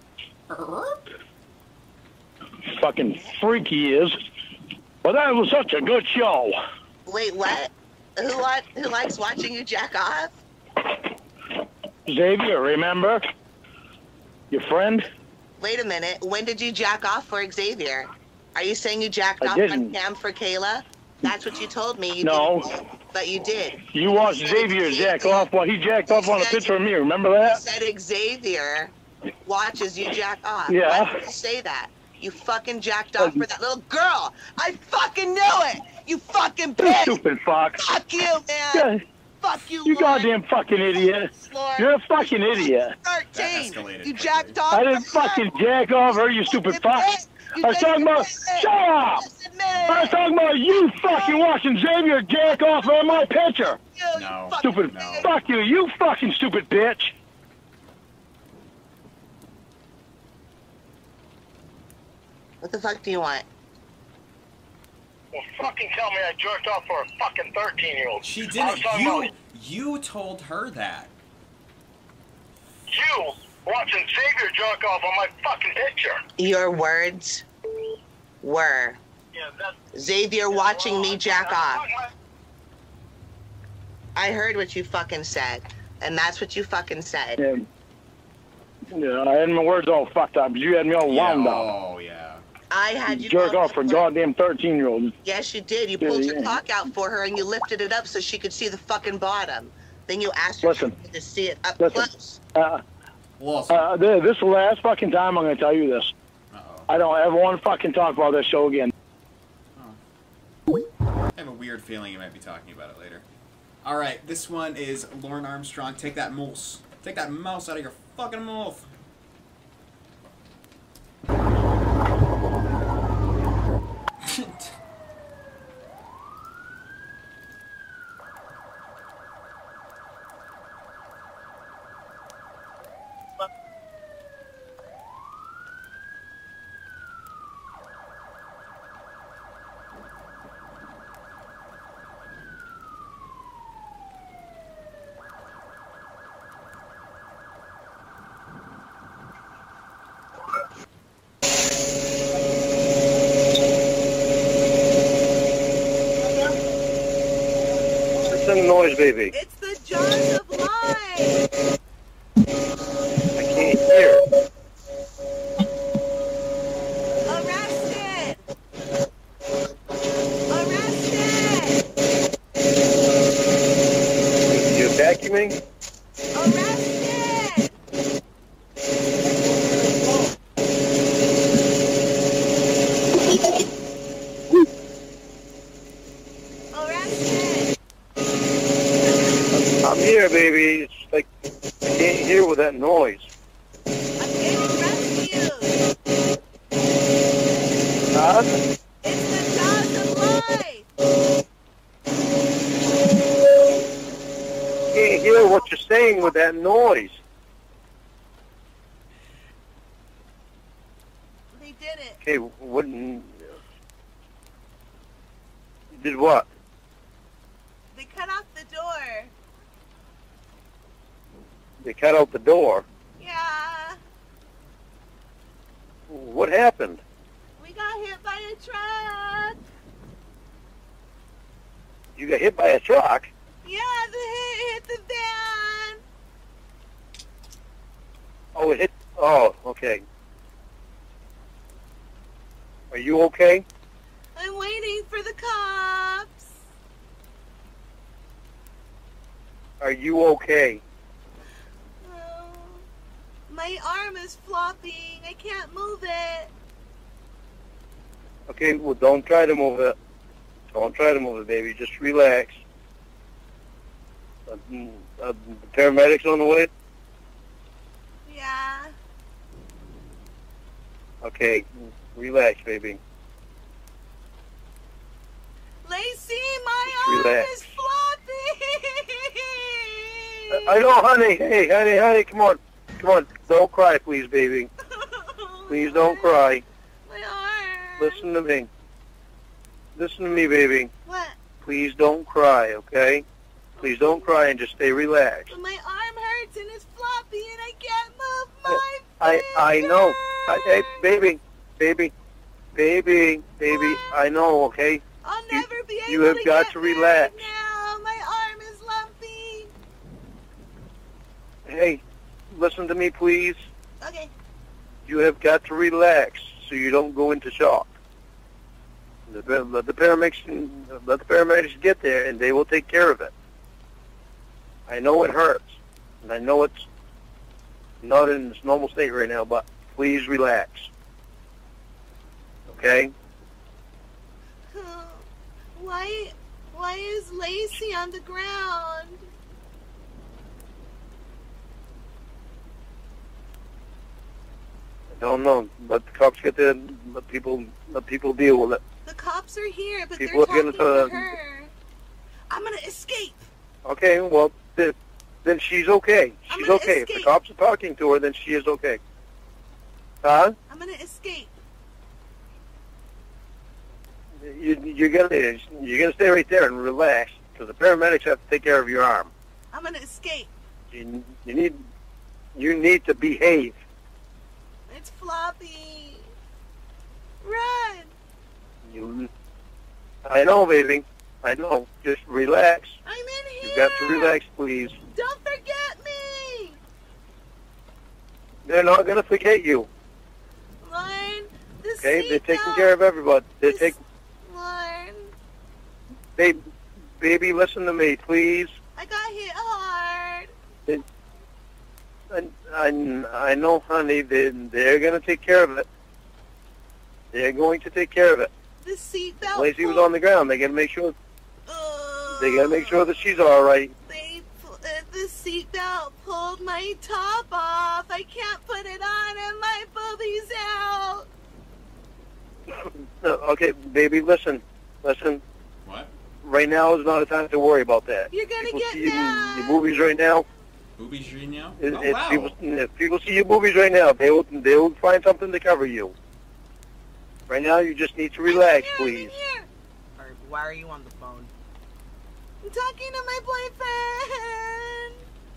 Fucking freak he is. But that was such a good show. Wait, what? Who what? Who likes watching you jack off? Xavier, remember? Your friend? Wait a minute. When did you jack off for Xavier? Are you saying you jacked I off didn't. on cam for Kayla? That's what you told me. You No. didn't, but you did. You watched Xavier jack off while he jacked off on a picture of me, remember You that? said Xavier watches you jack off. Yeah. Why did you say that? You fucking jacked off for that little girl. I fucking knew it. You fucking You bitch. stupid fuck. Fuck you, man. Yeah. Fuck you, You Lauren. goddamn fucking idiot. Lauren. You're a fucking idiot. thirteen. You jacked off. I didn't fucking jack off her, you stupid fuck. I was talking about, shut up! I was talking about you fucking watching Xavier jack off on my picture. No. Stupid, fuck you, you fucking stupid bitch. What the fuck do you want? Well, fucking tell me I jerked off for a fucking thirteen-year-old. She I was didn't. talking You about you told her that. you watching Xavier jerk off on my fucking picture. Your words were Yeah, that's... Xavier watching me jack off. I heard what you fucking said, and that's what you fucking said. Yeah, yeah I had my words all fucked up, but you had me all wound up. Oh, yeah. I had you Jerk go- off for a goddamn thirteen-year-old. Yes, you did. You Yeah, pulled your yeah. cock out for her, and you lifted it up so she could see the fucking bottom. Then you asked her Listen. to see it up Listen. close. Uh, uh, th- this is the last fucking time I'm going to tell you this. I don't ever want to fucking talk about this show again. I have a weird feeling you might be talking about it later. Alright, this one is Lauren Armstrong. Take that mouse. Take that mouse out of your fucking mouth. is, baby? It's the jaws of life. I can't hear. Arrested. Arrested. You vacuuming? Arrested. Arrested. I'm here, baby. It's like I can't hear with that noise. I'm getting rescued. Huh? It's the jaws of life. Can't hear what you're saying with that noise. They did it. Okay, what? Did what? They cut off the door. They cut out the door. Yeah. What happened? We got hit by a truck. You got hit by a truck? Yeah, the hit hit the van. Oh, it hit. Oh, okay. Are you okay? I'm waiting for the cops. Are you okay? Oh, my arm is flopping. I can't move it. Okay, well, don't try to move it. Don't try to move it, baby. Just relax. Uh, uh, the paramedics on the way? Yeah. Okay, relax, baby. Lacey, my Just arm relax. is flopping. I know, honey. Hey, honey, honey, come on. Come on. Don't cry, please, baby. Please don't cry. My arm. Listen to me. Listen to me, baby. What? Please don't cry, okay? Please don't cry and just stay relaxed. But my arm hurts and it's floppy and I can't move my I I know. I, hey, baby, baby, baby, baby. I know, okay? I'll never be able You have to got get to relax. now. My arm is lumpy. Hey, listen to me, please. Okay. You have got to relax so you don't go into shock. The, let the paramedics let the paramedics get there, and they will take care of it. I know it hurts, and I know it's not in its normal state right now, but please relax. Okay? Why, why is Lacey on the ground? I don't know. Let the cops get there. Let people let people deal with it. The cops are here, but People they're are talking gonna, uh, to her. I'm gonna escape. Okay, well, th- then she's okay. I'm She's gonna okay. If the escape. cops are talking to her, then she is okay. Huh? I'm gonna escape. You, you're gonna you're gonna stay right there and relax because the paramedics have to take care of your arm. I'm gonna escape. You, you need you need to behave. It's floppy. Run. You, I know, baby. I know. Just relax. I'm in here. You've got to relax, please. Don't forget me. They're not gonna forget you. Lauren, the Okay? They're taking seatbelt. care of everybody. They're taking. Lauren, Baby, baby, listen to me, please. I got hit hard. I, I, I know, honey. They, they're going to take care of it. They're going to take care of it. The seatbelt. Lacey was on the ground. They got to make sure. They got to make sure that she's all right. They, pu- uh, the seatbelt pulled my top off. I can't put it on, and my boobies out. No, okay, baby, listen, listen. What? Right now is not a time to worry about that. You're gonna people get see you in mad. your movies right now. Boobies right now? If, Oh, if wow. people, if people see your movies right now, they will they will find something to cover you. Right now, you just need to relax, please. Or why are you on the phone? I'm talking to my boyfriend.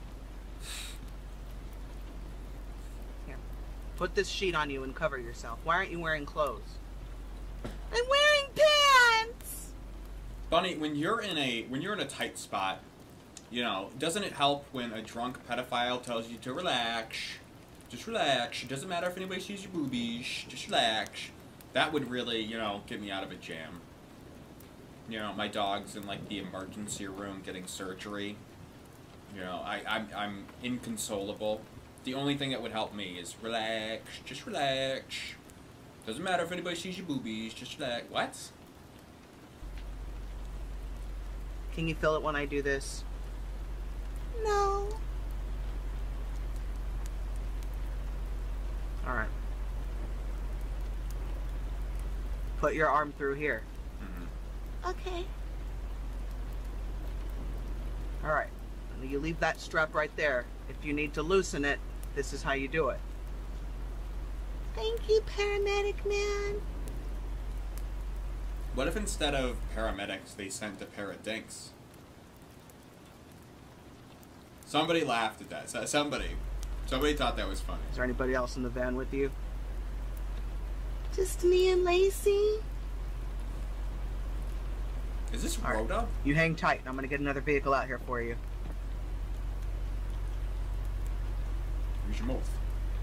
Here, put this sheet on you and cover yourself. Why aren't you wearing clothes? I'm wearing pants. Bunny, when you're in a when you're in a tight spot, You know, doesn't it help when a drunk pedophile tells you to relax? Just relax. It doesn't matter if anybody sees your boobies. Just relax. That would really, you know, get me out of a jam. You know, my dog's in, like, the emergency room getting surgery. You know, I, I'm, I'm inconsolable. The only thing that would help me is relax. Just relax. Doesn't matter if anybody sees your boobies. Just relax. What? Can you feel it when I do this? No. Alright. Put your arm through here. Okay. Alright. And you leave that strap right there. If you need to loosen it, this is how you do it. Thank you, paramedic man. What if instead of paramedics, they sent a pair of dinks? Somebody laughed at that. So- Somebody. Somebody thought that was funny. Is there anybody else in the van with you? Just me and Lacey. Is this All right. Rhoda? You hang tight. I'm going to get another vehicle out here for you. Where's your mouth?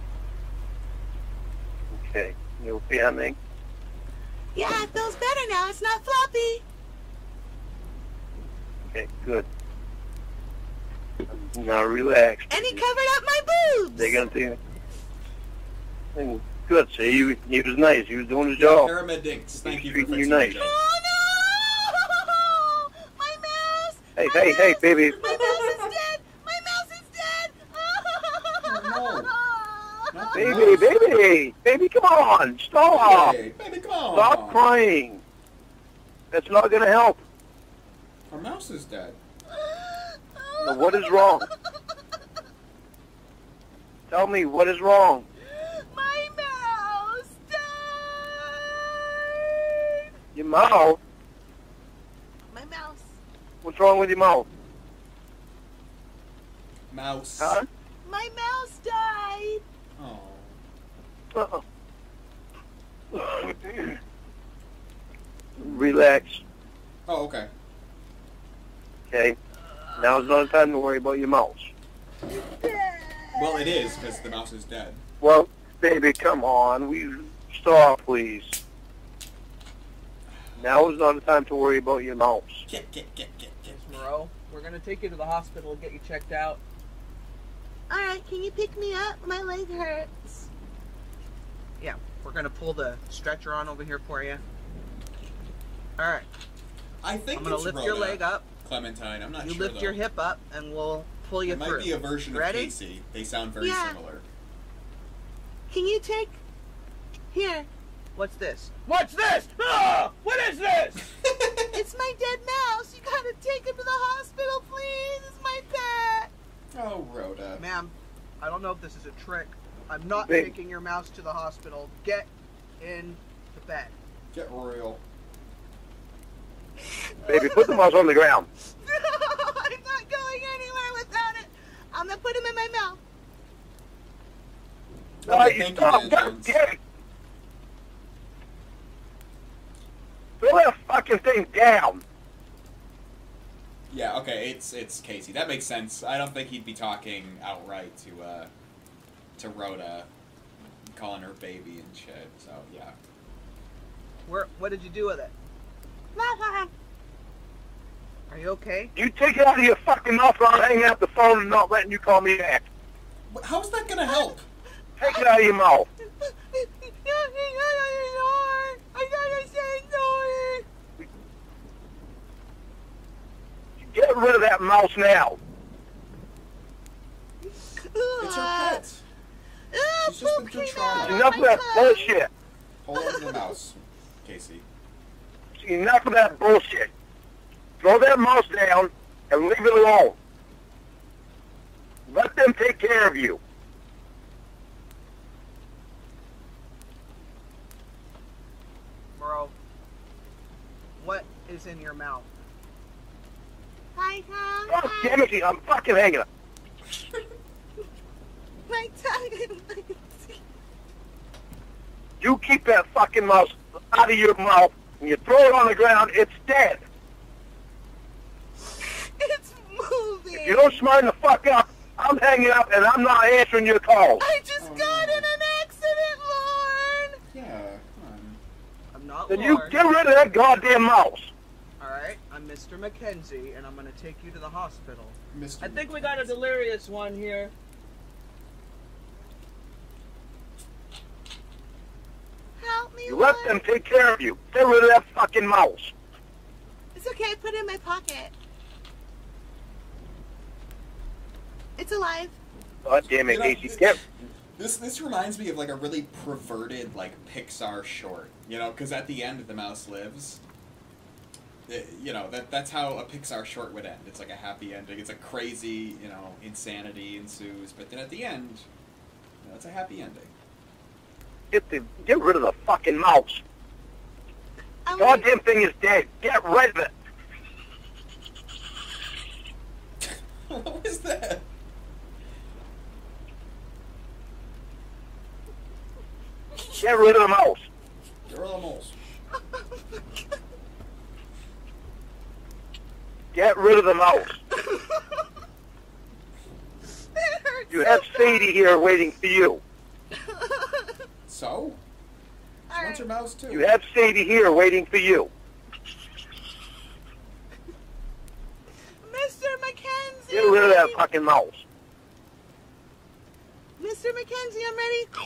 Okay. You okay, honey? Yeah, it feels better now. It's not floppy. Okay, good. Now relax. And he covered up my boobs. They're gonna do it. Good. See, he, he was nice. He was doing his job. Paramedics. Thank He you was for treating fixing you nice. it. Oh no! My mouse! Hey, hey, hey, baby. My mouse is dead! My mouse is dead! Baby, baby, baby, come on, stop. Hey, baby, come on. Stop crying. That's not gonna help. Our mouse is dead. Now, what is wrong? Tell me, what is wrong? My mouse died! Your mouth? My mouse. What's wrong with your mouth? Mouse. Huh? My mouse died! Oh. Uh-uh. Relax, Oh, okay. okay? Now's not the time to worry about your mouse. Well, it is, because the mouse is dead. Well, baby, come on. We stop, please. Now is not the time to worry about your mouse. Get, get, get, get, get. Miss Moreau, we're going to take you to the hospital and get you checked out. Alright, can you pick me up? My leg hurts. Yeah, we're going to pull the stretcher on over here for you. Alright. I think I'm going it's to lift Rhoda. your leg up. Clementine, I'm not You sure, lift though. your hip up, and we'll pull you It through. might be a version Ready? of Casey. They sound very Yeah. similar. Can you take... Here. What's this? What's this? Ah! What is this? It's my dead mouse. You gotta take him to the hospital, please. It's my pet. Oh, Rhoda. Ma'am, I don't know if this is a trick. I'm not Babe. taking your mouse to the hospital. Get in the bed. Get real. Baby, put the mouse on the ground. I'm not going anywhere without it. I'm gonna put him in my mouth. No, Okay, you thank stop. you, God Vince. damn it. Throw that fucking thing down. Yeah, okay, it's it's Casey. That makes sense. I don't think he'd be talking outright to uh to Rhoda, calling her baby and shit. So yeah. Where? What did you do with it? Are you okay? You take it out of your fucking mouth or I'll hang up the phone and not letting you call me back. Wh- How's that gonna help? Take it out of your mouth. I gotta say sorry. Get rid of that mouse now. It's her pet. Oh, She's just been poop through came trauma. out of Enough of my that tongue. bullshit. Hold on to the mouse, Casey. Enough of that bullshit. Throw that mouse down and leave it alone. Let them take care of you. Bro, what is in your mouth? My tongue. God damn it, I'm fucking hanging up. My tongue and my teeth. You keep that fucking mouse out of your mouth and you throw it on the ground, it's dead. It's moving. If you don't smarten the fuck up, I'm hanging up and I'm not answering your calls. I just Oh, got no. in an accident, Lorne. Yeah, come on. I'm not Then you Lorne. get rid of that goddamn mouse. Alright, I'm Mister McKenzie, and I'm gonna take you to the hospital. Mister I think we got a delirious one here. Help me, You let Lorne. them take care of you. Get rid of that fucking mouse. It's okay, I put it in my pocket. It's alive. God damn it, You know, Casey. th- Get, This this reminds me of like a really perverted like Pixar short, you know, because at the end the mouse lives. It- you know that that's how a Pixar short would end. It's like a happy ending. It's a crazy, you know, insanity ensues, but then at the end, you know, it's a happy ending. get, the, get rid of the fucking mouse. I'm Goddamn thing is dead. Get rid of it. What was that? Get rid of the mouse. Get rid of the mouse. Get rid of the mouse. You have Sadie here waiting for you. So? She wants her mouse too. You have Sadie here waiting for you. Mister McKenzie. Get rid of that fucking mouse. Mister McKenzie, I'm ready.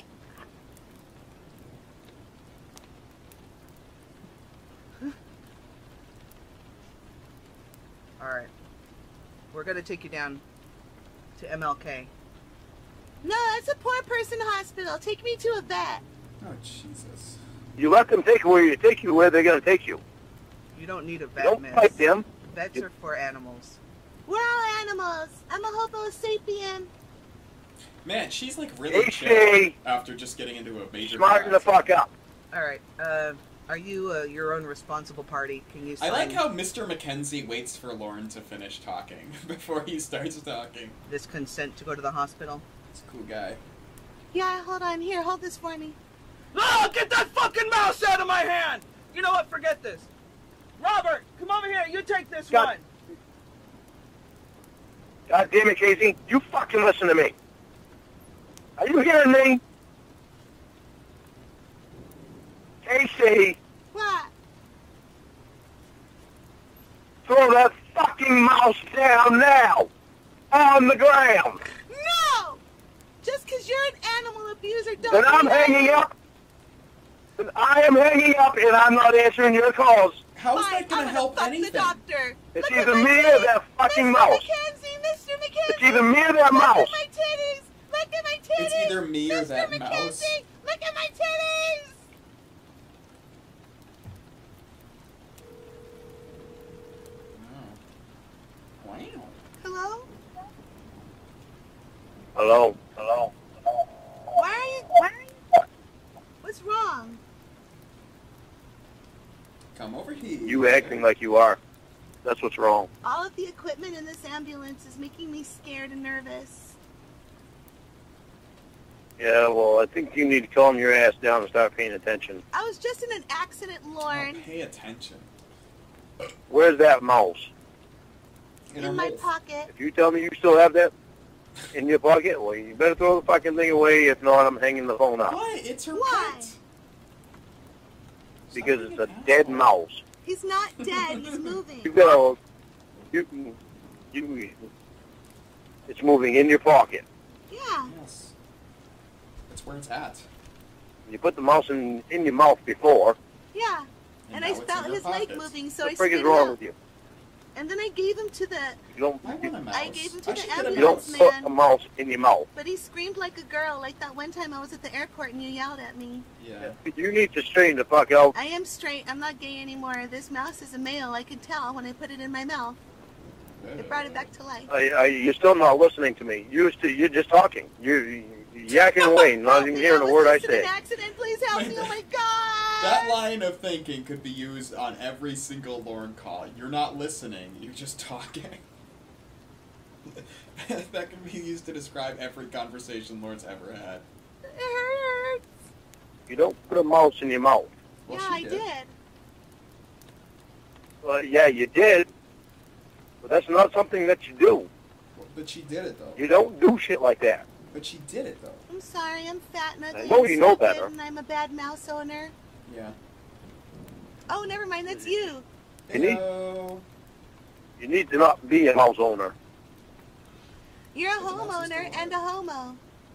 Alright. We're gonna take you down to M L K. No, that's a poor person hospital. Take me to a vet. Oh Jesus. You let them take you where you take you where they're gonna take you. You don't need a You vet, don't miss. fight them. Vets are for animals. We're all animals. I'm a Homo sapien. Man, she's like really Hey, chill Shay. after just getting into a major. Smarten car the fuck up. Alright, uh, are you uh, your own responsible party? Can you sign I like how Mister McKenzie waits for Lauren to finish talking before he starts talking. this consent to go to the hospital? He's a cool guy. Yeah, hold on. Here, hold this for me. No, get that fucking mouse out of my hand! You know what? Forget this. Robert, come over here. You take this God- one. God damn it, Casey. You fucking listen to me. Are you hearing me? Casey, What? throw that fucking mouse down now. On the ground. No! Just because you're an animal abuser, don't Then I'm mean that- hanging up. Then I am hanging up and I'm not answering your calls. How's Fine, that gonna I'm help fuck anything? the doctor. It's Look at either my me or titties. that fucking Mister mouse. McKenzie, Mister McKenzie. It's either me or that Look mouse. at my titties. Look at my titties. It's either me or Mister that McKenzie, mouse. Look at my titties. Oh. Wow. Hello? Hello. Hello. Why are you? Why are you? What's wrong? Come over here. You acting like you are. That's what's wrong. All of the equipment in this ambulance is making me scared and nervous. Yeah, well, I think you need to calm your ass down and start paying attention. I was just in an accident, Lauren. Oh, pay attention. Where's that mouse? In, in her my mouth. pocket. If you tell me you still have that in your pocket, well, you better throw the fucking thing away. If not, I'm hanging the phone up. What? It's her Why? pet. Because it's a dead mouse. He's not dead. He's moving. You got you, you, it's moving in your pocket. Yeah. Yes. That's where it's at. You put the mouse in, in your mouth before. Yeah. And And, I now it's in felt your his leg pockets. moving, so What I the frick is screamed wrong out. with you? And then I gave him to the. You don't, I want a mouse. I gave him to I the should get a you don't ambulance put man. a mouse in your mouth. But he screamed like a girl, like that one time I was at the airport and you yelled at me. Yeah. You need to straighten the fuck out. I am straight. I'm not gay anymore. This mouse is a male. I could tell when I put it in my mouth. It brought it back to life. I, I, you're still not listening to me. You st- you're just talking. You're, you're yakking away, not even hearing a word I was just in say. an accident. Please help me. Oh my god. That line of thinking could be used on every single Lauren call. You're not listening. You're just talking. That could be used to describe every conversation Lauren's ever had. It hurts. You don't put a mouse in your mouth. Well, yeah, she I did. did. Well, yeah, you did. But that's not something that you do. But she did it, though. You don't do shit like that. But she did it, though. I'm sorry, I'm fat and ugly I know and you know stupid, better. and I'm a bad mouse owner. Yeah. Oh, never mind, that's you. You need, you need to not be a mouse owner. You're a homeowner and a homo.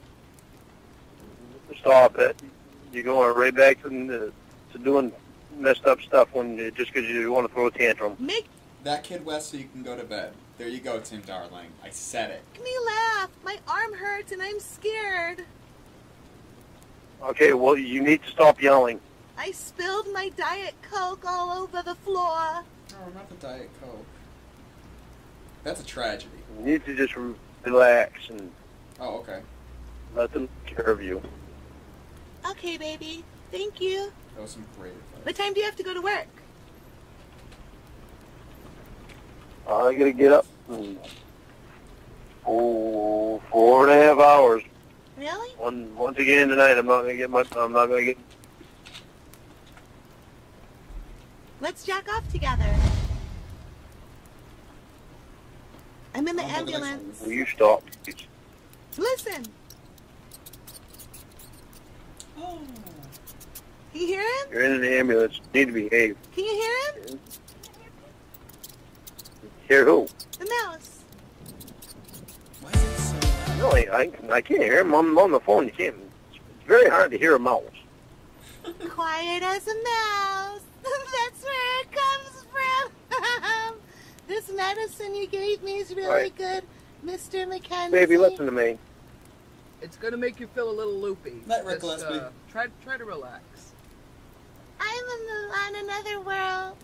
Stop it. You're going right back to, the, to doing messed up stuff when you, just because you want to throw a tantrum. Make That kid West so you can go to bed. There you go, Tim Darling. I said it. me laugh. My arm hurts and I'm scared. Okay, well, you need to stop yelling. I spilled my Diet Coke all over the floor. No, not the Diet Coke. That's a tragedy. You need to just re- relax and Oh, okay. let them take care of you. Okay, baby. Thank you. That was some great advice. What time do you have to go to work? Uh, I gotta get up in oh, four and a half hours. Really? One, once again tonight, I'm not gonna get my. I'm not gonna get. Let's jack off together. I'm in the ambulance. Will you stop, please? Listen. Oh. Can you hear him? You're in an ambulance. You need to behave. Can you hear him? Hear who? The mouse. No, I, I, I can't hear him. I'm on the phone. You can't. It's very hard to hear a mouse. Quiet as a mouse. That's where it comes from. This medicine you gave me is really Right. good, Mister Mackenzie. Baby, listen to me. It's gonna make you feel a little loopy. Let Rick Just, Gillespie. uh, try, try to relax. I'm in the, on another world.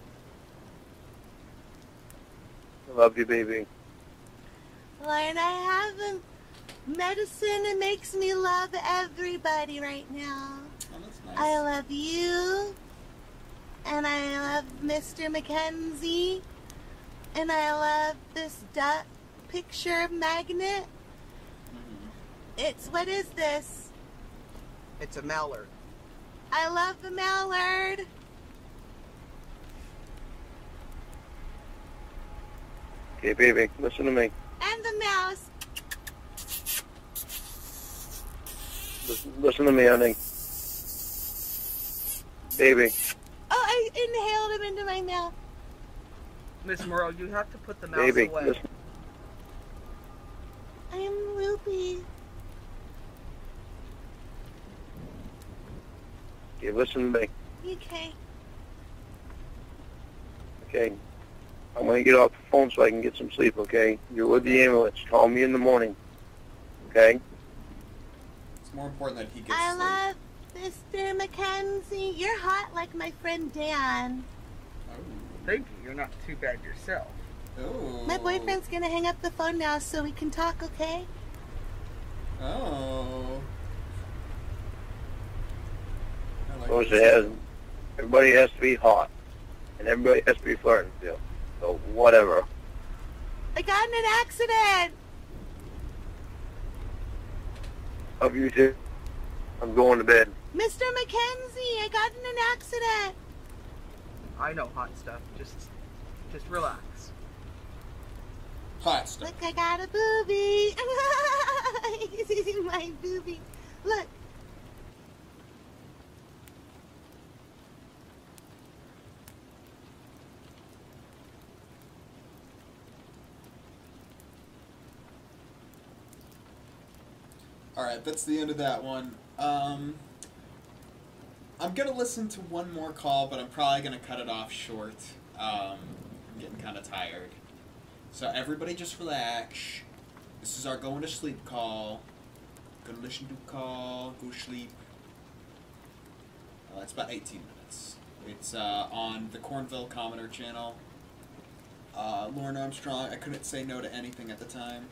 I love you, baby. Lauren, I have a medicine that makes me love everybody right now. Oh, that's nice. I love you, and I love Mister Mackenzie, and I love this duck picture magnet. It's, what is this? It's a mallard. I love the mallard. Okay, baby, listen to me. And the mouse. Listen, listen to me, honey. Baby. Oh, I inhaled him into my mouth. Miss Morrow, you have to put the mouse Baby, away. listen. I'm loopy. Okay, listen to me. Okay. Okay. I'm gonna get off the phone so I can get some sleep, okay? You're with the ambulance. Call me in the morning. Okay? It's more important that he gets I sleep. love Mister Mackenzie. You're hot like my friend Dan. Thank you. You're not too bad yourself. Oh. My boyfriend's gonna hang up the phone now so we can talk, okay? Oh. I like Suppose this. it has, everybody has to be hot. And everybody has to be flirting still. So, whatever. I got in an accident. Love you too. I'm going to bed. Mister Mackenzie, I got in an accident. I know hot stuff. Just, just relax. Hot stuff. Look, I got a boobie. My boobie. Look. Alright, that's the end of that one. Um, I'm gonna listen to one more call, but I'm probably gonna cut it off short. Um, I'm getting kind of tired. So everybody just relax. This is our going to sleep call. Gonna listen to call, go sleep. Uh, it's about eighteen minutes. It's uh, on the Cornville Commoner channel. Uh, Lauren Armstrong, I couldn't say no to anything at the time.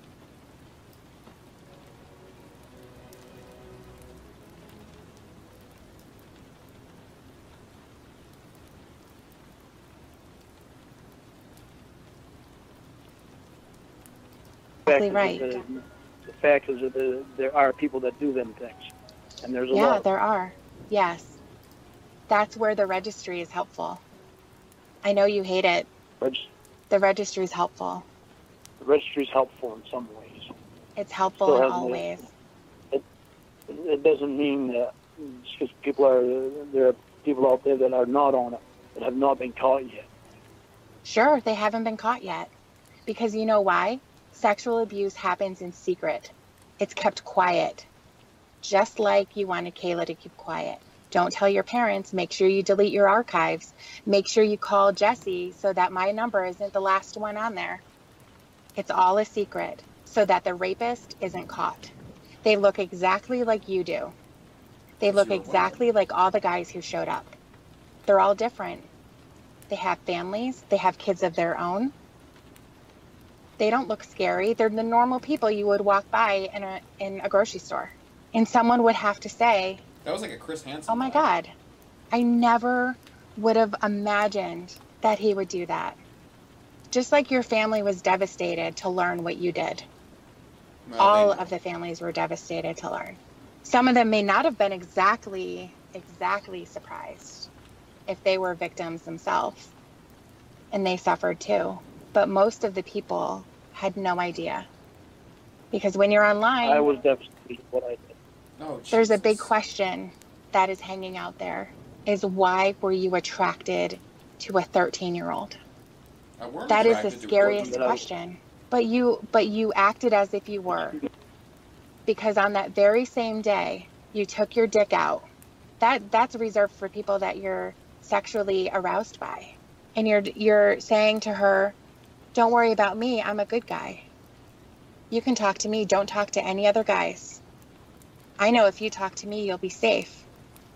Exactly right. The, the fact is that the, there are people that do them things, and there's a Yeah, lot. there are. Yes. That's where the registry is helpful. I know you hate it. Reg- The registry's helpful. The registry's helpful in some ways. It's helpful Still in hasn't all been- ways. It, it doesn't mean that just because people are, there are people out there that are not on it, that have not been caught yet. Sure, they haven't been caught yet. Because you know why? Sexual abuse happens in secret. It's kept quiet. Just like you wanted Kayla to keep quiet. Don't tell your parents. Make sure you delete your archives. Make sure you call Jesse so that my number isn't the last one on there. It's all a secret so that the rapist isn't caught. They look exactly like you do. They look exactly like all the guys who showed up. They're all different. They have families. They have kids of their own. They don't look scary. They're the normal people you would walk by in a in a grocery store. And someone would have to say, That was like a Chris Hansen. oh my God, I never would have imagined that he would do that. Just like your family was devastated to learn what you did. Well, All they- of the families were devastated to learn. Some of them may not have been exactly, exactly surprised if they were victims themselves. And they suffered too. But most of the people had no idea. Because when you're online, I was devastated what I did. Oh, there's a big question that is hanging out there, is why were you attracted to a thirteen-year-old? I weren't That is the attracted to scariest women. question. But you, but you acted as if you were. Because on that very same day, you took your dick out. That that's reserved for people that you're sexually aroused by. And you're you're saying to her, don't worry about me, I'm a good guy. You can talk to me, don't talk to any other guys. I know if you talk to me, you'll be safe.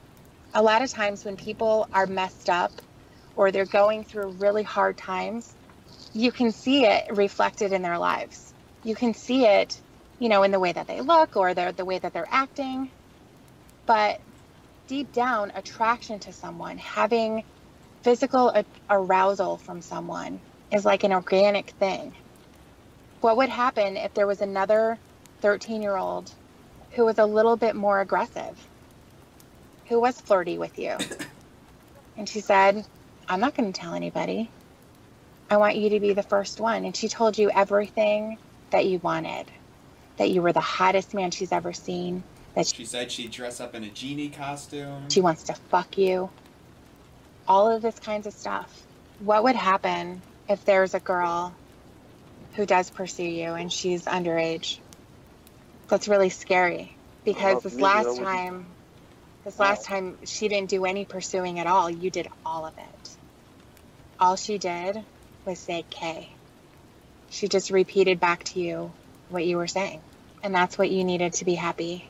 A lot of times when people are messed up or they're going through really hard times, you can see it reflected in their lives. You can see it, you know, in the way that they look or the, the way that they're acting. But deep down, attraction to someone, having physical a- arousal from someone is like an organic thing. What would happen if there was another thirteen-year-old who was a little bit more aggressive, who was flirty with you? And she said, I'm not going to tell anybody. I want you to be the first one. And she told you everything that you wanted, that you were the hottest man she's ever seen, that She said she'd dress up in a genie costume. she wants to fuck you. All of this kinds of stuff. What would happen if there's a girl who does pursue you and she's underage? That's really scary because Well, this maybe I last wouldn't- time, this last time she didn't do any pursuing at all. You did all of it. All she did was say K. She just repeated back to you what you were saying. And that's what you needed to be happy.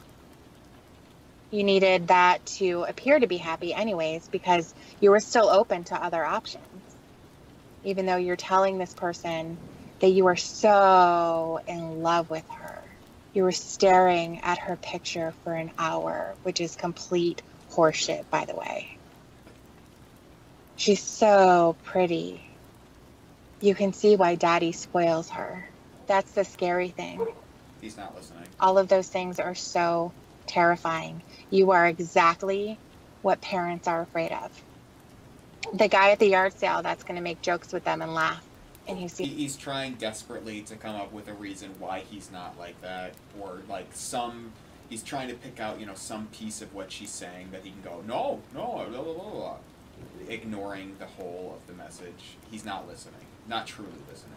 You needed that to appear to be happy anyways, because you were still open to other options. Even though you're telling this person that you are so in love with her. You were staring at her picture for an hour, which is complete horseshit, by the way. She's so pretty. You can see why daddy spoils her. That's the scary thing. He's not listening. All of those things are so terrifying. You are exactly what parents are afraid of. The guy at the yard sale that's going to make jokes with them and laugh. And he's He, he's trying desperately to come up with a reason why he's not like that, or like some. He's trying to pick out, you know, some piece of what she's saying that he can go, no, no, blah, blah, blah, blah, ignoring the whole of the message. He's not listening, not truly listening.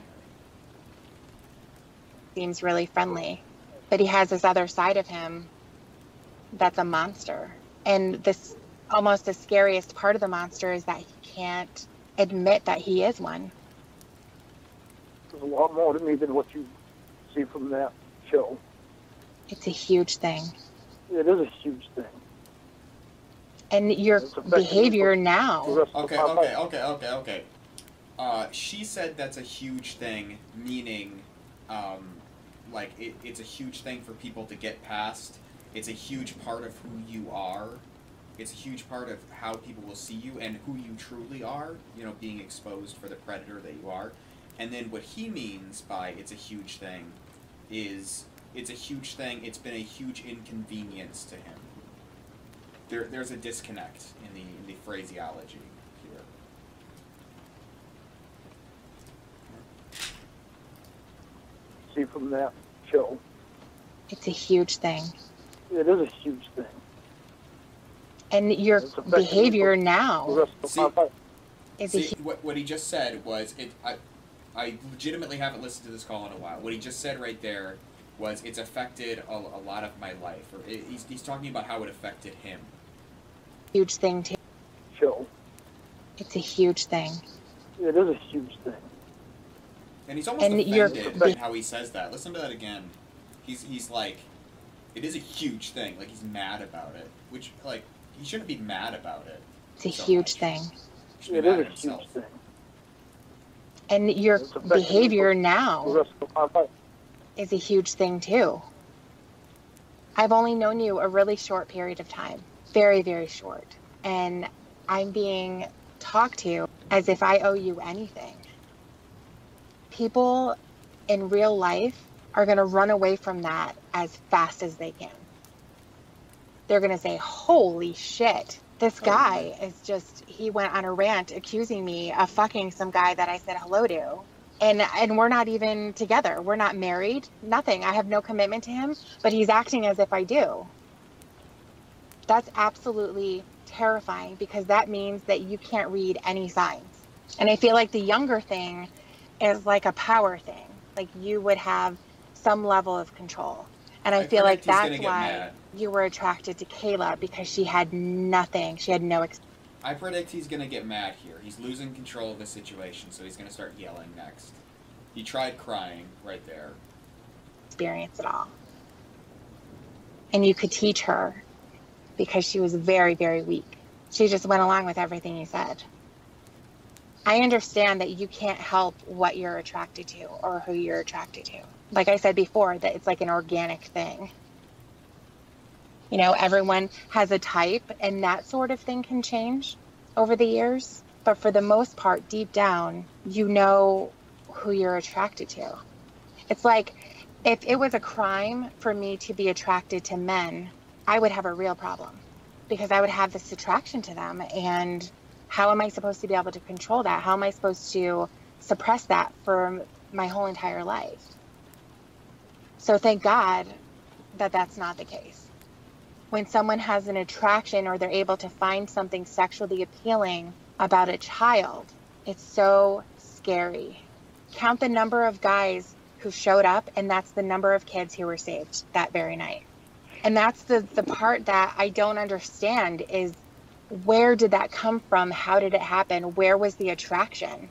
seems really friendly, but he has this other side of him that's a monster. And this, almost the scariest part of the monster is that he can't admit that he is one. There's a lot more to me than what you see from that show. It's a huge thing. It is a huge thing. And your affecting behavior me now. the rest of Okay, my okay, life. okay, okay, okay. Uh, she said that's a huge thing, meaning, um, like, it, it's a huge thing for people to get past. It's a huge part of who you are. It's a huge part of how people will see you and who you truly are, you know, being exposed for the predator that you are. And then what he means by it's a huge thing is it's a huge thing, it's been a huge inconvenience to him. There, there's a disconnect in the, in the phraseology here. from that show. It's a huge thing. It is a huge thing. And your It's affecting behavior the now rest of See, my life. is See, a hu- what, what he just said was, it. I, I legitimately haven't listened to this call in a while. What he just said right there was, it's affected a, a lot of my life. Or it, he's, he's talking about how it affected him. huge thing too. Show. It's a huge thing. It is a huge thing. And he's almost And you're- offended by how he says that. Listen to that again. He's he's like, it is a huge thing. Like, he's mad about it. Which, like, he shouldn't be mad about it. It's a so huge much. thing. He should be It mad is a at himself. huge thing. And your It's affecting behavior the now rest of my life. is a huge thing too. I've only known you a really short period of time. Very, very short. And I'm being talked to as if I owe you anything. People in real life are going to run away from that as fast as they can. They're going to say, holy shit, this guy is just, he went on a rant accusing me of fucking some guy that I said hello to. And, and we're not even together. We're not married, nothing. I have no commitment to him, but he's acting as if I do. That's absolutely terrifying, because that means that you can't read any signs. And I feel like the younger thing is like a power thing. Like, you would have some level of control. And I, I feel like predict he's gonna that's get why mad. you were attracted to Kayla, because she had nothing. She had no ex- I predict he's gonna get mad here. He's losing control of the situation, so he's gonna start yelling next. He tried crying right there. experience at all. And you could teach her, because she was very, very weak. She just went along with everything you said. I understand that you can't help what you're attracted to or who you're attracted to. Like I said before, that it's like an organic thing. You know, everyone has a type, and that sort of thing can change over the years. But for the most part, deep down, you know who you're attracted to. It's like, if it was a crime for me to be attracted to men, I would have a real problem, because I would have this attraction to them. And how am I supposed to be able to control that? How am I supposed to suppress that for my whole entire life? So thank God that that's not the case. When someone has an attraction, or they're able to find something sexually appealing about a child, it's so scary. Count the number of guys who showed up, and that's the number of kids who were saved that very night. And that's the, the part that I don't understand, is where did that come from? How did it happen? Where was the attraction?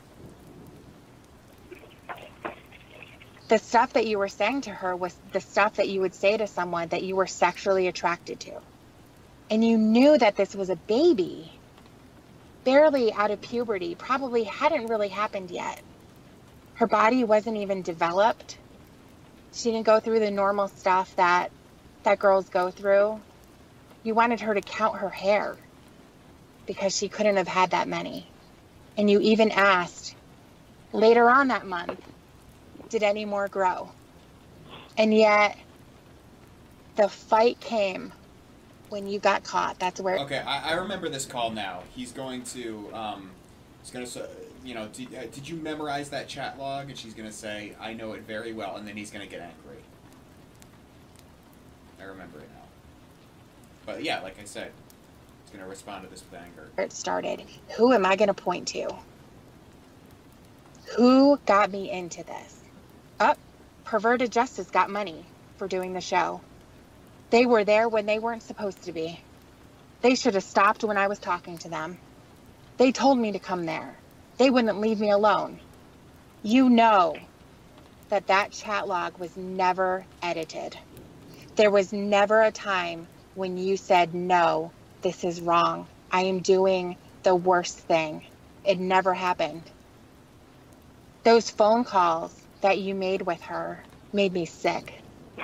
The stuff that you were saying to her was the stuff that you would say to someone that you were sexually attracted to. And you knew that this was a baby, barely out of puberty, probably hadn't really happened yet. Her body wasn't even developed. She didn't go through the normal stuff that that girls go through. You wanted her to count her hair, because she couldn't have had that many. And you even asked later on that month, did any more grow? And yet the fight came when you got caught. That's where. Okay, I, I remember this call now. He's going to, um, he's going to, you know, did, uh, did you memorize that chat log? And she's going to say, I know it very well. And then he's going to get angry. I remember it now. But yeah, like I said, he's going to respond to this with anger. It started. Who am I going to point to? Who got me into this? Up, oh, Perverted Justice got money for doing the show. They were there when they weren't supposed to be. They should have stopped when I was talking to them. They told me to come there. They wouldn't leave me alone. You know that that chat log was never edited. There was never a time when you said, no, this is wrong. I am doing the worst thing. It never happened. Those phone calls that you made with her made me sick.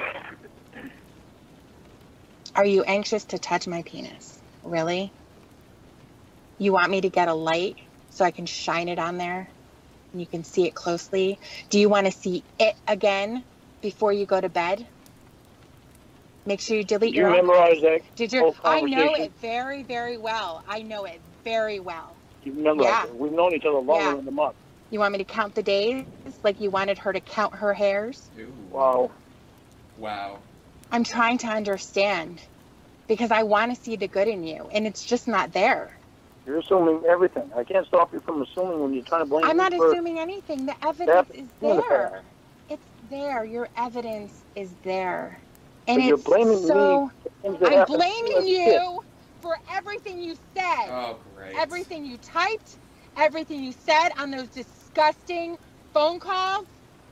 Are you anxious to touch my penis? Really? You want me to get a light so I can shine it on there and you can see it closely? Do you want to see it again before you go to bed? Make sure you delete Did you your memorize that Did you? whole I know conversation? it very, very well. I know it very well. You remember Yeah. that? We've known each other longer Yeah. than a month. You want me to count the days like you wanted her to count her hairs? Ooh. Wow. Wow. I'm trying to understand because I want to see the good in you, and it's just not there. You're assuming everything. I can't stop you from assuming when you're trying to blame I'm me not for assuming anything. The evidence that is in the there. past. It's there. Your evidence is there. And But you're it's blaming so... me for things that I'm happened to blaming as a you for everything you said. Oh, great. Everything you typed, everything you said on those disgusting phone calls.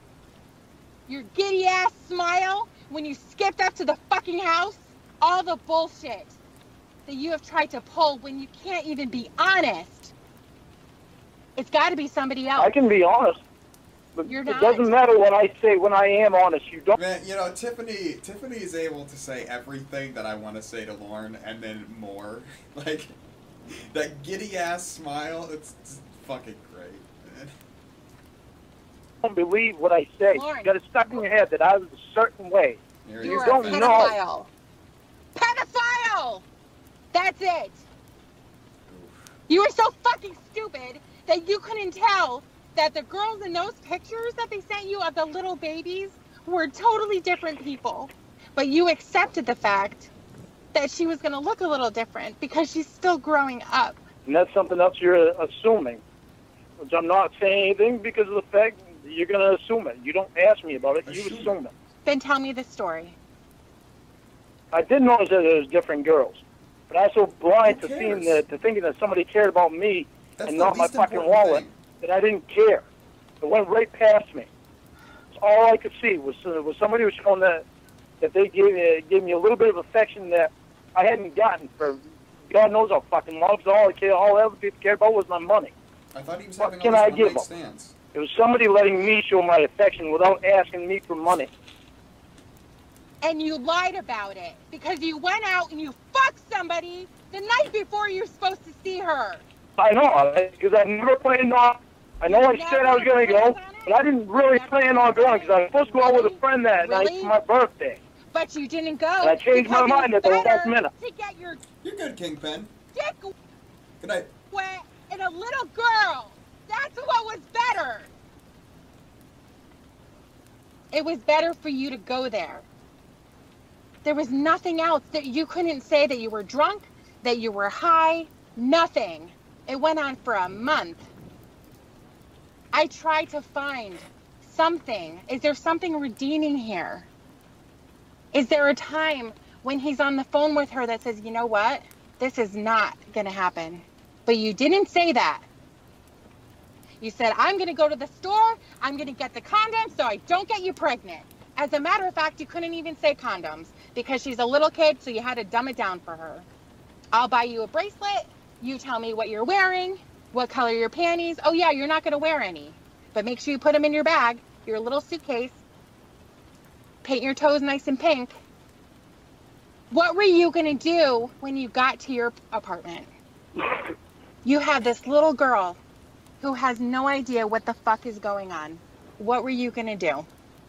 Your giddy ass smile when you skipped up to the fucking house. All the bullshit that you have tried to pull when you can't even be honest. It's got to be somebody else. I can be honest, but You're it not. doesn't matter what I say when I am honest. You don't. Man, you know, Tiffany Tiffany is able to say everything that I want to say to Lauren and then more. Like, that giddy-ass smile, it's, it's fucking great, man. Don't believe what I say. Lauren. You got it stuck in your head that I was a certain way. Here You You're don't a know. pedophile. Pedophile! That's it. You were so fucking stupid that you couldn't tell that the girls in those pictures that they sent you of the little babies were totally different people. But you accepted the fact that she was going to look a little different because she's still growing up. And that's something else you're assuming. Which I'm not saying anything because of the fact that you're going to assume it. You don't ask me about it. You assume it. Then tell me the story. I did notice that there was different girls. But I was so blind Who to seeing cares? that, to thinking that somebody cared about me That's and the not my least fucking important wallet thing. that I didn't care. It went right past me. All I could see was uh, was somebody was showing that that they gave uh, gave me a little bit of affection that I hadn't gotten for God knows how fucking long. 'Cause all I cared, all other people cared about was my money. I thought he was What having can all I these give one-night him? stands. It was somebody letting me show my affection without asking me for money. And you lied about it because you went out and you fucked somebody the night before you're supposed to see her. I know, because I never planned on. I know I said I was going to go, but I didn't really plan on going because I was supposed to go out with a friend that night Really? for my birthday. But you didn't go. And I changed my because it mind was at the last better minute. To get your You're good, Kingpin. dick Good night. wet in a little girl. That's what was better. It was better for you to go there. There was nothing else that you couldn't say that you were drunk, that you were high, nothing. It went on for a month. I tried to find something. Is there something redeeming here? Is there a time when he's on the phone with her that says, you know what? This is not going to happen. But you didn't say that. You said, I'm going to go to the store. I'm going to get the condoms so I don't get you pregnant. As a matter of fact, you couldn't even say condoms because she's a little kid, so you had to dumb it down for her. I'll buy you a bracelet. You tell me what you're wearing, what color your panties. Oh, yeah, you're not going to wear any. But make sure you put them in your bag, your little suitcase. Paint your toes nice and pink. What were you going to do when you got to your apartment? You have this little girl who has no idea what the fuck is going on. What were you going to do?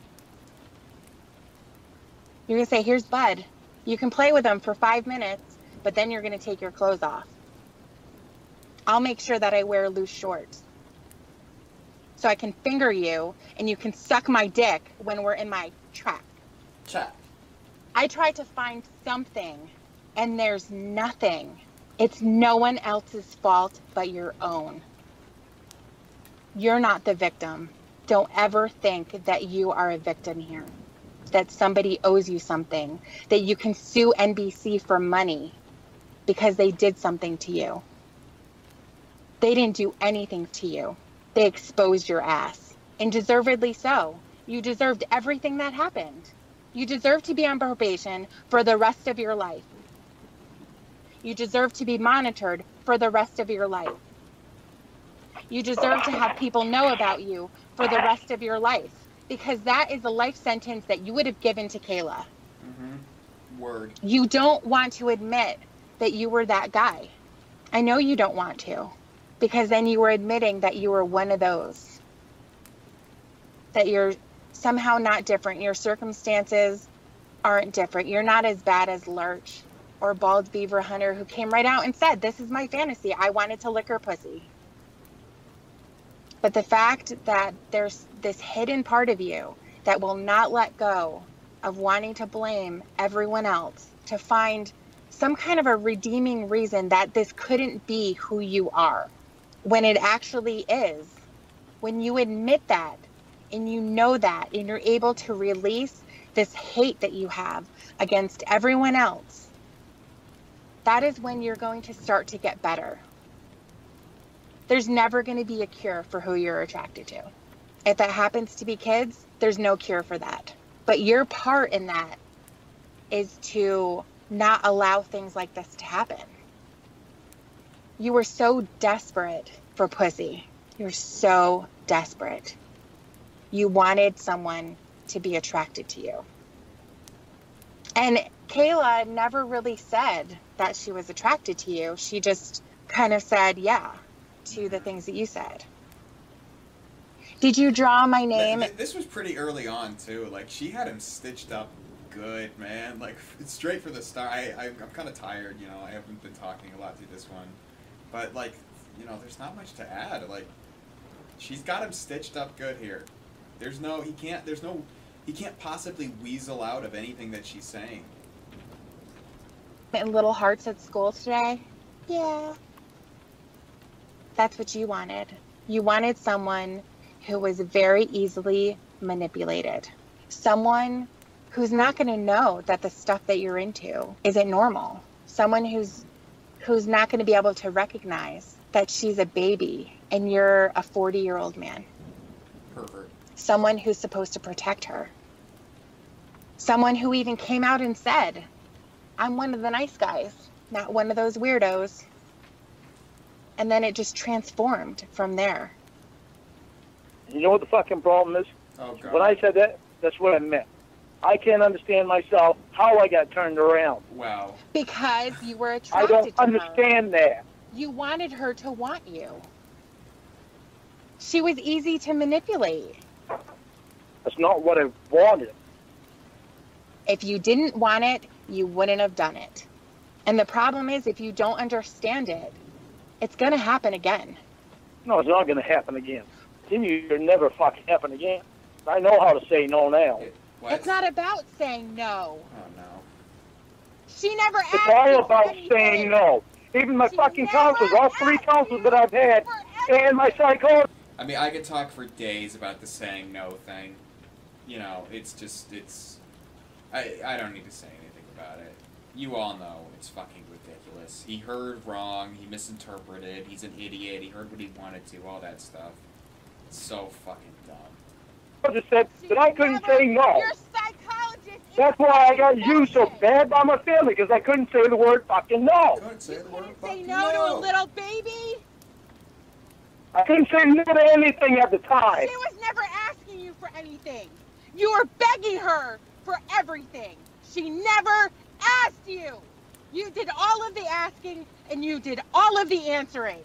You're going to say, here's Bud. You can play with him for five minutes, but then you're going to take your clothes off. I'll make sure that I wear loose shorts so I can finger you and you can suck my dick when we're in my trap. Chat. I tried to find something and there's nothing. It's no one else's fault but your own. You're not the victim. Don't ever think that you are a victim here. That somebody owes you something. That you can sue N B C for money because they did something to you. They didn't do anything to you. They exposed your ass. And deservedly so. You deserved everything that happened. You deserve to be on probation for the rest of your life. You deserve to be monitored for the rest of your life. You deserve to have people know about you for the rest of your life. Because that is a life sentence that you would have given to Kayla. Mm-hmm. Word. You don't want to admit that you were that guy. I know you don't want to. Because then you were admitting that you were one of those. That you're somehow not different. Your circumstances aren't different. You're not as bad as Lurch or Bald Beaver Hunter, who came right out and said, this is my fantasy. I wanted to lick her pussy. But the fact that there's this hidden part of you that will not let go of wanting to blame everyone else, to find some kind of a redeeming reason that this couldn't be who you are, when it actually is. When you admit that, and you know that, and you're able to release this hate that you have against everyone else, that is when you're going to start to get better. There's never going to be a cure for who you're attracted to. If that happens to be kids, there's no cure for that. But your part in that is to not allow things like this to happen. You were so desperate for pussy. You were so desperate. You wanted someone to be attracted to you. And Kayla never really said that she was attracted to you. She just kind of said, yeah, to the things that you said. Did you draw my name? Th- This was pretty early on, too. Like, she had him stitched up good, man. Like, it's straight for the start. I, I, I'm kind of tired, you know. I haven't been talking a lot through this one. But, like, you know, there's not much to add. Like, she's got him stitched up good here. There's no, he can't, there's no, he can't possibly weasel out of anything that she's saying. And little hearts at school today? Yeah. That's what you wanted. You wanted someone who was very easily manipulated. Someone who's not going to know that the stuff that you're into isn't normal. Someone who's who's not going to be able to recognize that she's a baby and you're a forty-year-old man. Pervert. Someone who's supposed to protect her. Someone who even came out and said, I'm one of the nice guys, not one of those weirdos. And then it just transformed from there. You know what the fucking problem is? Oh, God. When I said that, that's what I meant. I can't understand myself how I got turned around. Wow. Because you were I attracted don't to understand her. that. You wanted her to want you. She was easy to manipulate. That's not what I wanted. If you didn't want it, you wouldn't have done it. And the problem is, if you don't understand it, it's going to happen again. No, it's not going to happen again. It'll never fucking happen again. I know how to say no now. What? It's not about saying no. Oh, no. She never asked It's you all for about anything. saying no. Even my fucking counselors, all three counselors that I've had, and my psychologist. I mean, I could talk for days about the saying no thing. You know, it's just, it's... I, I don't need to say anything about it. You all know it's fucking ridiculous. He heard wrong, he misinterpreted, he's an idiot, he heard what he wanted to, all that stuff. It's so fucking dumb. I just said that I couldn't say no. Your psychologist. That's why I got used so bad by my family, because I couldn't say the word fucking no. Couldn't say the word Say fucking no to a no. little baby. I couldn't say no to anything at the time. She was never asking you for anything. You were begging her for everything. She never asked you. You did all of the asking and you did all of the answering.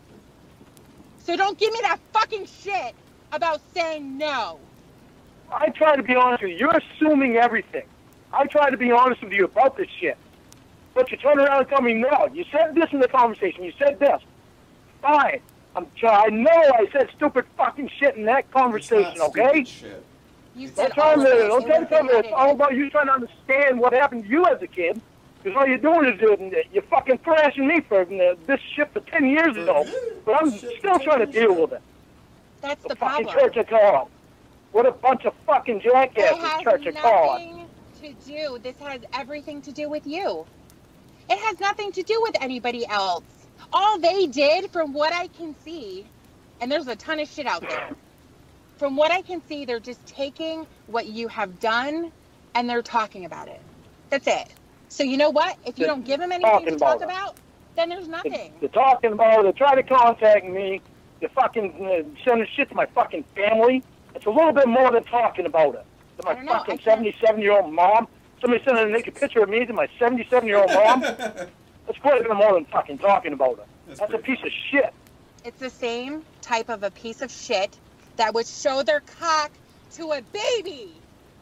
So don't give me that fucking shit about saying no. I try to be honest with you. You're assuming everything. I try to be honest with you about this shit. But you turn around and tell me no. You said this in the conversation. You said this. Fine. I'm I know I said stupid fucking shit in that conversation, okay? Shit. You Don't said tell all me, of it. don't It try to was tell me it's edited. all about you trying to understand what happened to you as a kid. Because all you're doing is doing, you're fucking thrashing me for uh, this shit for ten years ago. But I'm still trying to deal with it. That's the, The fucking problem. Church of God. What a bunch of fucking It jackasses, has Church of God. nothing to do. This has everything to do with you. It has nothing to do with anybody else. All they did, from what I can see, and there's a ton of shit out there. From what I can see, they're just taking what you have done and they're talking about it. That's it. So you know what? If you They're don't give them anything talking to talk about it. about, then there's nothing. They're talking about it. They try to contact me. They're fucking uh, sending shit to my fucking family. It's a little bit more than talking about it. To my I don't know, I fucking can't- seventy-seven-year-old mom. Somebody sending a naked picture of me to my seventy-seven-year-old mom. That's quite a bit more than fucking talking about it. That's That's a pretty piece of shit. It's the same type of a piece of shit that would show their cock to a baby.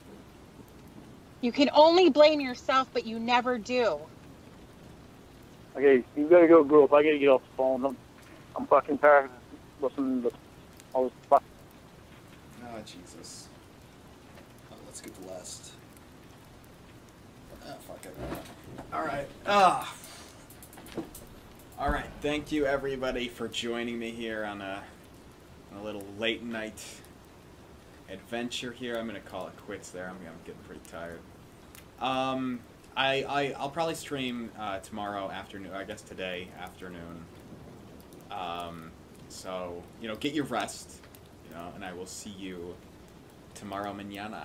You can only blame yourself, but you never do. Okay, you gotta go, group. I gotta get off the phone. I'm, I'm fucking tired of listening to I was fucking. Oh, Jesus. Oh, let's get the last. Oh, fuck it. Alright. Ah. Alright, thank you everybody for joining me here on a, on a little late night adventure here. I'm gonna call it quits there. I'm, I'm getting pretty tired. Um, I, I, I'll probably stream uh, tomorrow afternoon, I guess today afternoon. Um, so, you know, get your rest, you know, and I will see you tomorrow mañana.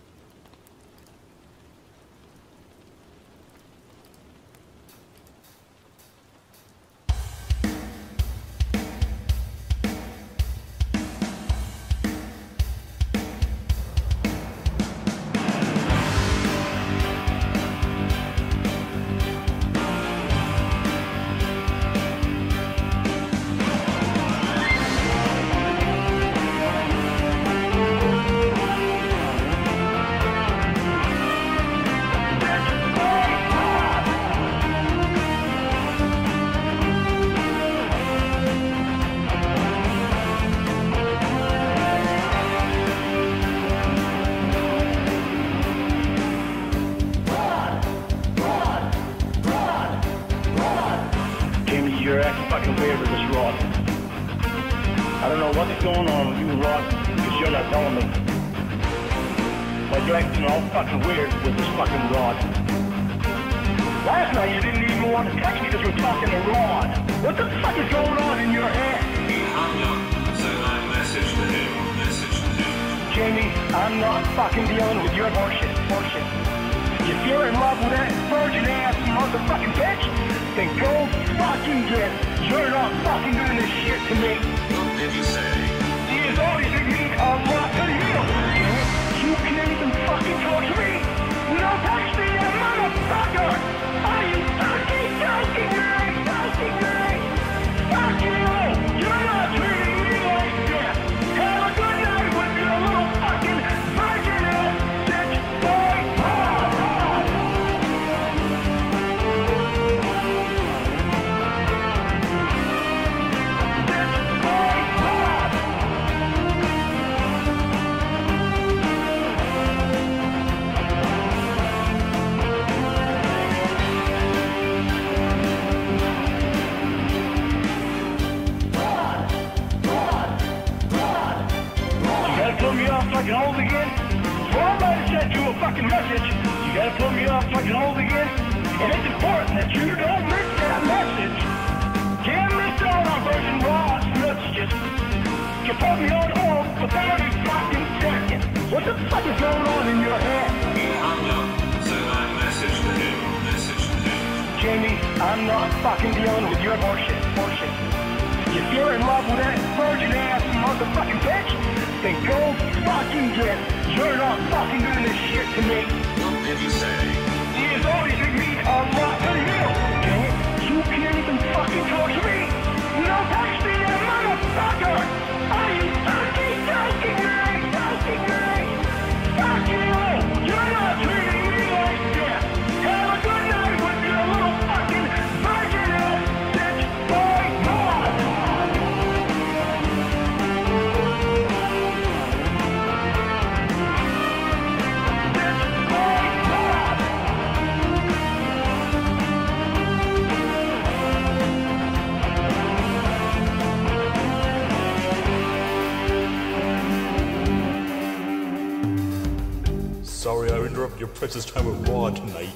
Sorry I interrupted your precious time with Raw tonight.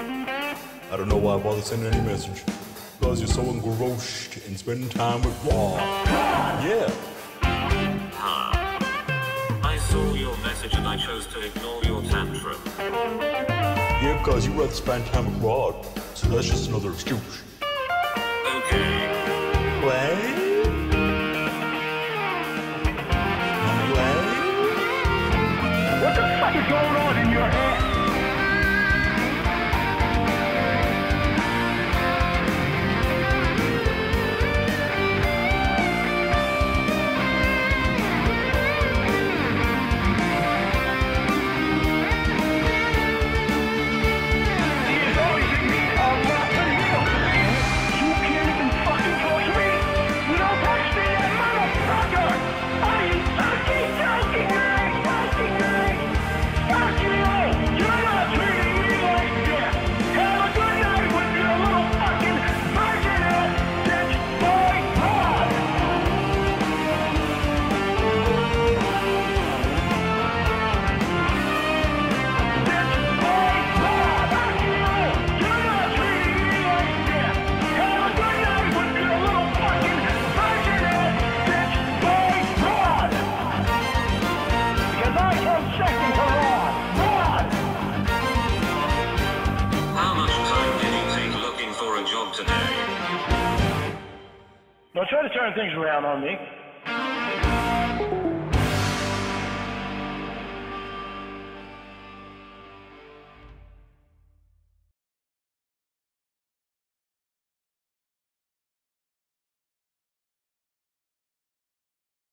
I don't know why I bother sending any message. Because you're so engrossed in spending time with Raw. Yeah. I saw your message and I chose to ignore your tantrum. Yeah, because you'd rather spend time with Raw. So that's just another excuse. Okay. What? What the fuck is going on in your head? You can't even fucking touch me! Don't try to turn things around on me.